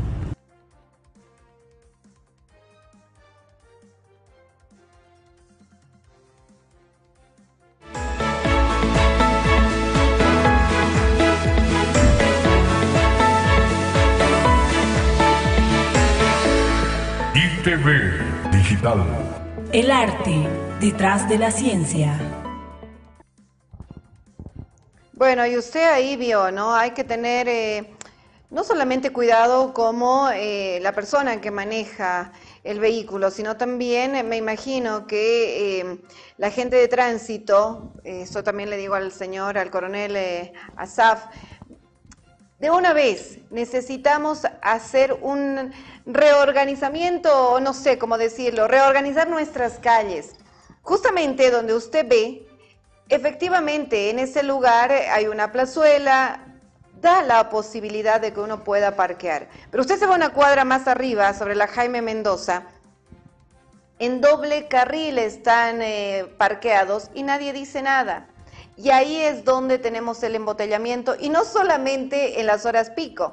I T V Digital. El arte detrás de la ciencia. Bueno, y usted ahí vio, ¿no? Hay que tener eh, no solamente cuidado como eh, la persona que maneja el vehículo, sino también eh, me imagino que eh, la gente de tránsito, eh, eso también le digo al señor, al coronel eh, Asaf, de una vez necesitamos hacer un reorganizamiento, o no sé cómo decirlo, reorganizar nuestras calles. Justamente donde usted ve, efectivamente, en ese lugar hay una plazuela, da la posibilidad de que uno pueda parquear. Pero usted se va una cuadra más arriba, sobre la Jaime Mendoza, en doble carril están eh, parqueados y nadie dice nada. Y ahí es donde tenemos el embotellamiento, y no solamente en las horas pico.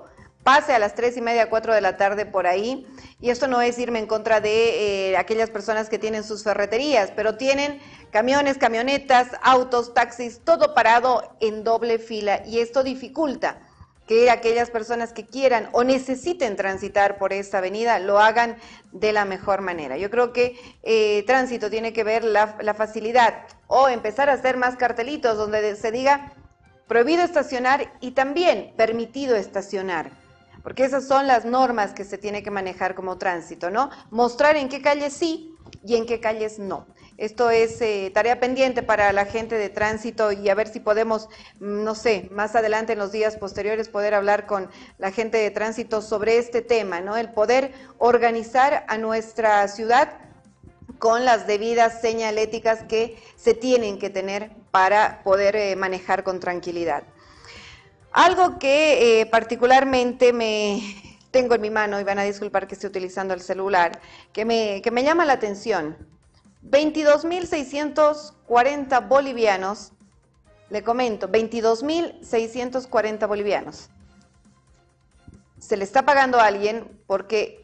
pase a las tres y media, cuatro de la tarde por ahí, y esto no es irme en contra de eh, aquellas personas que tienen sus ferreterías, pero tienen camiones, camionetas, autos, taxis, todo parado en doble fila, y esto dificulta que aquellas personas que quieran o necesiten transitar por esta avenida lo hagan de la mejor manera. Yo creo que eh, tránsito tiene que ver la, la facilidad, o empezar a hacer más cartelitos donde se diga prohibido estacionar y también permitido estacionar, porque esas son las normas que se tiene que manejar como tránsito, ¿no? Mostrar en qué calles sí y en qué calles no. Esto es eh, tarea pendiente para la gente de tránsito, y a ver si podemos, no sé, más adelante en los días posteriores poder hablar con la gente de tránsito sobre este tema, ¿no? El poder organizar a nuestra ciudad con las debidas señaléticas que se tienen que tener para poder eh, manejar con tranquilidad. Algo que eh, particularmente me tengo en mi mano, y van a disculpar que esté utilizando el celular, que me, que me llama la atención. veintidós mil seiscientos cuarenta bolivianos, le comento, veintidós mil seiscientos cuarenta bolivianos. Se le está pagando a alguien porque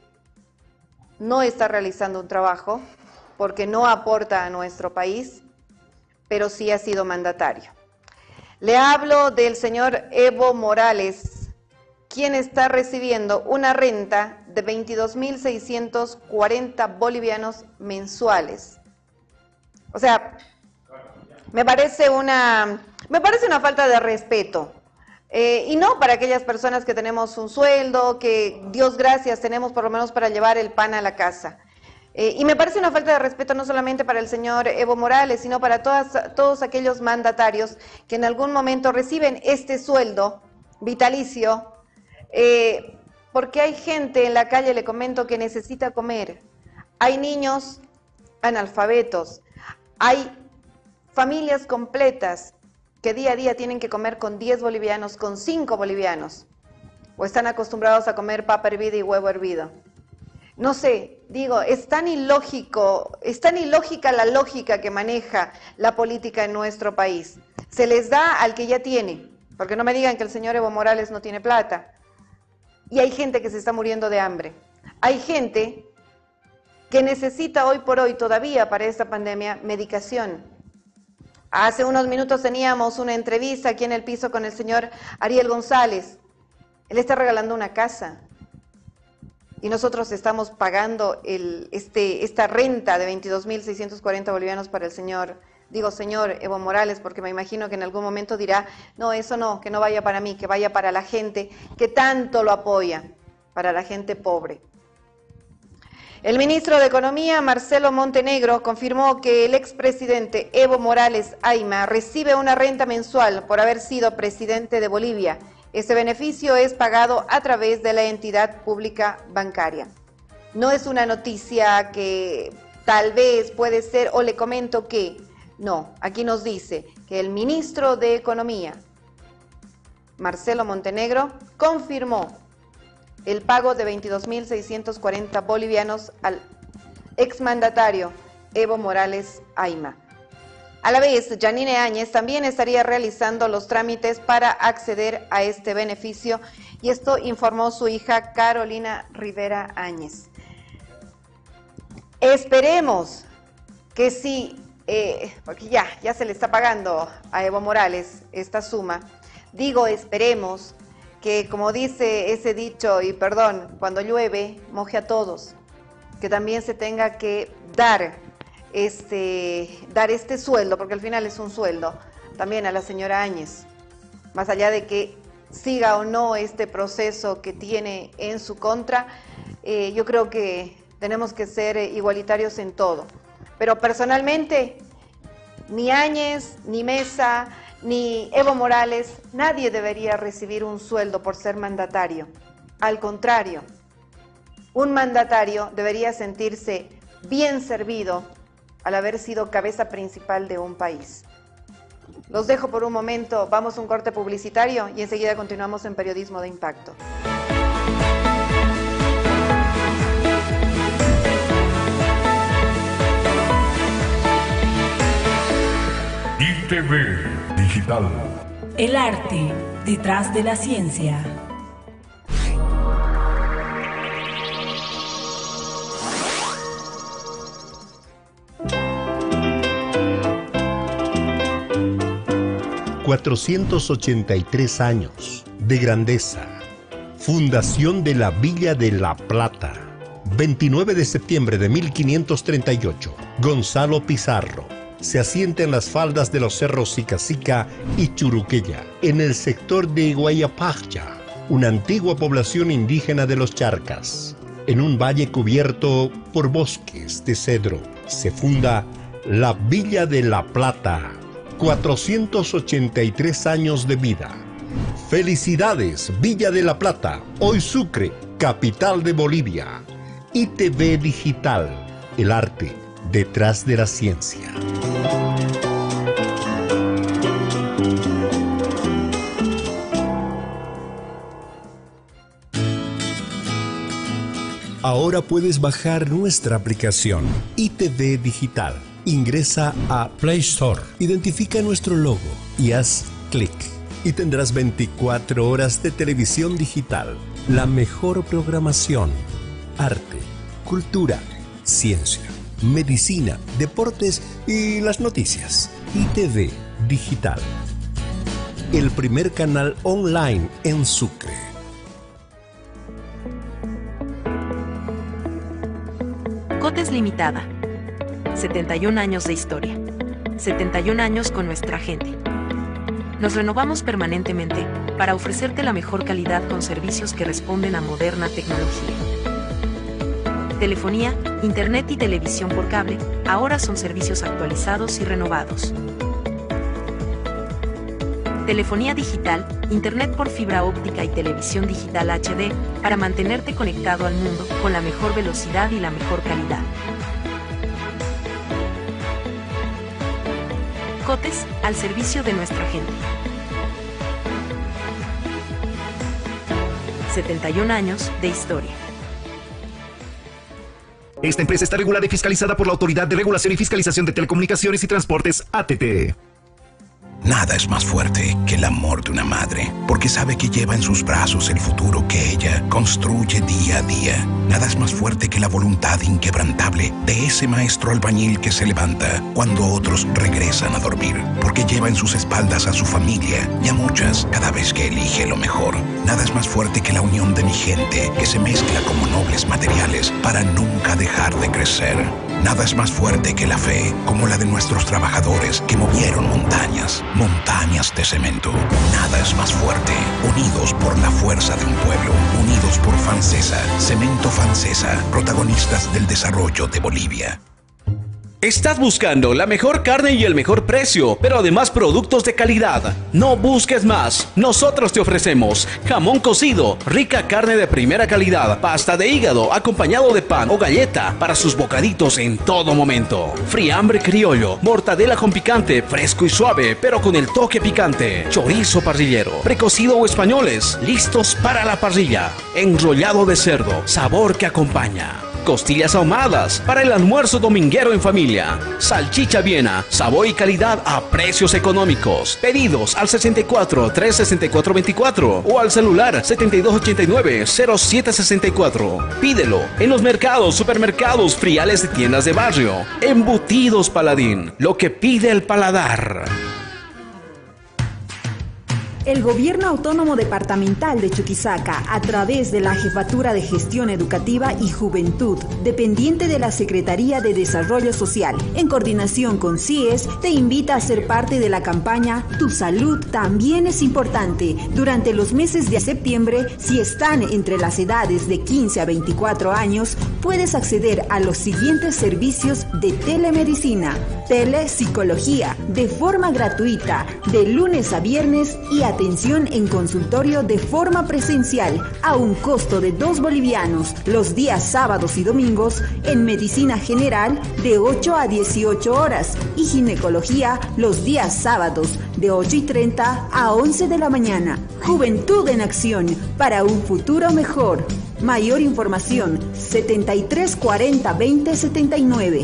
no está realizando un trabajo, porque no aporta a nuestro país, pero sí ha sido mandatario. Le hablo del señor Evo Morales, quien está recibiendo una renta de veintidós mil seiscientos cuarenta bolivianos mensuales. O sea, me parece una, me parece una falta de respeto. Eh, y no para aquellas personas que tenemos un sueldo, que Dios gracias tenemos por lo menos para llevar el pan a la casa. Eh, y me parece una falta de respeto no solamente para el señor Evo Morales, sino para todas, todos aquellos mandatarios que en algún momento reciben este sueldo vitalicio, eh, porque hay gente en la calle, le comento, que necesita comer. Hay niños analfabetos, hay familias completas que día a día tienen que comer con diez bolivianos, con cinco bolivianos, o están acostumbrados a comer papa hervida y huevo hervido. No sé, digo, es tan ilógico, es tan ilógica la lógica que maneja la política en nuestro país. Se les da al que ya tiene, porque no me digan que el señor Evo Morales no tiene plata. Y hay gente que se está muriendo de hambre. Hay gente que necesita hoy por hoy todavía para esta pandemia medicación. Hace unos minutos teníamos una entrevista aquí en el piso con el señor Ariel González. Él está regalando una casa. Y nosotros estamos pagando el, este, esta renta de veintidós mil seiscientos cuarenta bolivianos para el señor, digo señor Evo Morales, porque me imagino que en algún momento dirá, no, eso no, que no vaya para mí, que vaya para la gente que tanto lo apoya, para la gente pobre. El ministro de Economía, Marcelo Montenegro, confirmó que el expresidente Evo Morales Ayma recibe una renta mensual por haber sido presidente de Bolivia. Ese beneficio es pagado a través de la entidad pública bancaria. No es una noticia que tal vez puede ser, o le comento que, no, aquí nos dice que el ministro de Economía, Marcelo Montenegro, confirmó el pago de veintidós mil seiscientos cuarenta bolivianos al exmandatario Evo Morales Ayma. A la vez, Yanine Áñez también estaría realizando los trámites para acceder a este beneficio, y esto informó su hija Carolina Rivera Áñez. Esperemos que sí, eh, porque ya, ya se le está pagando a Evo Morales esta suma. Digo esperemos que, como dice ese dicho, y perdón, cuando llueve, moje a todos, que también se tenga que dar Este, dar este sueldo, porque al final es un sueldo, también a la señora Áñez, más allá de que siga o no este proceso que tiene en su contra. Eh, yo creo que tenemos que ser igualitarios en todo, pero personalmente ni Áñez, ni Mesa, ni Evo Morales, nadie debería recibir un sueldo por ser mandatario. Al contrario, un mandatario debería sentirse bien servido al haber sido cabeza principal de un país. Los dejo por un momento, vamos a un corte publicitario y enseguida continuamos en Periodismo de Impacto. I T V Digital. El arte detrás de la ciencia. cuatrocientos ochenta y tres años de grandeza. Fundación de la Villa de La Plata. veintinueve de septiembre de mil quinientos treinta y ocho. Gonzalo Pizarro. Se asienta en las faldas de los cerros Sicacica y Churuqueya, en el sector de Guayapacha, una antigua población indígena de los Charcas. En un valle cubierto por bosques de cedro, se funda la Villa de La Plata. cuatrocientos ochenta y tres años de vida. Felicidades, Villa de La Plata, hoy Sucre, capital de Bolivia. I T V Digital, el arte detrás de la ciencia. Ahora puedes bajar nuestra aplicación I T V Digital. Ingresa a Play Store, identifica nuestro logo y haz clic. Y tendrás veinticuatro horas de televisión digital. La mejor programación. Arte, cultura, ciencia, medicina, deportes y las noticias. I T V Digital. El primer canal online en Sucre. Cotes Limitada. setenta y un años de historia. setenta y un años con nuestra gente. Nos renovamos permanentemente para ofrecerte la mejor calidad con servicios que responden a moderna tecnología. Telefonía, internet y televisión por cable ahora son servicios actualizados y renovados. Telefonía digital, internet por fibra óptica y televisión digital H D para mantenerte conectado al mundo con la mejor velocidad y la mejor calidad. Cotes, al servicio de nuestra gente. setenta y un años de historia. Esta empresa está regulada y fiscalizada por la Autoridad de Regulación y Fiscalización de Telecomunicaciones y Transportes, A T T. Nada es más fuerte que el amor de una madre, porque sabe que lleva en sus brazos el futuro que ella construye día a día. Nada es más fuerte que la voluntad inquebrantable de ese maestro albañil que se levanta cuando otros regresan a dormir, porque lleva en sus espaldas a su familia y a muchas cada vez que elige lo mejor. Nada es más fuerte que la unión de mi gente que se mezcla como nobles materiales para nunca dejar de crecer. Nada es más fuerte que la fe, como la de nuestros trabajadores que movieron montañas, montañas de cemento. Nada es más fuerte, unidos por la fuerza de un pueblo, unidos por Fancesa, Cemento Fancesa, protagonistas del desarrollo de Bolivia. Estás buscando la mejor carne y el mejor precio, pero además productos de calidad. No busques más. Nosotros te ofrecemos jamón cocido, rica carne de primera calidad, pasta de hígado acompañado de pan o galleta para sus bocaditos en todo momento. Friambre criollo, mortadela con picante, fresco y suave, pero con el toque picante. Chorizo parrillero, precocido o españoles, listos para la parrilla. Enrollado de cerdo, sabor que acompaña. Costillas ahumadas para el almuerzo dominguero en familia. Salchicha Viena, sabor y calidad a precios económicos. Pedidos al sesenta y cuatro, trescientos sesenta y cuatro veinticuatro o al celular setenta y dos ochenta y nueve, cero siete sesenta y cuatro. Pídelo en los mercados, supermercados, friales de tiendas de barrio. Embutidos Paladín, lo que pide el paladar. El Gobierno Autónomo Departamental de Chuquisaca, a través de la Jefatura de Gestión Educativa y Juventud, dependiente de la Secretaría de Desarrollo Social, en coordinación con C I E S, te invita a ser parte de la campaña Tu Salud También es Importante. Durante los meses de septiembre, si están entre las edades de quince a veinticuatro años, puedes acceder a los siguientes servicios de telemedicina, telepsicología, de forma gratuita, de lunes a viernes y a atención en consultorio de forma presencial a un costo de dos bolivianos los días sábados y domingos, en medicina general de ocho a dieciocho horas y ginecología los días sábados de ocho y treinta a once de la mañana. Juventud en acción para un futuro mejor. Mayor información setenta y tres cuarenta veinte setenta y nueve.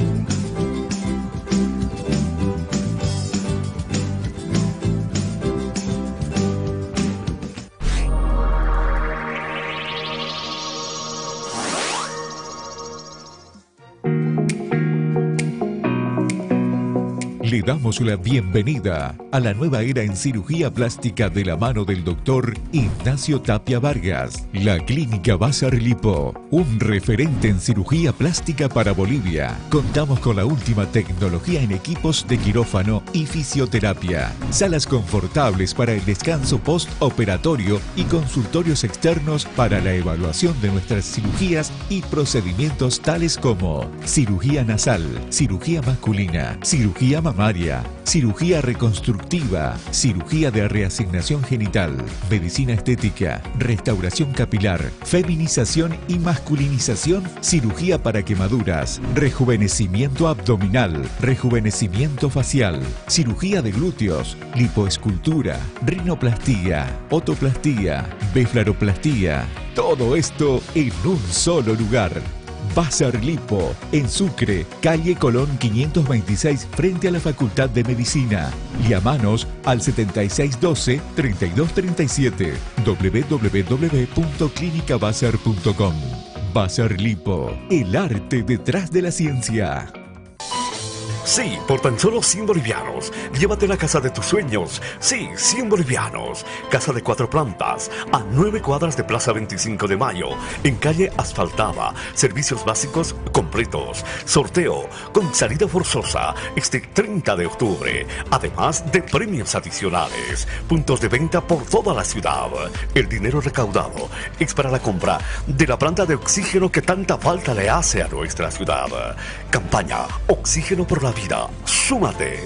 Le damos la bienvenida a la nueva era en cirugía plástica de la mano del doctor Ignacio Tapia Vargas. La Clínica Bazar Lipo, un referente en cirugía plástica para Bolivia. Contamos con la última tecnología en equipos de quirófano y fisioterapia. Salas confortables para el descanso postoperatorio y consultorios externos para la evaluación de nuestras cirugías y procedimientos tales como cirugía nasal, cirugía masculina, cirugía mamaria, cirugía reconstructiva, cirugía de reasignación genital, medicina estética, restauración capilar, feminización y masculinización, cirugía para quemaduras, rejuvenecimiento abdominal, rejuvenecimiento facial, cirugía de glúteos, lipoescultura, rinoplastía, otoplastía, beflaroplastía. Todo esto en un solo lugar. Bazar Lipo, en Sucre, calle Colón quinientos veintiséis, frente a la Facultad de Medicina. Llamanos al setenta y seis doce, treinta y dos treinta y siete, w w w punto clínica bazar punto com. Bazar Lipo, el arte detrás de la ciencia. Sí, por tan solo cien bolivianos, llévate la casa de tus sueños. Sí, cien bolivianos. Casa de cuatro plantas, a nueve cuadras de Plaza veinticinco de Mayo, en calle asfaltada. Servicios básicos completos. Sorteo con salida forzosa este treinta de octubre. Además de premios adicionales. Puntos de venta por toda la ciudad. El dinero recaudado es para la compra de la planta de oxígeno que tanta falta le hace a nuestra ciudad. Campaña Oxígeno por la Vida. ¡Súmate!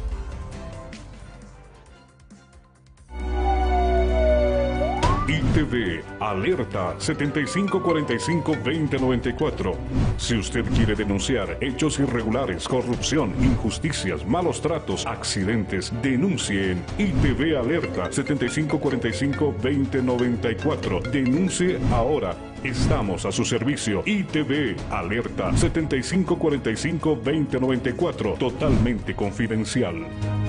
I T V Alerta setenta y cinco cuarenta y cinco veinte noventa y cuatro. Si usted quiere denunciar hechos irregulares, corrupción, injusticias, malos tratos, accidentes, denuncie en I T V Alerta setenta y cinco cuarenta y cinco veinte noventa y cuatro. Denuncie ahora. Estamos a su servicio. I T V Alerta setenta y cinco cuarenta y cinco veinte noventa y cuatro. Totalmente confidencial.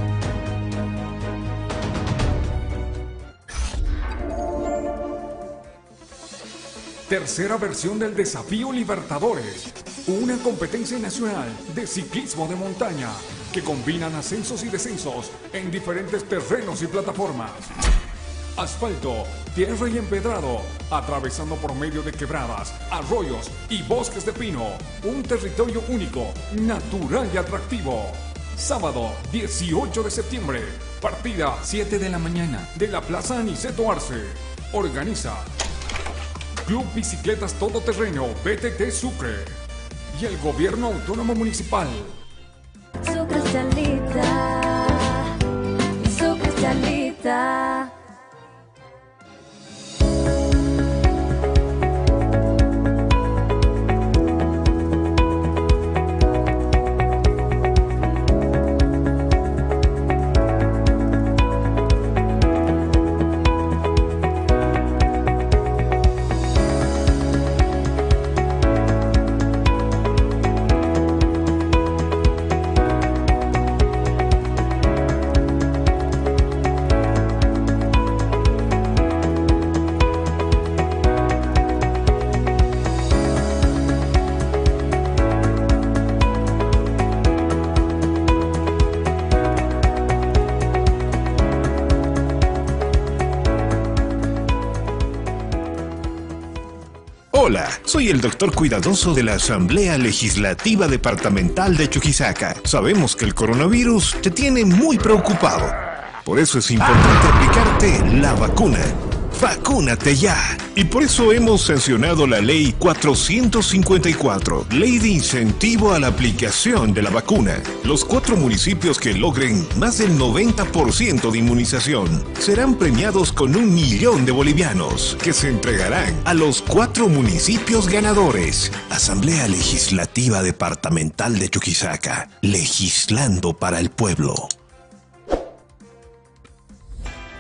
Tercera versión del Desafío Libertadores, una competencia nacional de ciclismo de montaña que combinan ascensos y descensos en diferentes terrenos y plataformas. Asfalto, tierra y empedrado, atravesando por medio de quebradas, arroyos y bosques de pino. Un territorio único, natural y atractivo. Sábado dieciocho de septiembre, partida siete de la mañana de la Plaza Aniceto Arce. Organiza Club Bicicletas Todoterreno B T T Sucre y el Gobierno Autónomo Municipal. Sucre Chalita, Sucre Chalita. Hola, soy el doctor cuidadoso de la Asamblea Legislativa Departamental de Chuquisaca. Sabemos que el coronavirus te tiene muy preocupado. Por eso es importante aplicarte la vacuna. ¡Vacúnate ya! Y por eso hemos sancionado la Ley cuatrocientos cincuenta y cuatro, Ley de Incentivo a la Aplicación de la Vacuna. Los cuatro municipios que logren más del noventa por ciento de inmunización serán premiados con un millón de bolivianos, que se entregarán a los cuatro municipios ganadores. Asamblea Legislativa Departamental de Chuquisaca, legislando para el pueblo.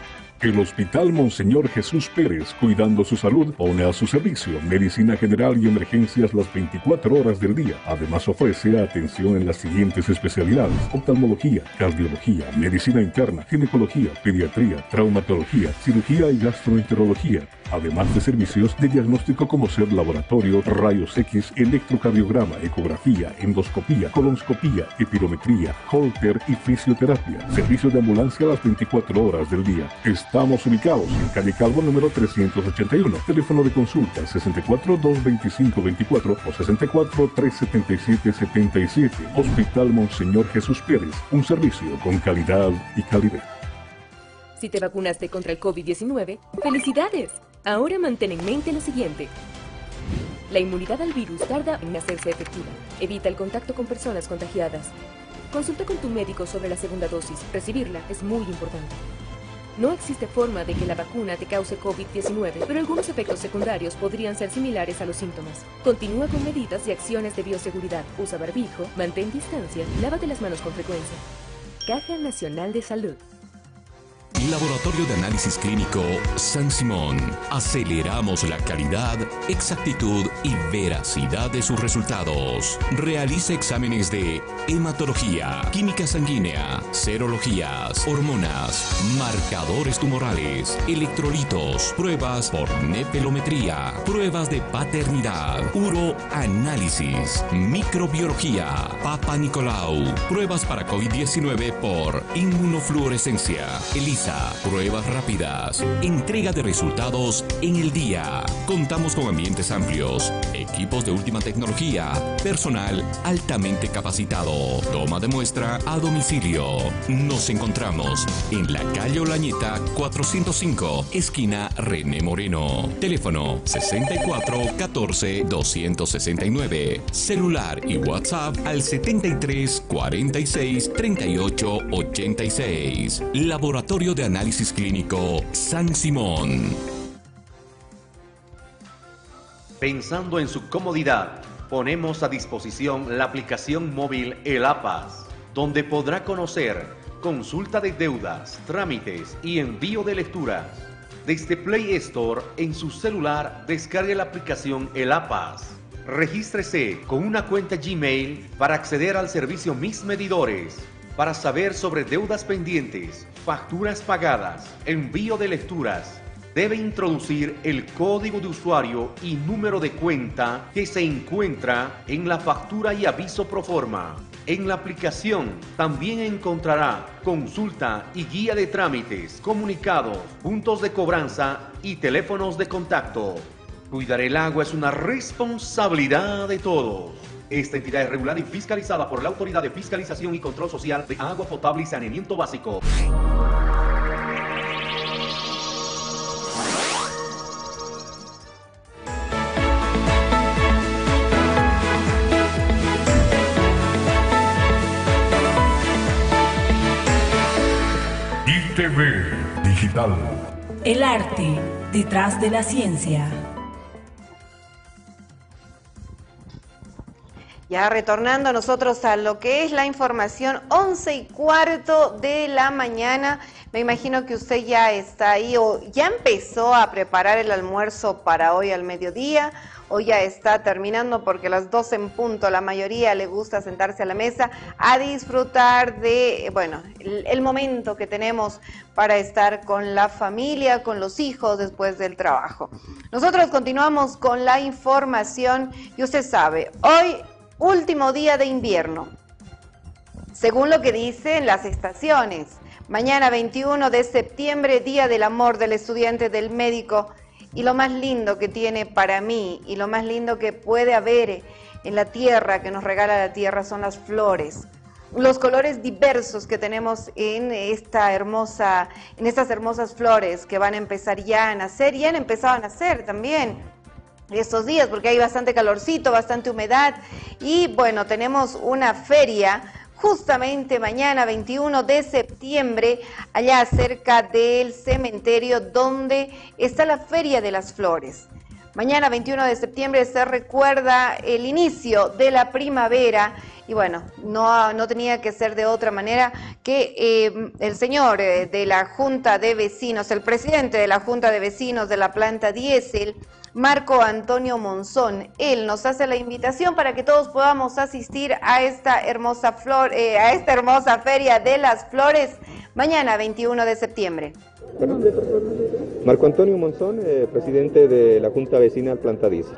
El Hospital Monseñor Jesús Pérez, cuidando su salud, pone a su servicio medicina general y emergencias las veinticuatro horas del día. Además ofrece atención en las siguientes especialidades: oftalmología, cardiología, medicina interna, ginecología, pediatría, traumatología, cirugía y gastroenterología. Además de servicios de diagnóstico como ser laboratorio, rayos X, electrocardiograma, ecografía, endoscopía, colonscopía, epirometría, holter y fisioterapia. Servicio de ambulancia a las veinticuatro horas del día. Estamos ubicados en calle Calvo número trescientos ochenta y uno. Teléfono de consulta sesenta y cuatro, doscientos veinticinco, veinticuatro o sesenta y cuatro, trescientos setenta y siete, setenta y siete. Hospital Monseñor Jesús Pérez. Un servicio con calidad y calidez. Si te vacunaste contra el COVID diecinueve, ¡felicidades! Ahora mantén en mente lo siguiente. La inmunidad al virus tarda en hacerse efectiva. Evita el contacto con personas contagiadas. Consulta con tu médico sobre la segunda dosis. Recibirla es muy importante. No existe forma de que la vacuna te cause COVID diecinueve, pero algunos efectos secundarios podrían ser similares a los síntomas. Continúa con medidas y acciones de bioseguridad. Usa barbijo, mantén distancia, lávate las manos con frecuencia. Caja Nacional de Salud. Laboratorio de Análisis Clínico San Simón. Aceleramos la calidad, exactitud y veracidad de sus resultados. Realiza exámenes de hematología, química sanguínea, serologías, hormonas, marcadores tumorales, electrolitos, pruebas por nepelometría, pruebas de paternidad, uroanálisis, microbiología, Papa Nicolau, pruebas para COVID diecinueve por inmunofluorescencia, ELISA, pruebas rápidas, entrega de resultados en el día. Contamos con ambientes amplios, equipos de última tecnología, personal altamente capacitado. Toma de muestra a domicilio. Nos encontramos en la calle Olañeta cuatrocientos cinco, esquina René Moreno. Teléfono sesenta y cuatro, catorce, doscientos sesenta y nueve. Celular y WhatsApp al setenta y tres, cuarenta y seis, treinta y ocho, ochenta y seis. Laboratorio de Análisis Clínico San Simón. Pensando en su comodidad, ponemos a disposición la aplicación móvil El APAS, donde podrá conocer consulta de deudas, trámites y envío de lecturas. Desde Play Store en su celular, descargue la aplicación El APAS. Regístrese con una cuenta Gmail para acceder al servicio Mis Medidores. Para saber sobre deudas pendientes, facturas pagadas, envío de lecturas, debe introducir el código de usuario y número de cuenta que se encuentra en la factura y aviso proforma. En la aplicación también encontrará consulta y guía de trámites, comunicados, puntos de cobranza y teléfonos de contacto. Cuidar el agua es una responsabilidad de todos. Esta entidad es regulada y fiscalizada por la Autoridad de Fiscalización y Control Social de Agua Potable y Saneamiento Básico. I T V Digital. El arte detrás de la ciencia. Ya retornando nosotros a lo que es la información, once y cuarto de la mañana. Me imagino que usted ya está ahí o ya empezó a preparar el almuerzo para hoy al mediodía, o ya está terminando, porque a las doce en punto la mayoría le gusta sentarse a la mesa a disfrutar de, bueno, el, el momento que tenemos para estar con la familia, con los hijos después del trabajo. Nosotros continuamos con la información y usted sabe, hoy último día de invierno, según lo que dicen las estaciones. Mañana veintiuno de septiembre, Día del Amor del Estudiante del Médico, y lo más lindo que tiene para mí y lo más lindo que puede haber en la tierra, que nos regala la tierra, son las flores. Los colores diversos que tenemos en esta hermosa, en estas hermosas flores que van a empezar ya a nacer, y han empezado a nacer también estos días, porque hay bastante calorcito, bastante humedad, y bueno, tenemos una feria justamente mañana veintiuno de septiembre, allá cerca del cementerio donde está la Feria de las Flores. Mañana, veintiuno de septiembre, se recuerda el inicio de la primavera y bueno, no, no tenía que ser de otra manera que eh, el señor eh, de la Junta de Vecinos, el presidente de la Junta de Vecinos de la planta diésel, Marco Antonio Monzón, él nos hace la invitación para que todos podamos asistir a esta hermosa flor, eh, a esta hermosa feria de las flores, mañana veintiuno de septiembre. Marco Antonio Monzón, eh, presidente de la Junta Vecinal Planta diésel.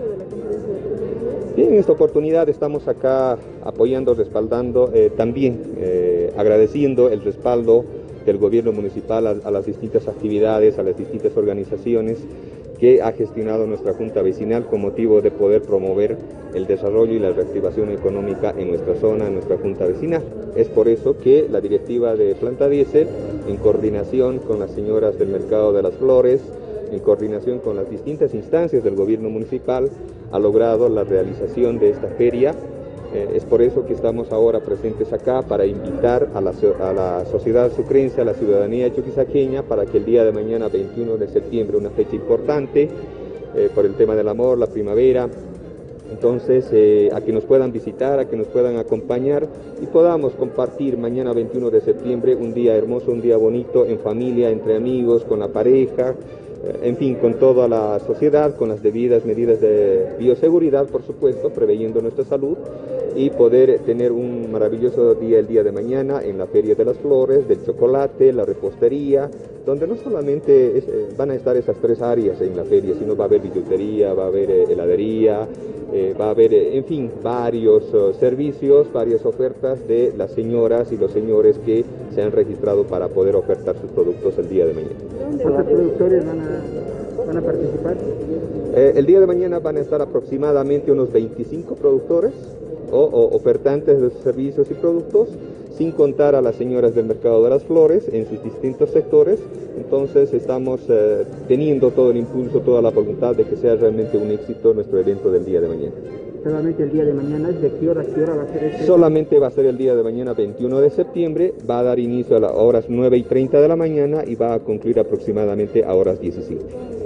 Bien, en esta oportunidad estamos acá apoyando, respaldando, eh, también eh, agradeciendo el respaldo del gobierno municipal a, a las distintas actividades, a las distintas organizaciones que ha gestionado nuestra Junta Vecinal con motivo de poder promover el desarrollo y la reactivación económica en nuestra zona, en nuestra Junta Vecinal. Es por eso que la directiva de Planta diésel, en coordinación con las señoras del Mercado de las Flores, en coordinación con las distintas instancias del gobierno municipal, ha logrado la realización de esta feria. Eh, es por eso que estamos ahora presentes acá para invitar a la, a la sociedad sucrense, a la ciudadanía chuquisaqueña, para que el día de mañana, veintiuno de septiembre, una fecha importante eh, por el tema del amor, la primavera, entonces eh, a que nos puedan visitar, a que nos puedan acompañar y podamos compartir mañana veintiuno de septiembre un día hermoso, un día bonito, en familia, entre amigos, con la pareja, en fin, con toda la sociedad, con las debidas medidas de bioseguridad, por supuesto, preveyendo nuestra salud y poder tener un maravilloso día el día de mañana en la Feria de las Flores, del chocolate, la repostería, donde no solamente es, eh, van a estar esas tres áreas en la feria, sino va a haber billutería, va a haber eh, heladería, eh, va a haber, eh, en fin, varios uh, servicios, varias ofertas de las señoras y los señores que se han registrado para poder ofertar sus productos el día de mañana. ¿Cuántos productores van a, van a participar? Eh, el día de mañana van a estar aproximadamente unos veinticinco productores o, o ofertantes de servicios y productos, sin contar a las señoras del Mercado de las Flores en sus distintos sectores. Entonces estamos eh, teniendo todo el impulso, toda la voluntad de que sea realmente un éxito nuestro evento del día de mañana. Solamente el día de mañana, ¿de qué hora, qué hora va a ser este? Solamente va a ser el día de mañana, veintiuno de septiembre, va a dar inicio a las horas nueve y treinta de la mañana y va a concluir aproximadamente a horas diecisiete.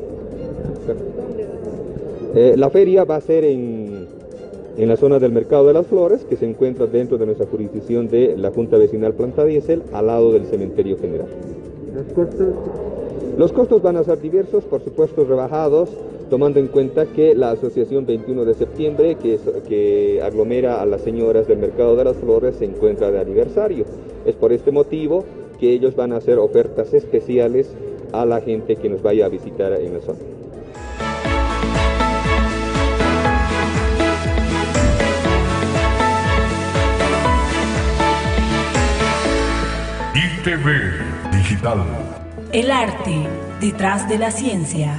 Eh, la feria va a ser en, en la zona del Mercado de las Flores, que se encuentra dentro de nuestra jurisdicción de la Junta Vecinal Planta diésel, al lado del Cementerio General. ¿Los costos? Los costos van a ser diversos, por supuesto rebajados, tomando en cuenta que la Asociación veintiuno de septiembre, que, es, que aglomera a las señoras del Mercado de las Flores, se encuentra de aniversario. Es por este motivo que ellos van a hacer ofertas especiales a la gente que nos vaya a visitar en la zona. I T V Digital. El arte detrás de la ciencia.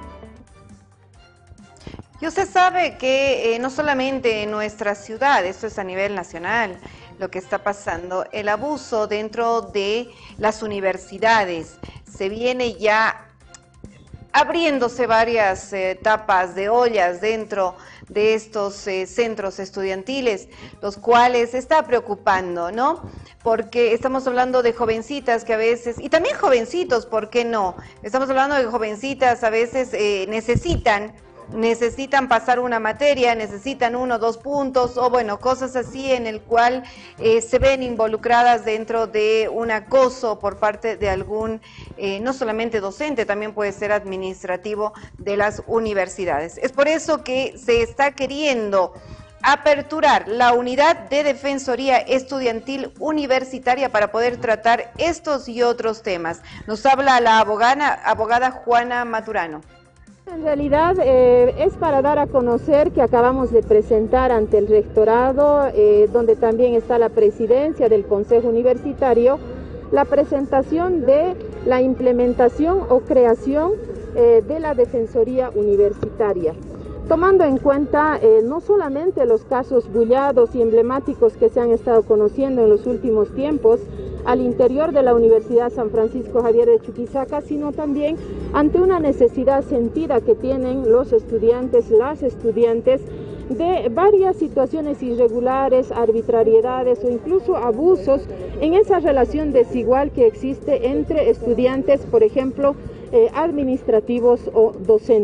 Y usted sabe que eh, no solamente en nuestra ciudad, esto es a nivel nacional, lo que está pasando, el abuso dentro de las universidades. Se viene ya abriéndose varias eh, tapas de ollas dentro de estos eh, centros estudiantiles, los cuales está preocupando, ¿no? Porque estamos hablando de jovencitas que a veces, y también jovencitos, ¿por qué no? Estamos hablando de jovencitas a veces eh, necesitan necesitan pasar una materia, necesitan uno o dos puntos o bueno, cosas así en el cual eh, se ven involucradas dentro de un acoso por parte de algún, eh, no solamente docente, también puede ser administrativo de las universidades. Es por eso que se está queriendo aperturar la unidad de Defensoría Estudiantil Universitaria para poder tratar estos y otros temas. Nos habla la abogada, abogada Juana Maturano. En realidad eh, es para dar a conocer que acabamos de presentar ante el rectorado, eh, donde también está la presidencia del Consejo Universitario, la presentación de la implementación o creación eh, de la Defensoría Universitaria. Tomando en cuenta eh, no solamente los casos bullados y emblemáticos que se han estado conociendo en los últimos tiempos al interior de la Universidad San Francisco Javier de Chuquisaca, sino también ante una necesidad sentida que tienen los estudiantes, las estudiantes, de varias situaciones irregulares, arbitrariedades o incluso abusos en esa relación desigual que existe entre estudiantes, por ejemplo, eh, administrativos o docentes.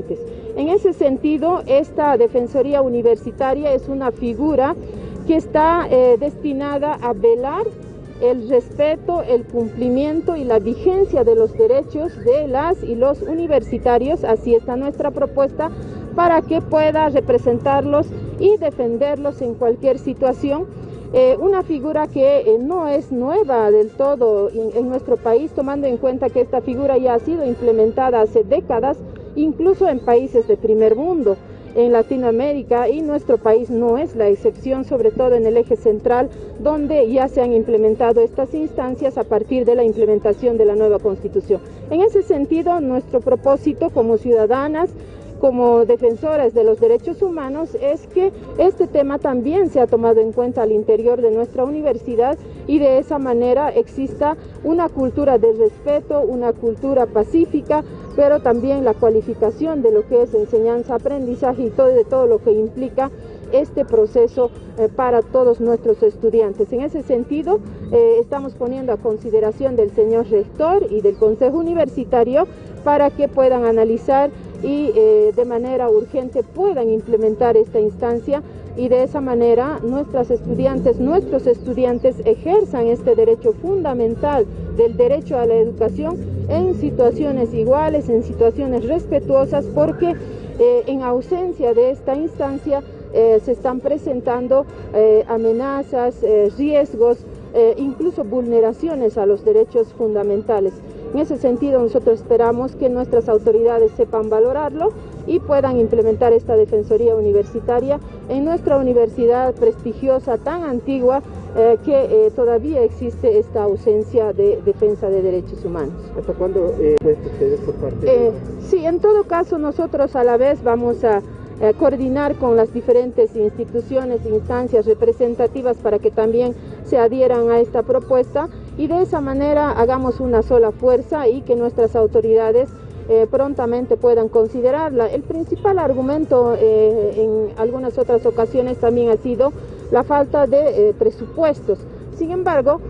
En ese sentido, esta Defensoría Universitaria es una figura que está eh, destinada a velar el respeto, el cumplimiento y la vigencia de los derechos de las y los universitarios. Así está nuestra propuesta, para que pueda representarlos y defenderlos en cualquier situación. Eh, una figura que eh, no es nueva del todo en, en nuestro país, tomando en cuenta que esta figura ya ha sido implementada hace décadas, incluso en países de primer mundo, en Latinoamérica, y nuestro país no es la excepción, sobre todo en el eje central, donde ya se han implementado estas instancias a partir de la implementación de la nueva Constitución. En ese sentido, nuestro propósito como ciudadanas, como defensoras de los derechos humanos, es que este tema también sea tomado en cuenta al interior de nuestra universidad y de esa manera exista una cultura de respeto, una cultura pacífica, pero también la cualificación de lo que es enseñanza, aprendizaje y todo, de todo lo que implica este proceso eh, para todos nuestros estudiantes. En ese sentido, eh, estamos poniendo a consideración del señor rector y del Consejo Universitario para que puedan analizar y eh, de manera urgente puedan implementar esta instancia, y de esa manera nuestras estudiantes, nuestros estudiantes ejerzan este derecho fundamental del derecho a la educación en situaciones iguales, en situaciones respetuosas, porque eh, en ausencia de esta instancia eh, se están presentando eh, amenazas, eh, riesgos, eh, incluso vulneraciones a los derechos fundamentales. En ese sentido, nosotros esperamos que nuestras autoridades sepan valorarlo y puedan implementar esta Defensoría Universitaria en nuestra universidad prestigiosa, tan antigua, eh, que eh, todavía existe esta ausencia de defensa de derechos humanos. ¿Hasta cuándo eh, pues, ustedes por parte eh, de... Sí, en todo caso, nosotros a la vez vamos a eh, coordinar con las diferentes instituciones e instancias representativas para que también se adhieran a esta propuesta, y de esa manera hagamos una sola fuerza y que nuestras autoridades eh, prontamente puedan considerarla. El principal argumento eh, en algunas otras ocasiones también ha sido la falta de eh, presupuestos. Sin embargo,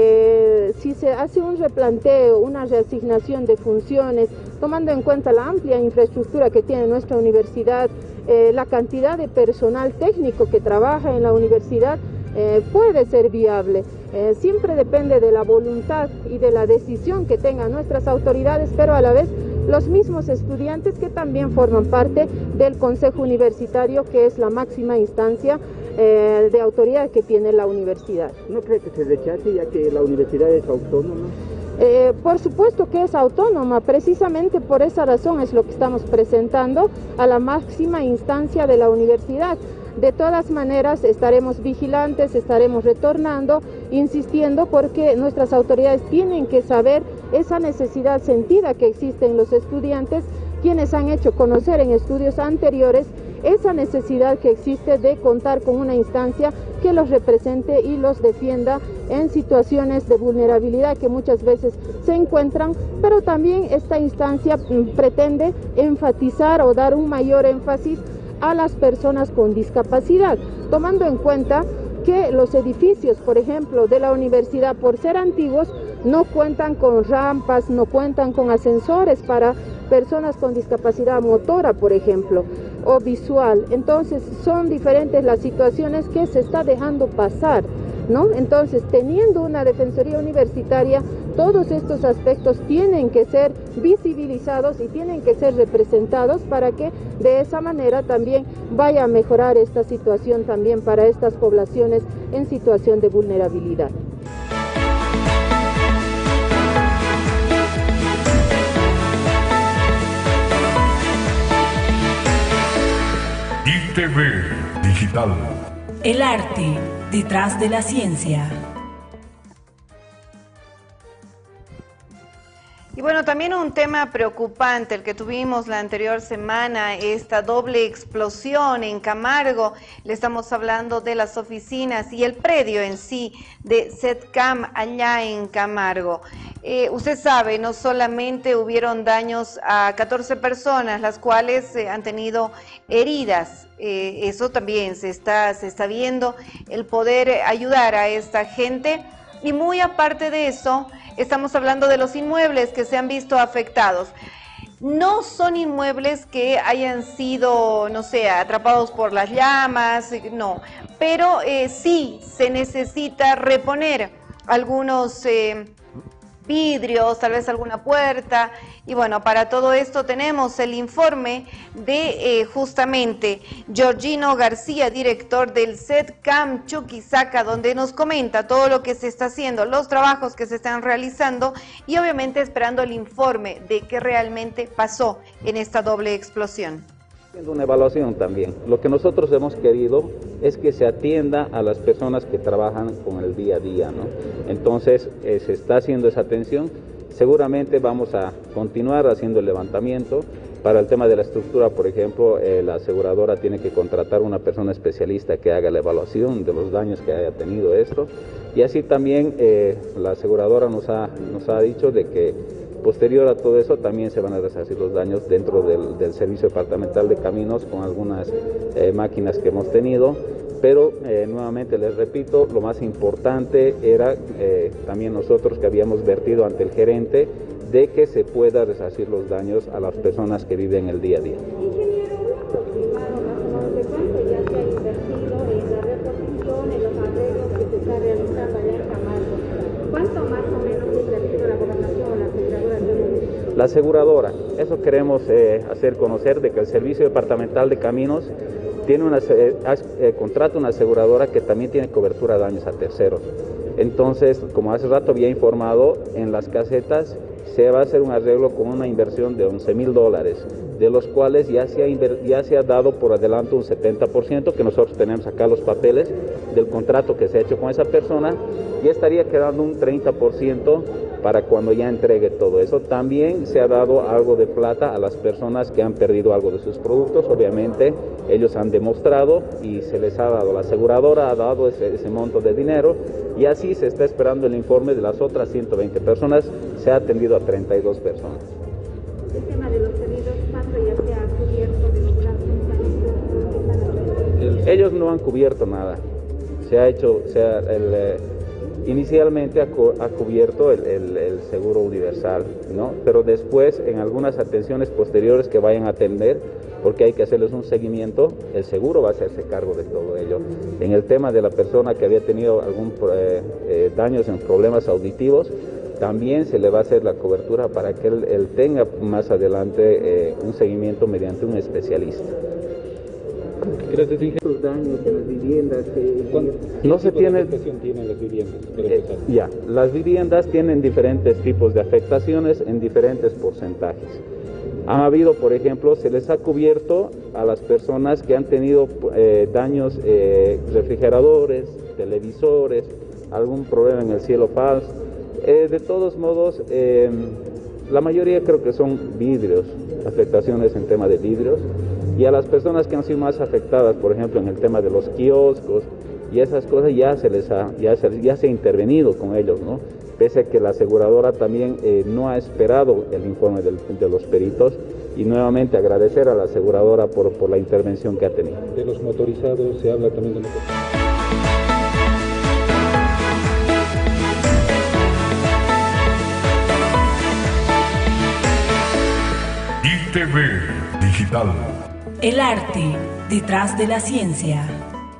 eh, si se hace un replanteo, una reasignación de funciones, tomando en cuenta la amplia infraestructura que tiene nuestra universidad, eh, la cantidad de personal técnico que trabaja en la universidad, eh, puede ser viable. Eh, siempre depende de la voluntad y de la decisión que tengan nuestras autoridades, pero a la vez los mismos estudiantes que también forman parte del Consejo Universitario, que es la máxima instancia eh, de autoridad que tiene la universidad. ¿No cree que se rechace ya que la universidad es autónoma? Eh, por supuesto que es autónoma, precisamente por esa razón es lo que estamos presentando a la máxima instancia de la universidad. De todas maneras, estaremos vigilantes, estaremos retornando, insistiendo, porque nuestras autoridades tienen que saber esa necesidad sentida que existe en los estudiantes, quienes han hecho conocer en estudios anteriores esa necesidad que existe de contar con una instancia que los represente y los defienda en situaciones de vulnerabilidad que muchas veces se encuentran, pero también esta instancia pretende enfatizar o dar un mayor énfasis a las personas con discapacidad, tomando en cuenta que los edificios, por ejemplo, de la universidad, por ser antiguos, no cuentan con rampas, no cuentan con ascensores para personas con discapacidad motora, por ejemplo, o visual. Entonces, son diferentes las situaciones que se está dejando pasar, ¿no? Entonces, teniendo una defensoría universitaria, todos estos aspectos tienen que ser visibilizados y tienen que ser representados para que de esa manera también vaya a mejorar esta situación también para estas poblaciones en situación de vulnerabilidad. I T V Digital. El arte detrás de la ciencia. Y bueno, también un tema preocupante, el que tuvimos la anterior semana, esta doble explosión en Camargo. Le estamos hablando de las oficinas y el predio en sí de SETCAM allá en Camargo. Eh, usted sabe, no solamente hubieron daños a catorce personas, las cuales eh, han tenido heridas. Eh, eso también se está, se está viendo, el poder ayudar a esta gente. Y muy aparte de eso, estamos hablando de los inmuebles que se han visto afectados. No son inmuebles que hayan sido, no sé, atrapados por las llamas, no, pero eh, sí se necesita reponer algunos eh, vidrios, tal vez alguna puerta, y bueno, para todo esto tenemos el informe de eh, justamente Georgino García, director del SEDCAM Chuquisaca, donde nos comenta todo lo que se está haciendo, los trabajos que se están realizando y obviamente esperando el informe de qué realmente pasó en esta doble explosión. Una evaluación también. Lo que nosotros hemos querido es que se atienda a las personas que trabajan con el día a día, ¿no? Entonces eh, se está haciendo esa atención. Seguramente vamos a continuar haciendo el levantamiento. Para el tema de la estructura, por ejemplo, eh, la aseguradora tiene que contratar una persona especialista que haga la evaluación de los daños que haya tenido esto. Y así también eh, la aseguradora nos ha, nos ha dicho de que posterior a todo eso también se van a resarcir los daños dentro del, del Servicio Departamental de Caminos con algunas eh, máquinas que hemos tenido, pero eh, nuevamente les repito, lo más importante era eh, también nosotros que habíamos vertido ante el gerente de que se pueda resarcir los daños a las personas que viven el día a día. ¿Cuánto más o menos ha invertido la gobernación o la aseguradora? La aseguradora, eso queremos eh, hacer conocer de que el Servicio Departamental de Caminos tiene una, eh, eh, contrata una aseguradora que también tiene cobertura de daños a terceros. Entonces, como hace rato había informado, en las casetas se va a hacer un arreglo con una inversión de once mil dólares, de los cuales ya se, ha ya se ha dado por adelanto un setenta por ciento, que nosotros tenemos acá los papeles del contrato que se ha hecho con esa persona, y estaría quedando un treinta por ciento para cuando ya entregue todo eso. También se ha dado algo de plata a las personas que han perdido algo de sus productos. Obviamente ellos han demostrado y se les ha dado, la aseguradora ha dado ese, ese monto de dinero, y así se está esperando el informe de las otras ciento veinte personas. Se ha atendido a treinta y dos personas. El tema de los heridos, ¿cuánto ya se ha cubierto de los gastos? Ellos no han cubierto nada. Se ha hecho, se ha, el, eh, inicialmente ha, cu ha cubierto el, el, el seguro universal, ¿no? Pero después, en algunas atenciones posteriores que vayan a atender, porque hay que hacerles un seguimiento, el seguro va a hacerse cargo de todo ello. En el tema de la persona que había tenido algún eh, eh, daños en problemas auditivos, también se le va a hacer la cobertura para que él, él tenga más adelante eh, un seguimiento mediante un especialista. Los daños en las viviendas. Eh, no se tiene. tienen las viviendas? Eh, ya, las viviendas tienen diferentes tipos de afectaciones en diferentes porcentajes. Han habido, por ejemplo, se les ha cubierto a las personas que han tenido eh, daños, eh, refrigeradores, televisores, algún problema en el cielo falso. Eh, de todos modos, eh, la mayoría creo que son vidrios, afectaciones en tema de vidrios, y a las personas que han sido más afectadas, por ejemplo, en el tema de los kioscos y esas cosas, ya se les ha, ya se, ya se ha intervenido con ellos, ¿no? Pese a que la aseguradora también eh, no ha esperado el informe del, de los peritos, y nuevamente agradecer a la aseguradora por, por la intervención que ha tenido. De los motorizados, se habla también de motorizados. I T V Digital. El arte detrás de la ciencia.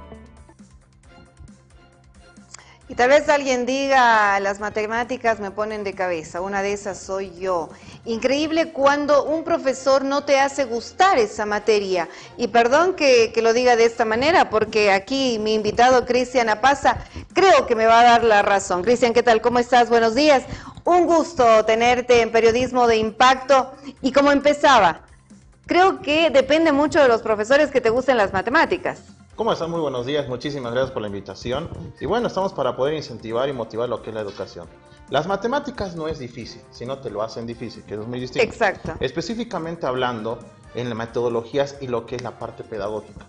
Y tal vez alguien diga, las matemáticas me ponen de cabeza, una de esas soy yo. Increíble cuando un profesor no te hace gustar esa materia. Y perdón que, que lo diga de esta manera, porque aquí mi invitado Cristian Apaza creo que me va a dar la razón. Cristian, ¿qué tal? ¿Cómo estás? Buenos días. Un gusto tenerte en Periodismo de Impacto. Y como empezaba, creo que depende mucho de los profesores que te gusten las matemáticas. ¿Cómo están? Muy buenos días, muchísimas gracias por la invitación. Y bueno, estamos para poder incentivar y motivar lo que es la educación. Las matemáticas no es difícil, sino te lo hacen difícil, que es muy distinto. Exacto. Específicamente hablando en las metodologías y lo que es la parte pedagógica.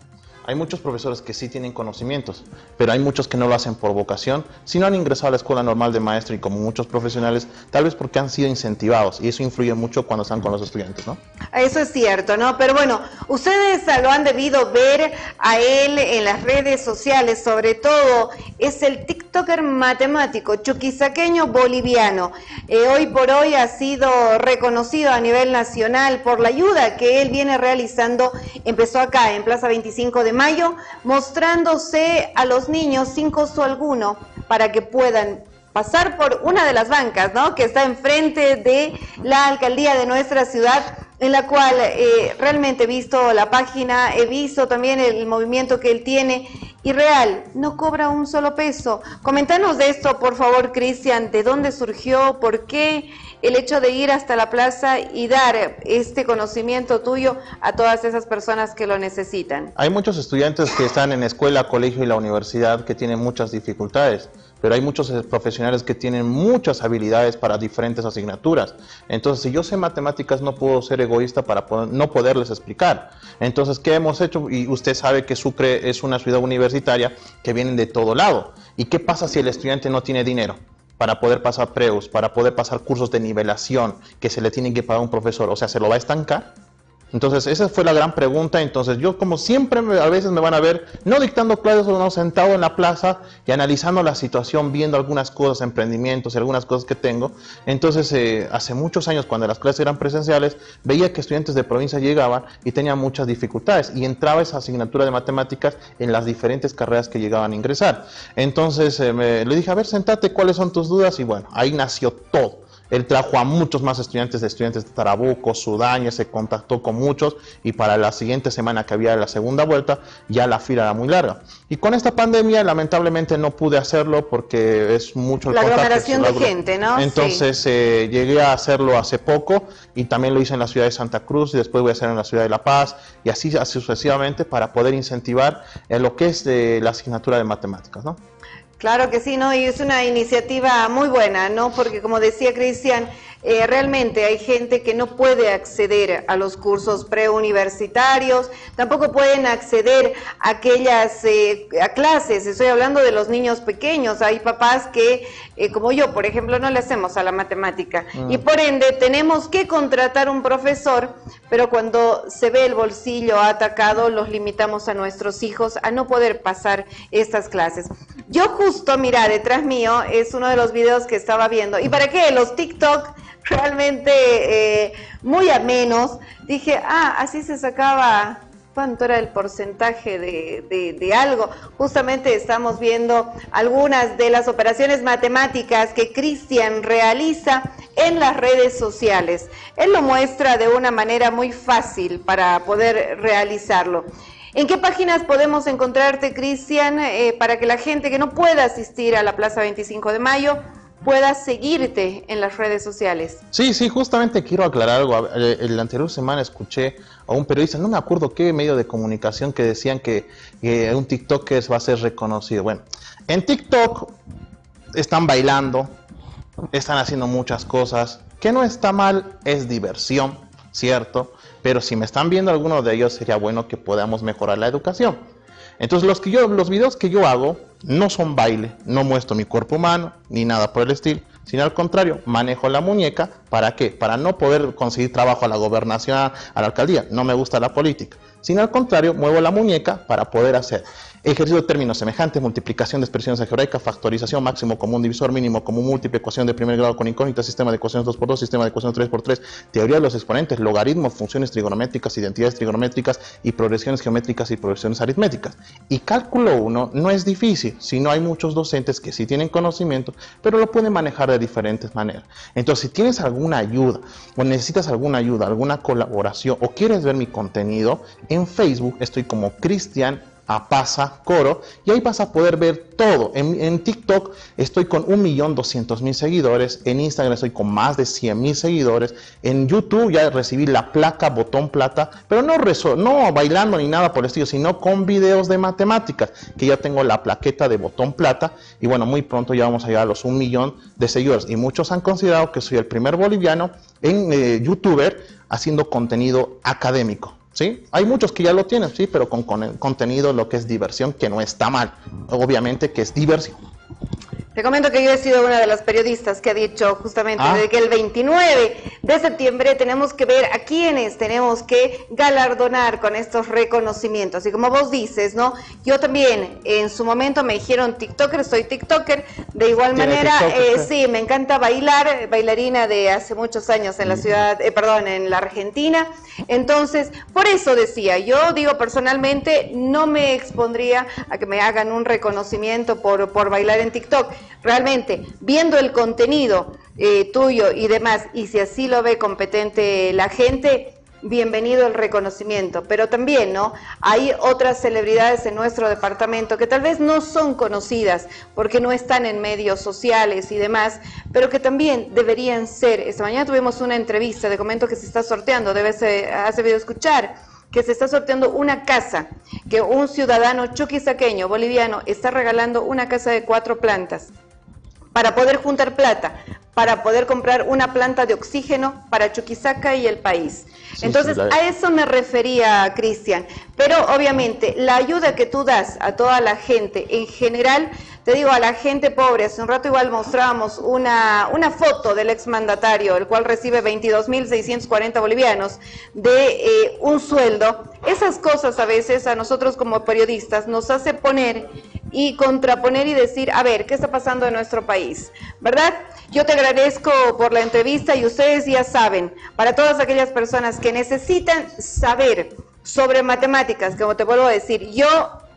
Hay muchos profesores que sí tienen conocimientos, pero hay muchos que no lo hacen por vocación, sino han ingresado a la escuela normal de maestro y como muchos profesionales, tal vez porque han sido incentivados y eso influye mucho cuando están con los estudiantes, ¿no? Eso es cierto, ¿no? Pero bueno, ustedes lo han debido ver a él en las redes sociales, sobre todo es el TikToker matemático chuquisaqueño boliviano. Eh, hoy por hoy ha sido reconocido a nivel nacional por la ayuda que él viene realizando. Empezó acá en Plaza veinticinco de mayo, mostrándose a los niños sin costo alguno para que puedan pasar por una de las bancas, ¿no?, que está enfrente de la alcaldía de nuestra ciudad, en la cual eh, realmente he visto la página, he visto también el movimiento que él tiene y real, no cobra un solo peso. Coméntanos de esto, por favor, Cristian, ¿de dónde surgió? ¿Por qué el hecho de ir hasta la plaza y dar este conocimiento tuyo a todas esas personas que lo necesitan? Hay muchos estudiantes que están en escuela, colegio y la universidad que tienen muchas dificultades, pero hay muchos profesionales que tienen muchas habilidades para diferentes asignaturas. Entonces, si yo sé matemáticas, no puedo ser egoísta para poder, no poderles explicar. Entonces, ¿qué hemos hecho? Y usted sabe que Sucre es una ciudad universitaria que vienen de todo lado. ¿Y qué pasa si el estudiante no tiene dinero para poder pasar preus, para poder pasar cursos de nivelación que se le tienen que pagar a un profesor? O sea, ¿se lo va a estancar? Entonces, esa fue la gran pregunta. Entonces, yo como siempre, a veces me van a ver, no dictando clases, sino sentado en la plaza y analizando la situación, viendo algunas cosas, emprendimientos y algunas cosas que tengo. Entonces, eh, hace muchos años, cuando las clases eran presenciales, veía que estudiantes de provincia llegaban y tenían muchas dificultades, y entraba esa asignatura de matemáticas en las diferentes carreras que llegaban a ingresar. Entonces, eh, me, le dije, a ver, sentate, ¿cuáles son tus dudas? Y bueno, ahí nació todo. Él trajo a muchos más estudiantes de estudiantes de Tarabuco, Sudaña, se contactó con muchos y para la siguiente semana que había la segunda vuelta ya la fila era muy larga. Y con esta pandemia lamentablemente no pude hacerlo porque es mucho el la contacto. aglomeración de gente, ¿no? Entonces sí. eh, llegué a hacerlo hace poco y también lo hice en la ciudad de Santa Cruz y después voy a hacer en la ciudad de La Paz y así, así sucesivamente para poder incentivar en lo que es de la asignatura de matemáticas, ¿no? Claro que sí, ¿no? Y es una iniciativa muy buena, ¿no? Porque como decía Cristian, eh, realmente hay gente que no puede acceder a los cursos preuniversitarios, tampoco pueden acceder a aquellas eh, a clases. Estoy hablando de los niños pequeños. Hay papás que, eh, como yo, por ejemplo, no le hacemos a la matemática mm. y por ende tenemos que contratar un profesor, pero cuando se ve el bolsillo atacado, los limitamos a nuestros hijos a no poder pasar estas clases. Yo justo, mira, detrás mío es uno de los videos que estaba viendo. ¿Y para qué? Los TikTok realmente eh, muy amenos. Dije, ah, así se sacaba, ¿cuánto era el porcentaje de, de, de algo? Justamente estamos viendo algunas de las operaciones matemáticas que Cristian realiza en las redes sociales. Él lo muestra de una manera muy fácil para poder realizarlo. ¿En qué páginas podemos encontrarte, Cristian, eh, para que la gente que no pueda asistir a la Plaza veinticinco de mayo pueda seguirte en las redes sociales? Sí, sí, justamente quiero aclarar algo. La anterior semana escuché a un periodista, no me acuerdo qué medio de comunicación, que decían que, que un TikToker va a ser reconocido. Bueno, en TikTok están bailando, están haciendo muchas cosas, que no está mal, es diversión, ¿cierto? Pero si me están viendo algunos de ellos, sería bueno que podamos mejorar la educación. Entonces, los, que yo, los videos que yo hago no son baile, no muestro mi cuerpo humano, ni nada por el estilo, sino al contrario, manejo la muñeca. ¿Para qué? Para no poder conseguir trabajo a la gobernación, a la alcaldía. No me gusta la política. Sino al contrario, muevo la muñeca para poder hacer ejercicio de términos semejantes, multiplicación de expresiones algebraicas, factorización, máximo común divisor, mínimo común múltiple, ecuación de primer grado con incógnita, sistema de ecuaciones dos por dos, sistema de ecuaciones tres por tres, teoría de los exponentes, logaritmos, funciones trigonométricas, identidades trigonométricas y progresiones geométricas y progresiones aritméticas. Y cálculo uno no es difícil, sino hay muchos docentes que sí tienen conocimiento, pero lo pueden manejar de diferentes maneras. Entonces, si tienes alguna ayuda o necesitas alguna ayuda, alguna colaboración o quieres ver mi contenido, en Facebook estoy como Cristian Apaza Coro y ahí vas a poder ver todo. En, en TikTok estoy con un millón doscientos mil seguidores, en Instagram estoy con más de cien mil seguidores, en YouTube ya recibí la placa botón plata, pero no, rezo, no bailando ni nada por el estilo, sino con videos de matemáticas, que ya tengo la plaqueta de botón plata y bueno, muy pronto ya vamos a llegar a los un millón de seguidores y muchos han considerado que soy el primer boliviano en eh, YouTuber haciendo contenido académico. ¿sí? Hay muchos que ya lo tienen, sí, pero con, con contenido, lo que es diversión, que no está mal. Obviamente que es diversión. Te comento que yo he sido una de las periodistas que ha dicho justamente ah. de que el veintinueve de septiembre tenemos que ver a quiénes tenemos que galardonar con estos reconocimientos. Y como vos dices, ¿no? Yo también en su momento me dijeron TikToker, soy TikToker. De igual manera, eh, sí, me encanta bailar, bailarina de hace muchos años en la ciudad, eh, perdón, en la Argentina. Entonces, por eso decía, yo digo personalmente, no me expondría a que me hagan un reconocimiento por, por bailar en TikTok. Realmente, viendo el contenido eh, tuyo y demás, y si así lo ve competente la gente, bienvenido el reconocimiento. Pero también, ¿no? Hay otras celebridades en nuestro departamento que tal vez no son conocidas porque no están en medios sociales y demás, pero que también deberían ser. Esta mañana tuvimos una entrevista, de comento que se está sorteando, debes, eh, has debido escuchar, que se está sorteando una casa, que un ciudadano chuquisaqueño, boliviano, está regalando una casa de cuatro plantas para poder juntar plata, para poder comprar una planta de oxígeno para Chuquisaca y el país. Sí, Entonces, sí, la... a eso me refería, Cristian. Pero obviamente, la ayuda que tú das a toda la gente en general, te digo, a la gente pobre, hace un rato igual mostrábamos una, una foto del exmandatario, el cual recibe veintidós mil seiscientos cuarenta bolivianos de eh, un sueldo. Esas cosas a veces a nosotros como periodistas nos hace poner y contraponer y decir, a ver, ¿qué está pasando en nuestro país? ¿Verdad? Yo te agradezco por la entrevista y ustedes ya saben, para todas aquellas personas que necesitan saber sobre matemáticas, como te vuelvo a decir, yo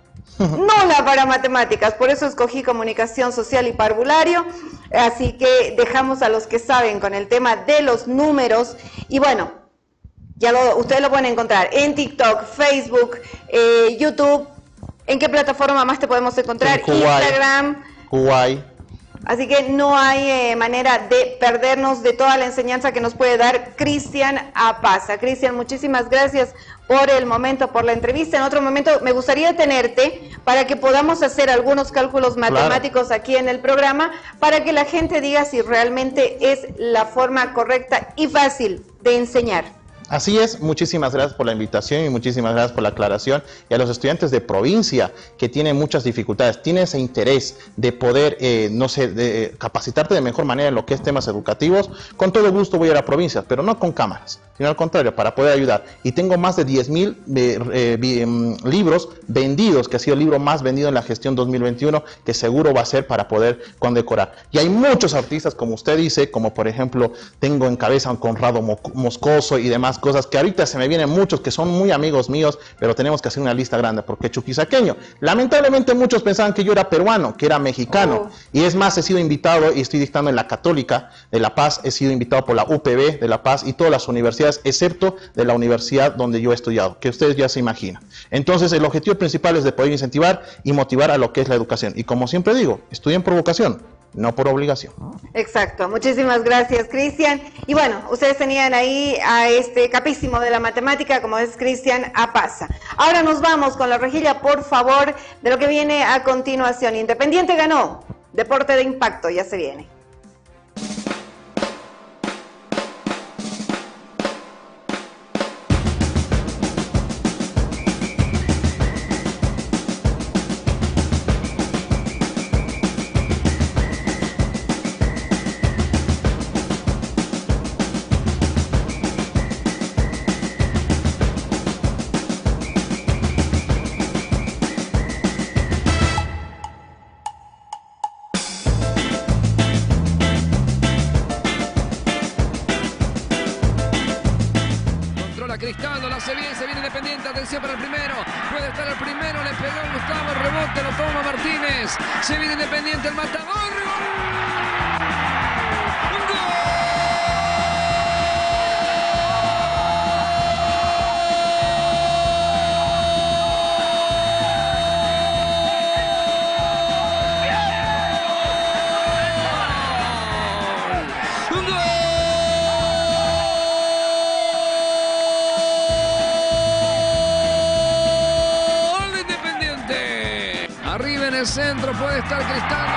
no la para matemáticas, por eso escogí comunicación social y parvulario, así que dejamos a los que saben con el tema de los números y bueno, ya lo, ustedes lo pueden encontrar en TikTok, Facebook, eh, YouTube. ¿En qué plataforma más te podemos encontrar? En Kuwait, Instagram. Kuwait. Así que no hay eh, manera de perdernos de toda la enseñanza que nos puede dar Cristian Apaza. Cristian, muchísimas gracias por el momento, por la entrevista. En otro momento me gustaría tenerte para que podamos hacer algunos cálculos matemáticos claro. aquí en el programa, para que la gente diga si realmente es la forma correcta y fácil de enseñar. Así es, muchísimas gracias por la invitación y muchísimas gracias por la aclaración. Y a los estudiantes de provincia que tienen muchas dificultades, tienen ese interés de poder, eh, no sé, de, eh, capacitarte de mejor manera en lo que es temas educativos, con todo gusto voy a ir a provincias, pero no con cámaras, sino al contrario, para poder ayudar. Y tengo más de diez mil eh, eh, libros vendidos, que ha sido el libro más vendido en la gestión dos mil veintiuno, que seguro va a ser para poder condecorar. Y hay muchos artistas, como usted dice, como por ejemplo, tengo en cabeza a un Conrado Moscoso y demás cosas que ahorita se me vienen muchos que son muy amigos míos, pero tenemos que hacer una lista grande porque chuquisaqueño. Lamentablemente muchos pensaban que yo era peruano, que era mexicano, oh. y es más, he sido invitado y estoy dictando en la Católica de La Paz, he sido invitado por la U P B de La Paz y todas las universidades, excepto de la universidad donde yo he estudiado, que ustedes ya se imaginan. Entonces el objetivo principal es de poder incentivar y motivar a lo que es la educación. Y como siempre digo, estudien por vocación, no por obligación. Exacto, muchísimas gracias, Cristian. Y bueno, ustedes tenían ahí a este capísimo de la matemática, como es Cristian Apaza. Ahora nos vamos con la rejilla, por favor, de lo que viene a continuación. Independiente ganó, deporte de impacto, ya se viene. Cristaldo, la hace bien, se viene Independiente, atención para el primero, puede estar el primero, le pegó Gustavo, el rebote, lo toma Martínez, se viene Independiente, el matador, ¡gol! Arriba en el centro puede estar Cristaldo.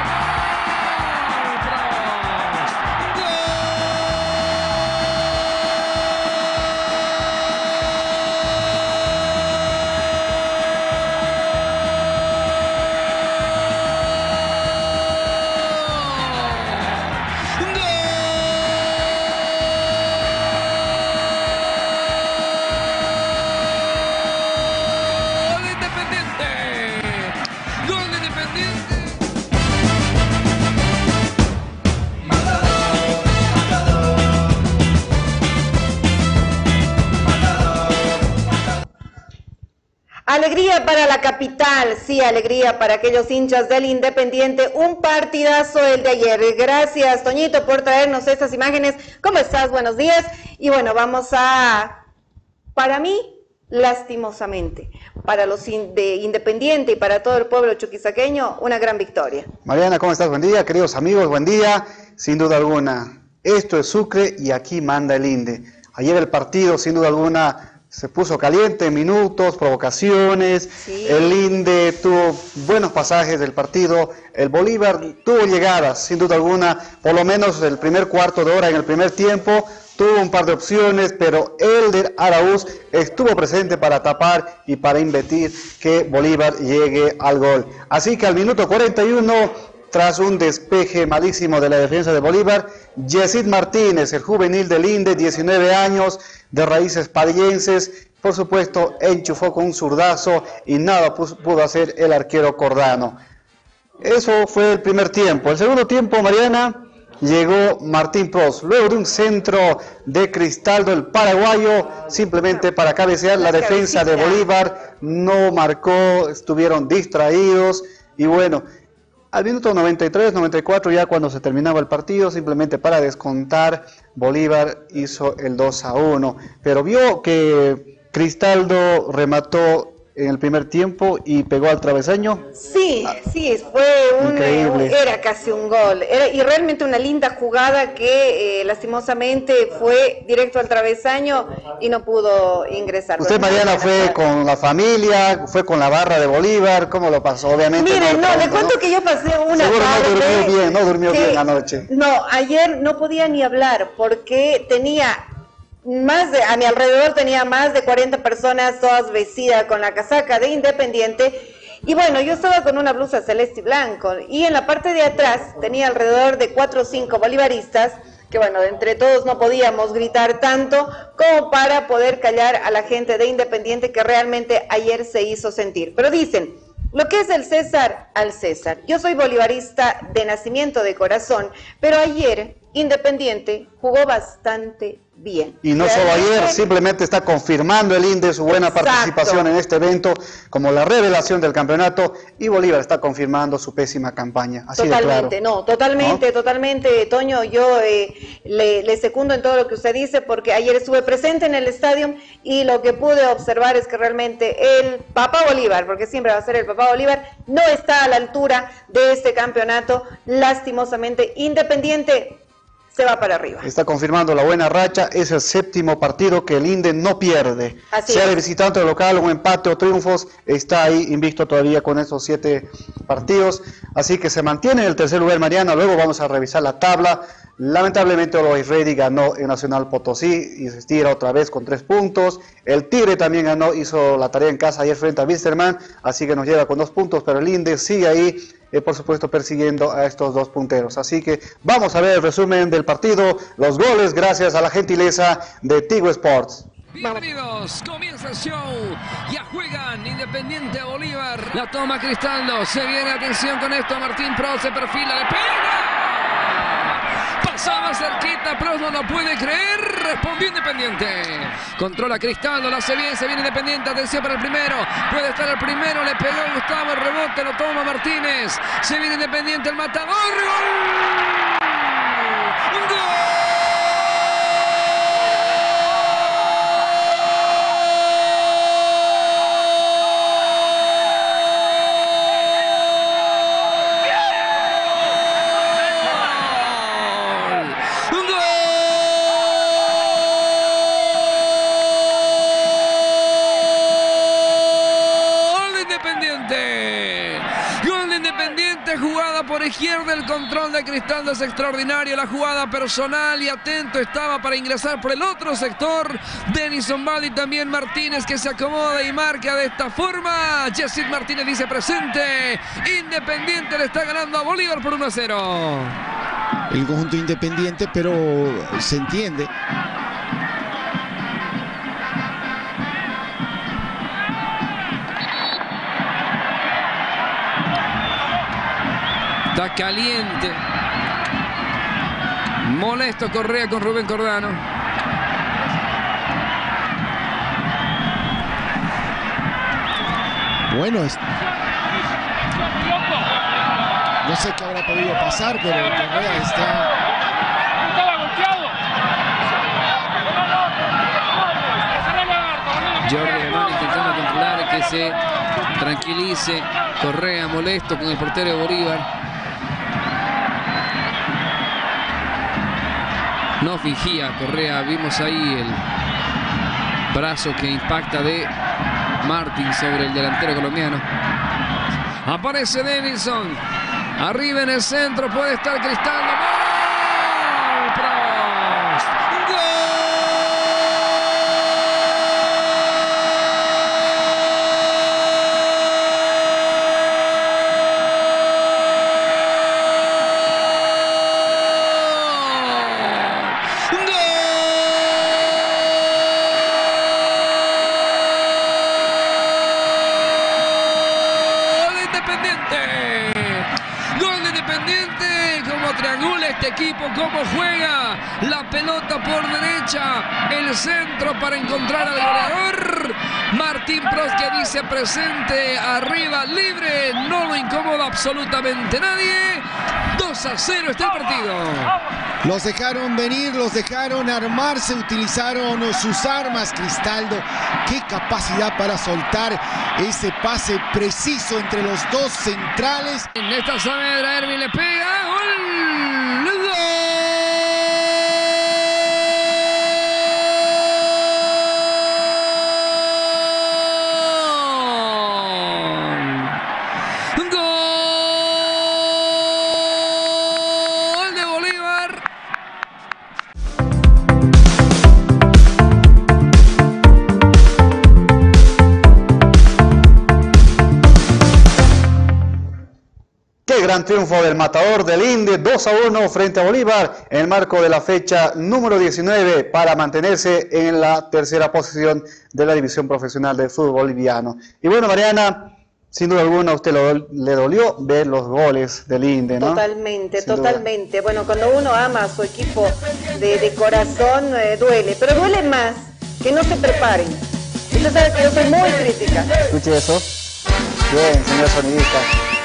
Alegría para la capital, sí, alegría para aquellos hinchas del Independiente. Un partidazo el de ayer. Gracias, Toñito, por traernos estas imágenes. ¿Cómo estás? Buenos días. Y bueno, vamos a, para mí, lastimosamente, para los in, de Independiente y para todo el pueblo chuquisaqueño, una gran victoria. Mariana, ¿cómo estás? Buen día, queridos amigos, buen día. Sin duda alguna, esto es Sucre y aquí manda el Inde. Ayer el partido, sin duda alguna, se puso caliente, minutos, provocaciones, sí. El Inde tuvo buenos pasajes del partido, el Bolívar tuvo llegadas, sin duda alguna, por lo menos el primer cuarto de hora en el primer tiempo, tuvo un par de opciones, pero Elder Araúz estuvo presente para tapar y para impedir que Bolívar llegue al gol. Así que al minuto cuarenta y uno, tras un despeje malísimo de la defensa de Bolívar, Yesid Martínez, el juvenil del Inde, diecinueve años, de raíces padillenses, por supuesto, enchufó con un zurdazo y nada pudo hacer el arquero Cordano. Eso fue el primer tiempo. El segundo tiempo, Mariana, llegó Martín Pros, luego de un centro de Cristaldo, el paraguayo, simplemente para cabecear. La defensa de Bolívar no marcó, estuvieron distraídos y bueno, al minuto noventa y tres, noventa y cuatro, ya cuando se terminaba el partido, simplemente para descontar, Bolívar hizo el dos a uno. Pero vio que Cristaldo remató en el primer tiempo y pegó al travesaño. Sí, sí, fue un, Increíble. era casi un gol. Era, y realmente una linda jugada que eh, lastimosamente fue directo al travesaño y no pudo ingresar. Usted, Mariana, fue con la familia, fue con la barra de Bolívar, ¿cómo lo pasó? Obviamente. Miren, no, le cuento ¿no? que yo pasé una Seguro tarde. no durmió bien, no durmió bien anoche. No, ayer no podía ni hablar porque tenía más de, a mi alrededor tenía más de cuarenta personas, todas vestidas con la casaca de Independiente, y bueno, yo estaba con una blusa celeste y blanco, y en la parte de atrás tenía alrededor de cuatro o cinco bolivaristas, que bueno, entre todos no podíamos gritar tanto como para poder callar a la gente de Independiente que realmente ayer se hizo sentir. Pero dicen, lo que es el César al César. Yo soy bolivarista de nacimiento, de corazón, pero ayer Independiente jugó bastante bien. Y no solo ayer, simplemente está confirmando el Inde su buena Exacto. participación en este evento como la revelación del campeonato, y Bolívar está confirmando su pésima campaña. Así totalmente, de claro. no, totalmente, ¿no? totalmente, Toño, yo eh, le, le secundo en todo lo que usted dice, porque ayer estuve presente en el estadio y lo que pude observar es que realmente el Papá Bolívar, porque siempre va a ser el Papá Bolívar, no está a la altura de este campeonato. Lastimosamente, Independiente se va para arriba. Está confirmando la buena racha, es el séptimo partido que el Inde no pierde. Así sea es. de visitante o local, un empate o triunfos, está ahí invicto todavía con esos siete partidos. Así que se mantiene en el tercer lugar, Mariana. Luego vamos a revisar la tabla. Lamentablemente Always Ready ganó en Nacional Potosí y se estira otra vez con tres puntos. El Tigre también ganó, hizo la tarea en casa ayer frente a Wisterman, así que nos lleva con dos puntos, pero el Inde sigue ahí, eh, por supuesto, persiguiendo a estos dos punteros. Así que vamos a ver el resumen del partido, los goles, gracias a la gentileza de Tigo Sports. Bienvenidos, comienza el show, ya juegan Independiente Bolívar, la toma Cristaldo, se viene, atención con esto, Martín Pros se perfila, le pega. Pasaba cerquita, Pros no lo puede creer, respondió Independiente. Controla Cristaldo, la hace bien, se viene Independiente, atención para el primero, puede estar el primero, le pegó Gustavo, el rebote, lo toma Martínez, se viene Independiente, el matador, ¡gol! ¡Gol! Por izquierda, el control de Cristaldo es extraordinario, la jugada personal, y atento estaba para ingresar por el otro sector Denison Valdi, también Martínez, que se acomoda y marca de esta forma. Yesid Martínez dice presente, Independiente le está ganando a Bolívar por uno a cero. El conjunto Independiente, pero se entiende. Está caliente. Molesto Correa con Rubén Cordano. Bueno, es... no sé qué habrá podido pasar, pero Correa está... Jordi Alemán intentando controlar, que se tranquilice. Correa molesto con el portero de Bolívar. No fingía Correa, vimos ahí el brazo que impacta de Martín sobre el delantero colombiano. Aparece Denilson. Arriba en el centro puede estar Cristaldo. ¡Gol! Prost. ¡Gol! Equipo, cómo juega la pelota por derecha, el centro para encontrar al goleador. Martín Prost, que dice presente, arriba, libre, no lo incomoda absolutamente nadie. dos a cero está el partido. Los dejaron venir, los dejaron armarse, utilizaron sus armas. Cristaldo, qué capacidad para soltar ese pase preciso entre los dos centrales. En esta Saavedra, Erwin le pega, gol. Gran triunfo del Matador del Inde, dos a uno frente a Bolívar en el marco de la fecha número diecinueve para mantenerse en la tercera posición de la división profesional del fútbol boliviano. Y bueno, Mariana, sin duda alguna a usted lo, le dolió ver los goles del Inde, ¿no? Totalmente, sin totalmente. Duda. Bueno, cuando uno ama a su equipo de, de corazón, eh, duele, pero duele más que no se preparen. Usted sabe que yo soy muy crítica. Escuche eso. Bien, señor sonidista.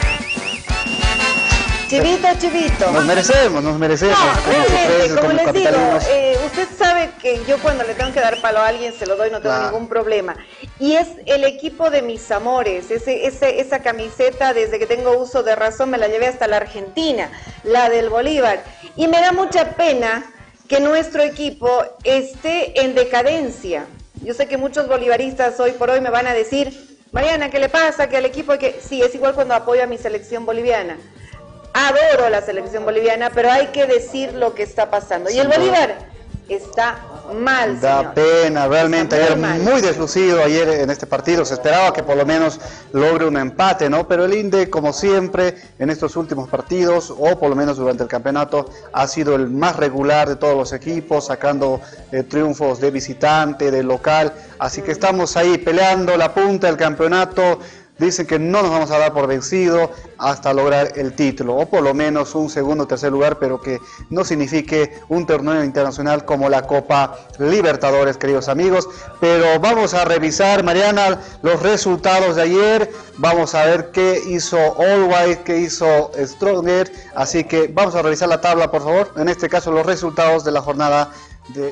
Chivito, chivito. Nos merecemos, nos merecemos. No, como realmente, como, como les digo, eh, usted sabe que yo cuando le tengo que dar palo a alguien se lo doy, no tengo ah. ningún problema. Y es el equipo de mis amores, ese, ese, esa camiseta desde que tengo uso de razón me la llevé hasta la Argentina, la del Bolívar. Y me da mucha pena que nuestro equipo esté en decadencia. Yo sé que muchos bolivaristas hoy por hoy me van a decir, Mariana, ¿qué le pasa? Que al equipo hay que... Sí, es igual cuando apoyo a mi selección boliviana. Adoro la selección boliviana, pero hay que decir lo que está pasando. Y el Bolívar está mal, Da señor. pena, realmente. Está ayer muy, muy deslucido ayer en este partido. Se esperaba que por lo menos logre un empate, ¿no? Pero el Inde, como siempre, en estos últimos partidos, o por lo menos durante el campeonato, ha sido el más regular de todos los equipos, sacando eh, triunfos de visitante, de local. Así que estamos ahí peleando la punta del campeonato. Dicen que no nos vamos a dar por vencido hasta lograr el título, o por lo menos un segundo o tercer lugar, pero que no signifique un torneo internacional como la Copa Libertadores, queridos amigos. Pero vamos a revisar, Mariana, los resultados de ayer. Vamos a ver qué hizo All White, qué hizo Stronger. Así que vamos a revisar la tabla, por favor. En este caso, los resultados de la jornada de...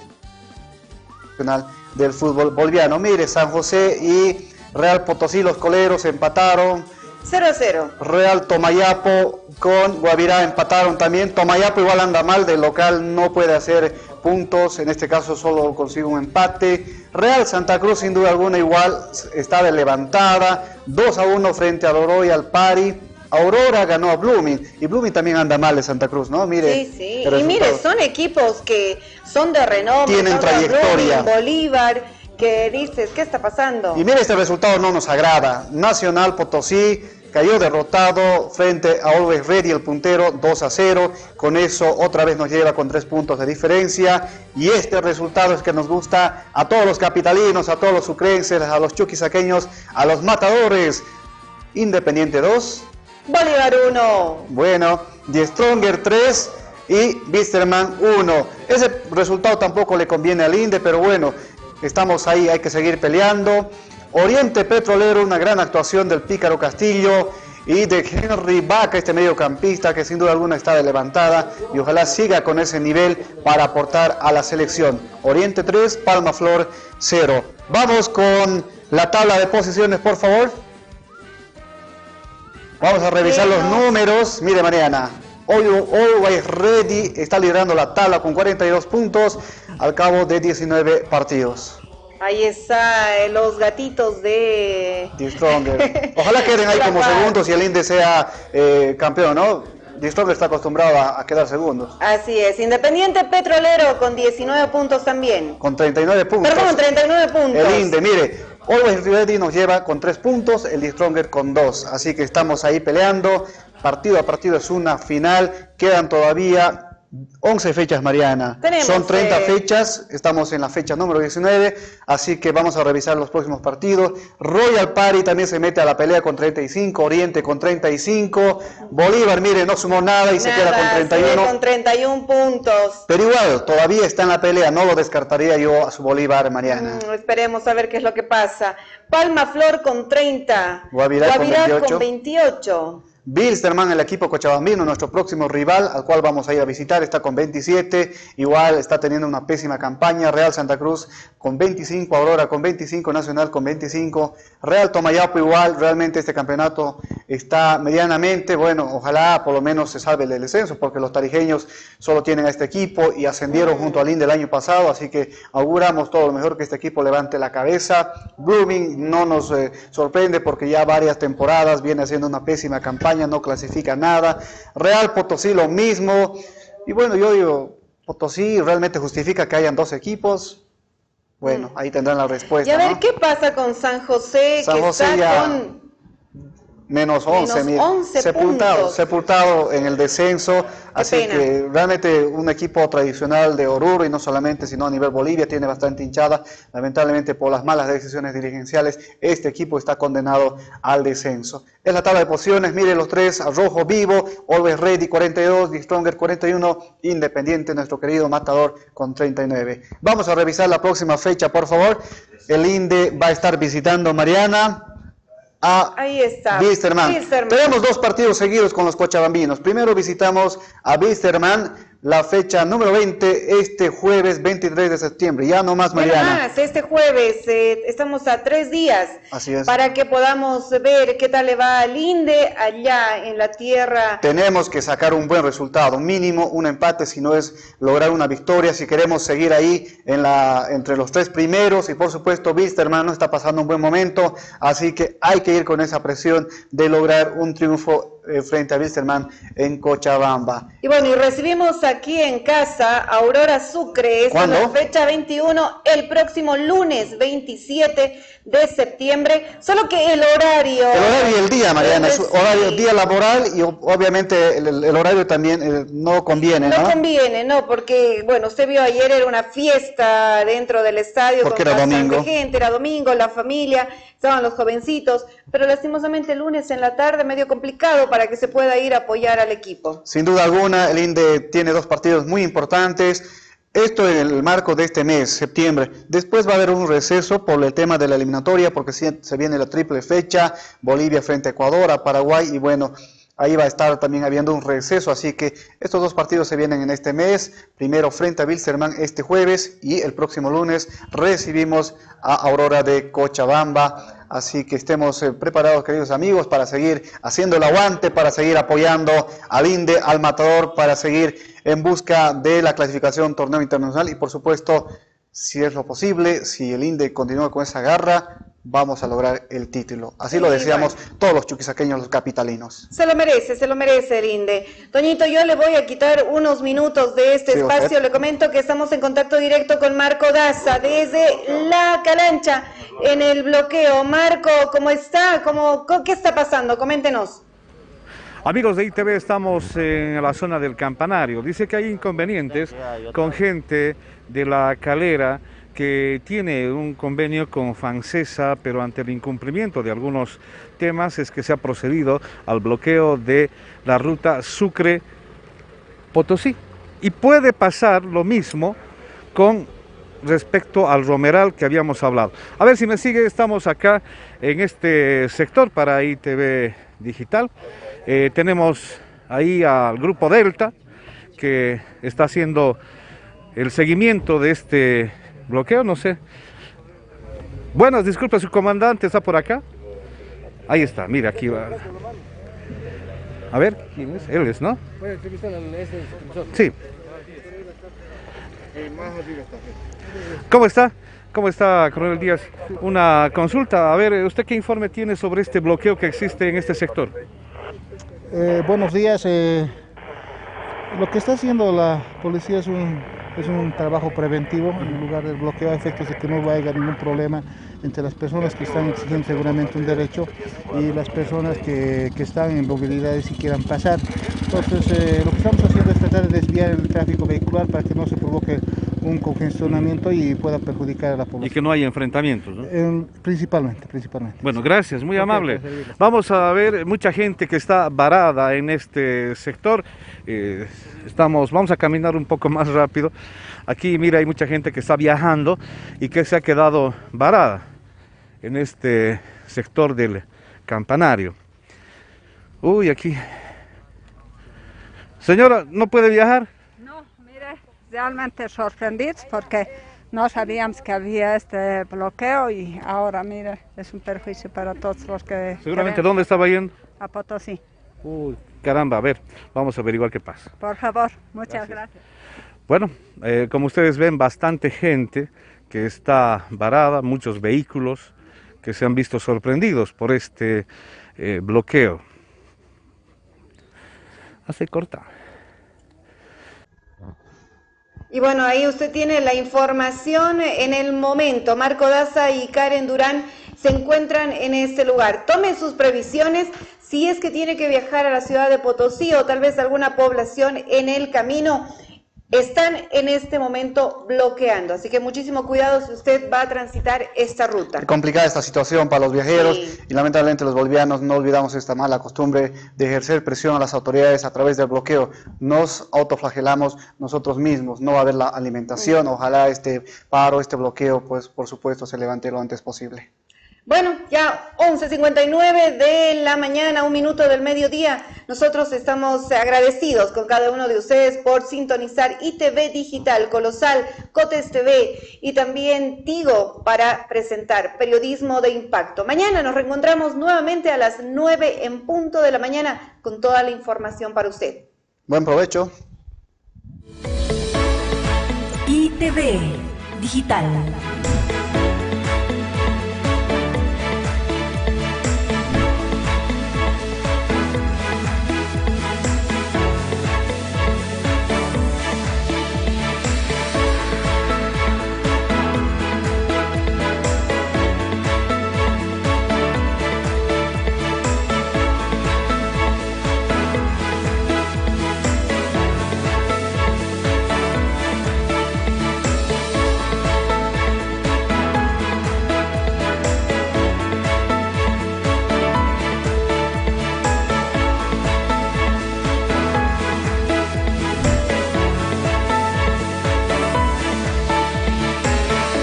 del fútbol boliviano. Mire, San José y Real Potosí, los coleros, empataron. cero a cero. Real Tomayapo con Guavirá empataron también. Tomayapo igual anda mal, del local no puede hacer puntos. En este caso solo consigue un empate. Real Santa Cruz sin duda alguna igual está de levantada. dos a uno frente a Oroy al Pari. Aurora ganó a Blooming. Y Blooming también anda mal de Santa Cruz, ¿no? Mire. Sí, sí. Y mire, son equipos que son de renombre. Tienen trayectoria. Blooming, Bolívar. ¿Qué dices? ¿Qué está pasando? Y mire, este resultado no nos agrada. Nacional Potosí cayó derrotado frente a Always Ready, el puntero, dos a cero. Con eso otra vez nos lleva con tres puntos de diferencia. Y este resultado es que nos gusta a todos los capitalinos, a todos los sucrenses, a los chuquisaqueños, a los matadores. Independiente dos. Bolívar uno. Bueno, Die Stronger tres y Wisterman uno. Ese resultado tampoco le conviene al Inde, pero bueno, estamos ahí, hay que seguir peleando. Oriente Petrolero, una gran actuación del Pícaro Castillo y de Henry Vaca, este mediocampista que sin duda alguna está de levantada y ojalá siga con ese nivel para aportar a la selección. Oriente tres, Palma Flor cero. Vamos con la tabla de posiciones, por favor. Vamos a revisar los números. Mire, Mariana, hoy Always Ready está liderando la tabla con cuarenta y dos puntos al cabo de diecinueve partidos. Ahí está, eh, los gatitos de... The Stronger. Ojalá queden ahí como segundos y el Inde sea eh, campeón, ¿no? The Stronger está acostumbrado a, a quedar segundos. Así es. Independiente Petrolero con diecinueve puntos también. Con treinta y nueve puntos. Perdón, treinta y nueve puntos. El Inde, mire, Always Ready nos lleva con tres puntos, el The Stronger con dos. Así que estamos ahí peleando. Partido a partido es una final. Quedan todavía once fechas, Mariana. Tenemos, Son treinta eh... fechas, estamos en la fecha número diecinueve, así que vamos a revisar los próximos partidos. Royal Party también se mete a la pelea con treinta y cinco, Oriente con treinta y cinco, Bolívar, mire, no sumó nada y nada, se queda con treinta y uno. Con treinta y uno puntos. Pero igual, todavía está en la pelea, no lo descartaría yo a su Bolívar, Mariana. Mm, esperemos a ver qué es lo que pasa. Palma Flor con treinta, Guavirá, Guavirá con veintiocho. Con veintiocho. Bilsterman, el equipo cochabambino, nuestro próximo rival, al cual vamos a ir a visitar, está con veintisiete, igual está teniendo una pésima campaña. Real Santa Cruz con veinticinco, Aurora con veinticinco, Nacional con veinticinco, Real Tomayapo igual. Realmente este campeonato está medianamente, bueno, ojalá por lo menos se salve el descenso, porque los tarijeños solo tienen a este equipo y ascendieron junto al Inde el año pasado, así que auguramos todo lo mejor, que este equipo levante la cabeza. Blooming no nos eh, sorprende porque ya varias temporadas viene haciendo una pésima campaña, no clasifica nada. Real Potosí lo mismo, y bueno, yo digo, Potosí realmente justifica que hayan dos equipos. Bueno, ahí tendrán la respuesta. Y a ver, ¿no? ¿Qué pasa con San José? San que José está ya... con Menos once, Menos once sepultado, puntos. sepultado en el descenso, así pena. que realmente un equipo tradicional de Oruro, y no solamente, sino a nivel Bolivia, tiene bastante hinchada. Lamentablemente por las malas decisiones dirigenciales, este equipo está condenado al descenso. Es la tabla de posiciones, mire los tres: Rojo Vivo, Always Ready cuarenta y dos, The Stronger cuarenta y uno, Independiente, nuestro querido Matador, con treinta y nueve. Vamos a revisar la próxima fecha, por favor. El Inde va a estar visitando, Mariana, a Ahí está. Bilsterman. Bilsterman. Tenemos dos partidos seguidos con los cochabambinos. Primero visitamos a Bilsterman, la fecha número veinte, este jueves veintitrés de septiembre. Ya no más, Mariana. Además, este jueves eh, estamos a tres días. Así es. Para que podamos ver qué tal le va al Inde allá en la tierra. Tenemos que sacar un buen resultado, mínimo un empate, si no es lograr una victoria, si queremos seguir ahí en la, entre los tres primeros. Y por supuesto Bilsterman no está pasando un buen momento, así que hay que ir con esa presión de lograr un triunfo eh, frente a Bilsterman en Cochabamba. Y bueno, y recibimos aquí en casa a Aurora Sucre, es ¿Cuándo? la fecha veintiuno, el próximo lunes veintisiete de septiembre, solo que el horario... El horario y el día, Mariana, es sí. horario, día laboral, y obviamente el, el horario también eh, no conviene, ¿no? No conviene, no, porque, bueno, usted vio ayer, era una fiesta dentro del estadio, Porque con era bastante domingo. gente, era domingo, la familia, estaban los jovencitos, pero lastimosamente el lunes en la tarde, medio complicado para que se pueda ir a apoyar al equipo. Sin duda alguna, el Inde tiene dos partidos muy importantes. Esto en el marco de este mes, septiembre. Después va a haber un receso por el tema de la eliminatoria, porque se viene la triple fecha, Bolivia frente a Ecuador, a Paraguay, y bueno, ahí va a estar también habiendo un receso, así que estos dos partidos se vienen en este mes. Primero frente a Bilsterman este jueves, y el próximo lunes recibimos a Aurora de Cochabamba. Así que estemos eh, preparados, queridos amigos, para seguir haciendo el aguante, para seguir apoyando al Inde, al Matador, para seguir en busca de la clasificación torneo internacional. Y por supuesto, si es lo posible, si el Inde continúa con esa garra, vamos a lograr el título. Así lo deseamos bueno. todos los chuquisaqueños, los capitalinos. Se lo merece, se lo merece el Inde. Toñito, yo le voy a quitar unos minutos de este sí, espacio. Usted. Le comento que estamos en contacto directo con Marco Daza desde La Calancha en el bloqueo. Marco, ¿cómo está? ¿Cómo, ¿Qué está pasando? Coméntenos. Amigos de I T V, estamos en la zona del Campanario. Dice que hay inconvenientes con gente de La Calera que tiene un convenio con Fancesa, pero ante el incumplimiento de algunos temas es que se ha procedido al bloqueo de la ruta Sucre-Potosí. Y puede pasar lo mismo con respecto al Romeral que habíamos hablado. A ver si me sigue, estamos acá en este sector para I T V Digital. Eh, tenemos ahí al Grupo Delta, que está haciendo el seguimiento de este bloqueo, no sé. Buenas, disculpe, su comandante está por acá. Ahí está, mira, aquí va. A ver, ¿quién es? Él es, ¿no? Sí. ¿Cómo está? ¿Cómo está, Coronel Díaz? Una consulta, a ver, ¿usted qué informe tiene sobre este bloqueo que existe en este sector? Eh, buenos días. Eh, lo que está haciendo la policía es un, es un trabajo preventivo en lugar del bloqueo, a efectos de que no vaya ningún problema entre las personas que están exigiendo seguramente un derecho y las personas que, que están en movilidades y quieran pasar. Entonces, eh, lo que estamos haciendo es tratar de desviar el tráfico vehicular para que no se provoque un congestionamiento y pueda perjudicar a la población. Y que no haya enfrentamientos, ¿no? Eh, principalmente, principalmente. Bueno, gracias, muy amable. Vamos a ver mucha gente que está varada en este sector. Eh, estamos, vamos a caminar un poco más rápido. Aquí, mira, hay mucha gente que está viajando y que se ha quedado varada en este sector del Campanario. Uy, aquí. Señora, ¿no puede viajar? No, mire, realmente sorprendidos porque no sabíamos que había este bloqueo y ahora, mire, es un perjuicio para todos los que... Seguramente, queremos. ¿dónde estaba yendo? A Potosí. Uy, caramba, a ver, vamos a averiguar qué pasa. Por favor, muchas gracias. gracias. Bueno, eh, como ustedes ven, bastante gente que está varada, muchos vehículos que se han visto sorprendidos por este eh, bloqueo. Hace corta. Y bueno, ahí usted tiene la información en el momento. Marco Daza y Karen Durán se encuentran en este lugar. Tome sus previsiones si es que tiene que viajar a la ciudad de Potosí o tal vez alguna población en el camino. Están en este momento bloqueando, así que muchísimo cuidado si usted va a transitar esta ruta. Complicada esta situación para los viajeros Sí. y lamentablemente los bolivianos no olvidamos esta mala costumbre de ejercer presión a las autoridades a través del bloqueo. Nos autoflagelamos nosotros mismos, no va a haber la alimentación, ojalá este paro, este bloqueo, pues por supuesto se levante lo antes posible. Bueno, ya once cincuenta y nueve de la mañana, un minuto del mediodía. Nosotros estamos agradecidos con cada uno de ustedes por sintonizar I T V Digital, Colosal, Cotes T V y también Tigo para presentar Periodismo de Impacto. Mañana nos reencontramos nuevamente a las nueve en punto de la mañana con toda la información para usted. Buen provecho. I T V Digital.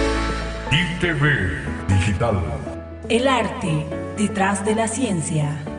I T V Digital. El arte detrás de la ciencia.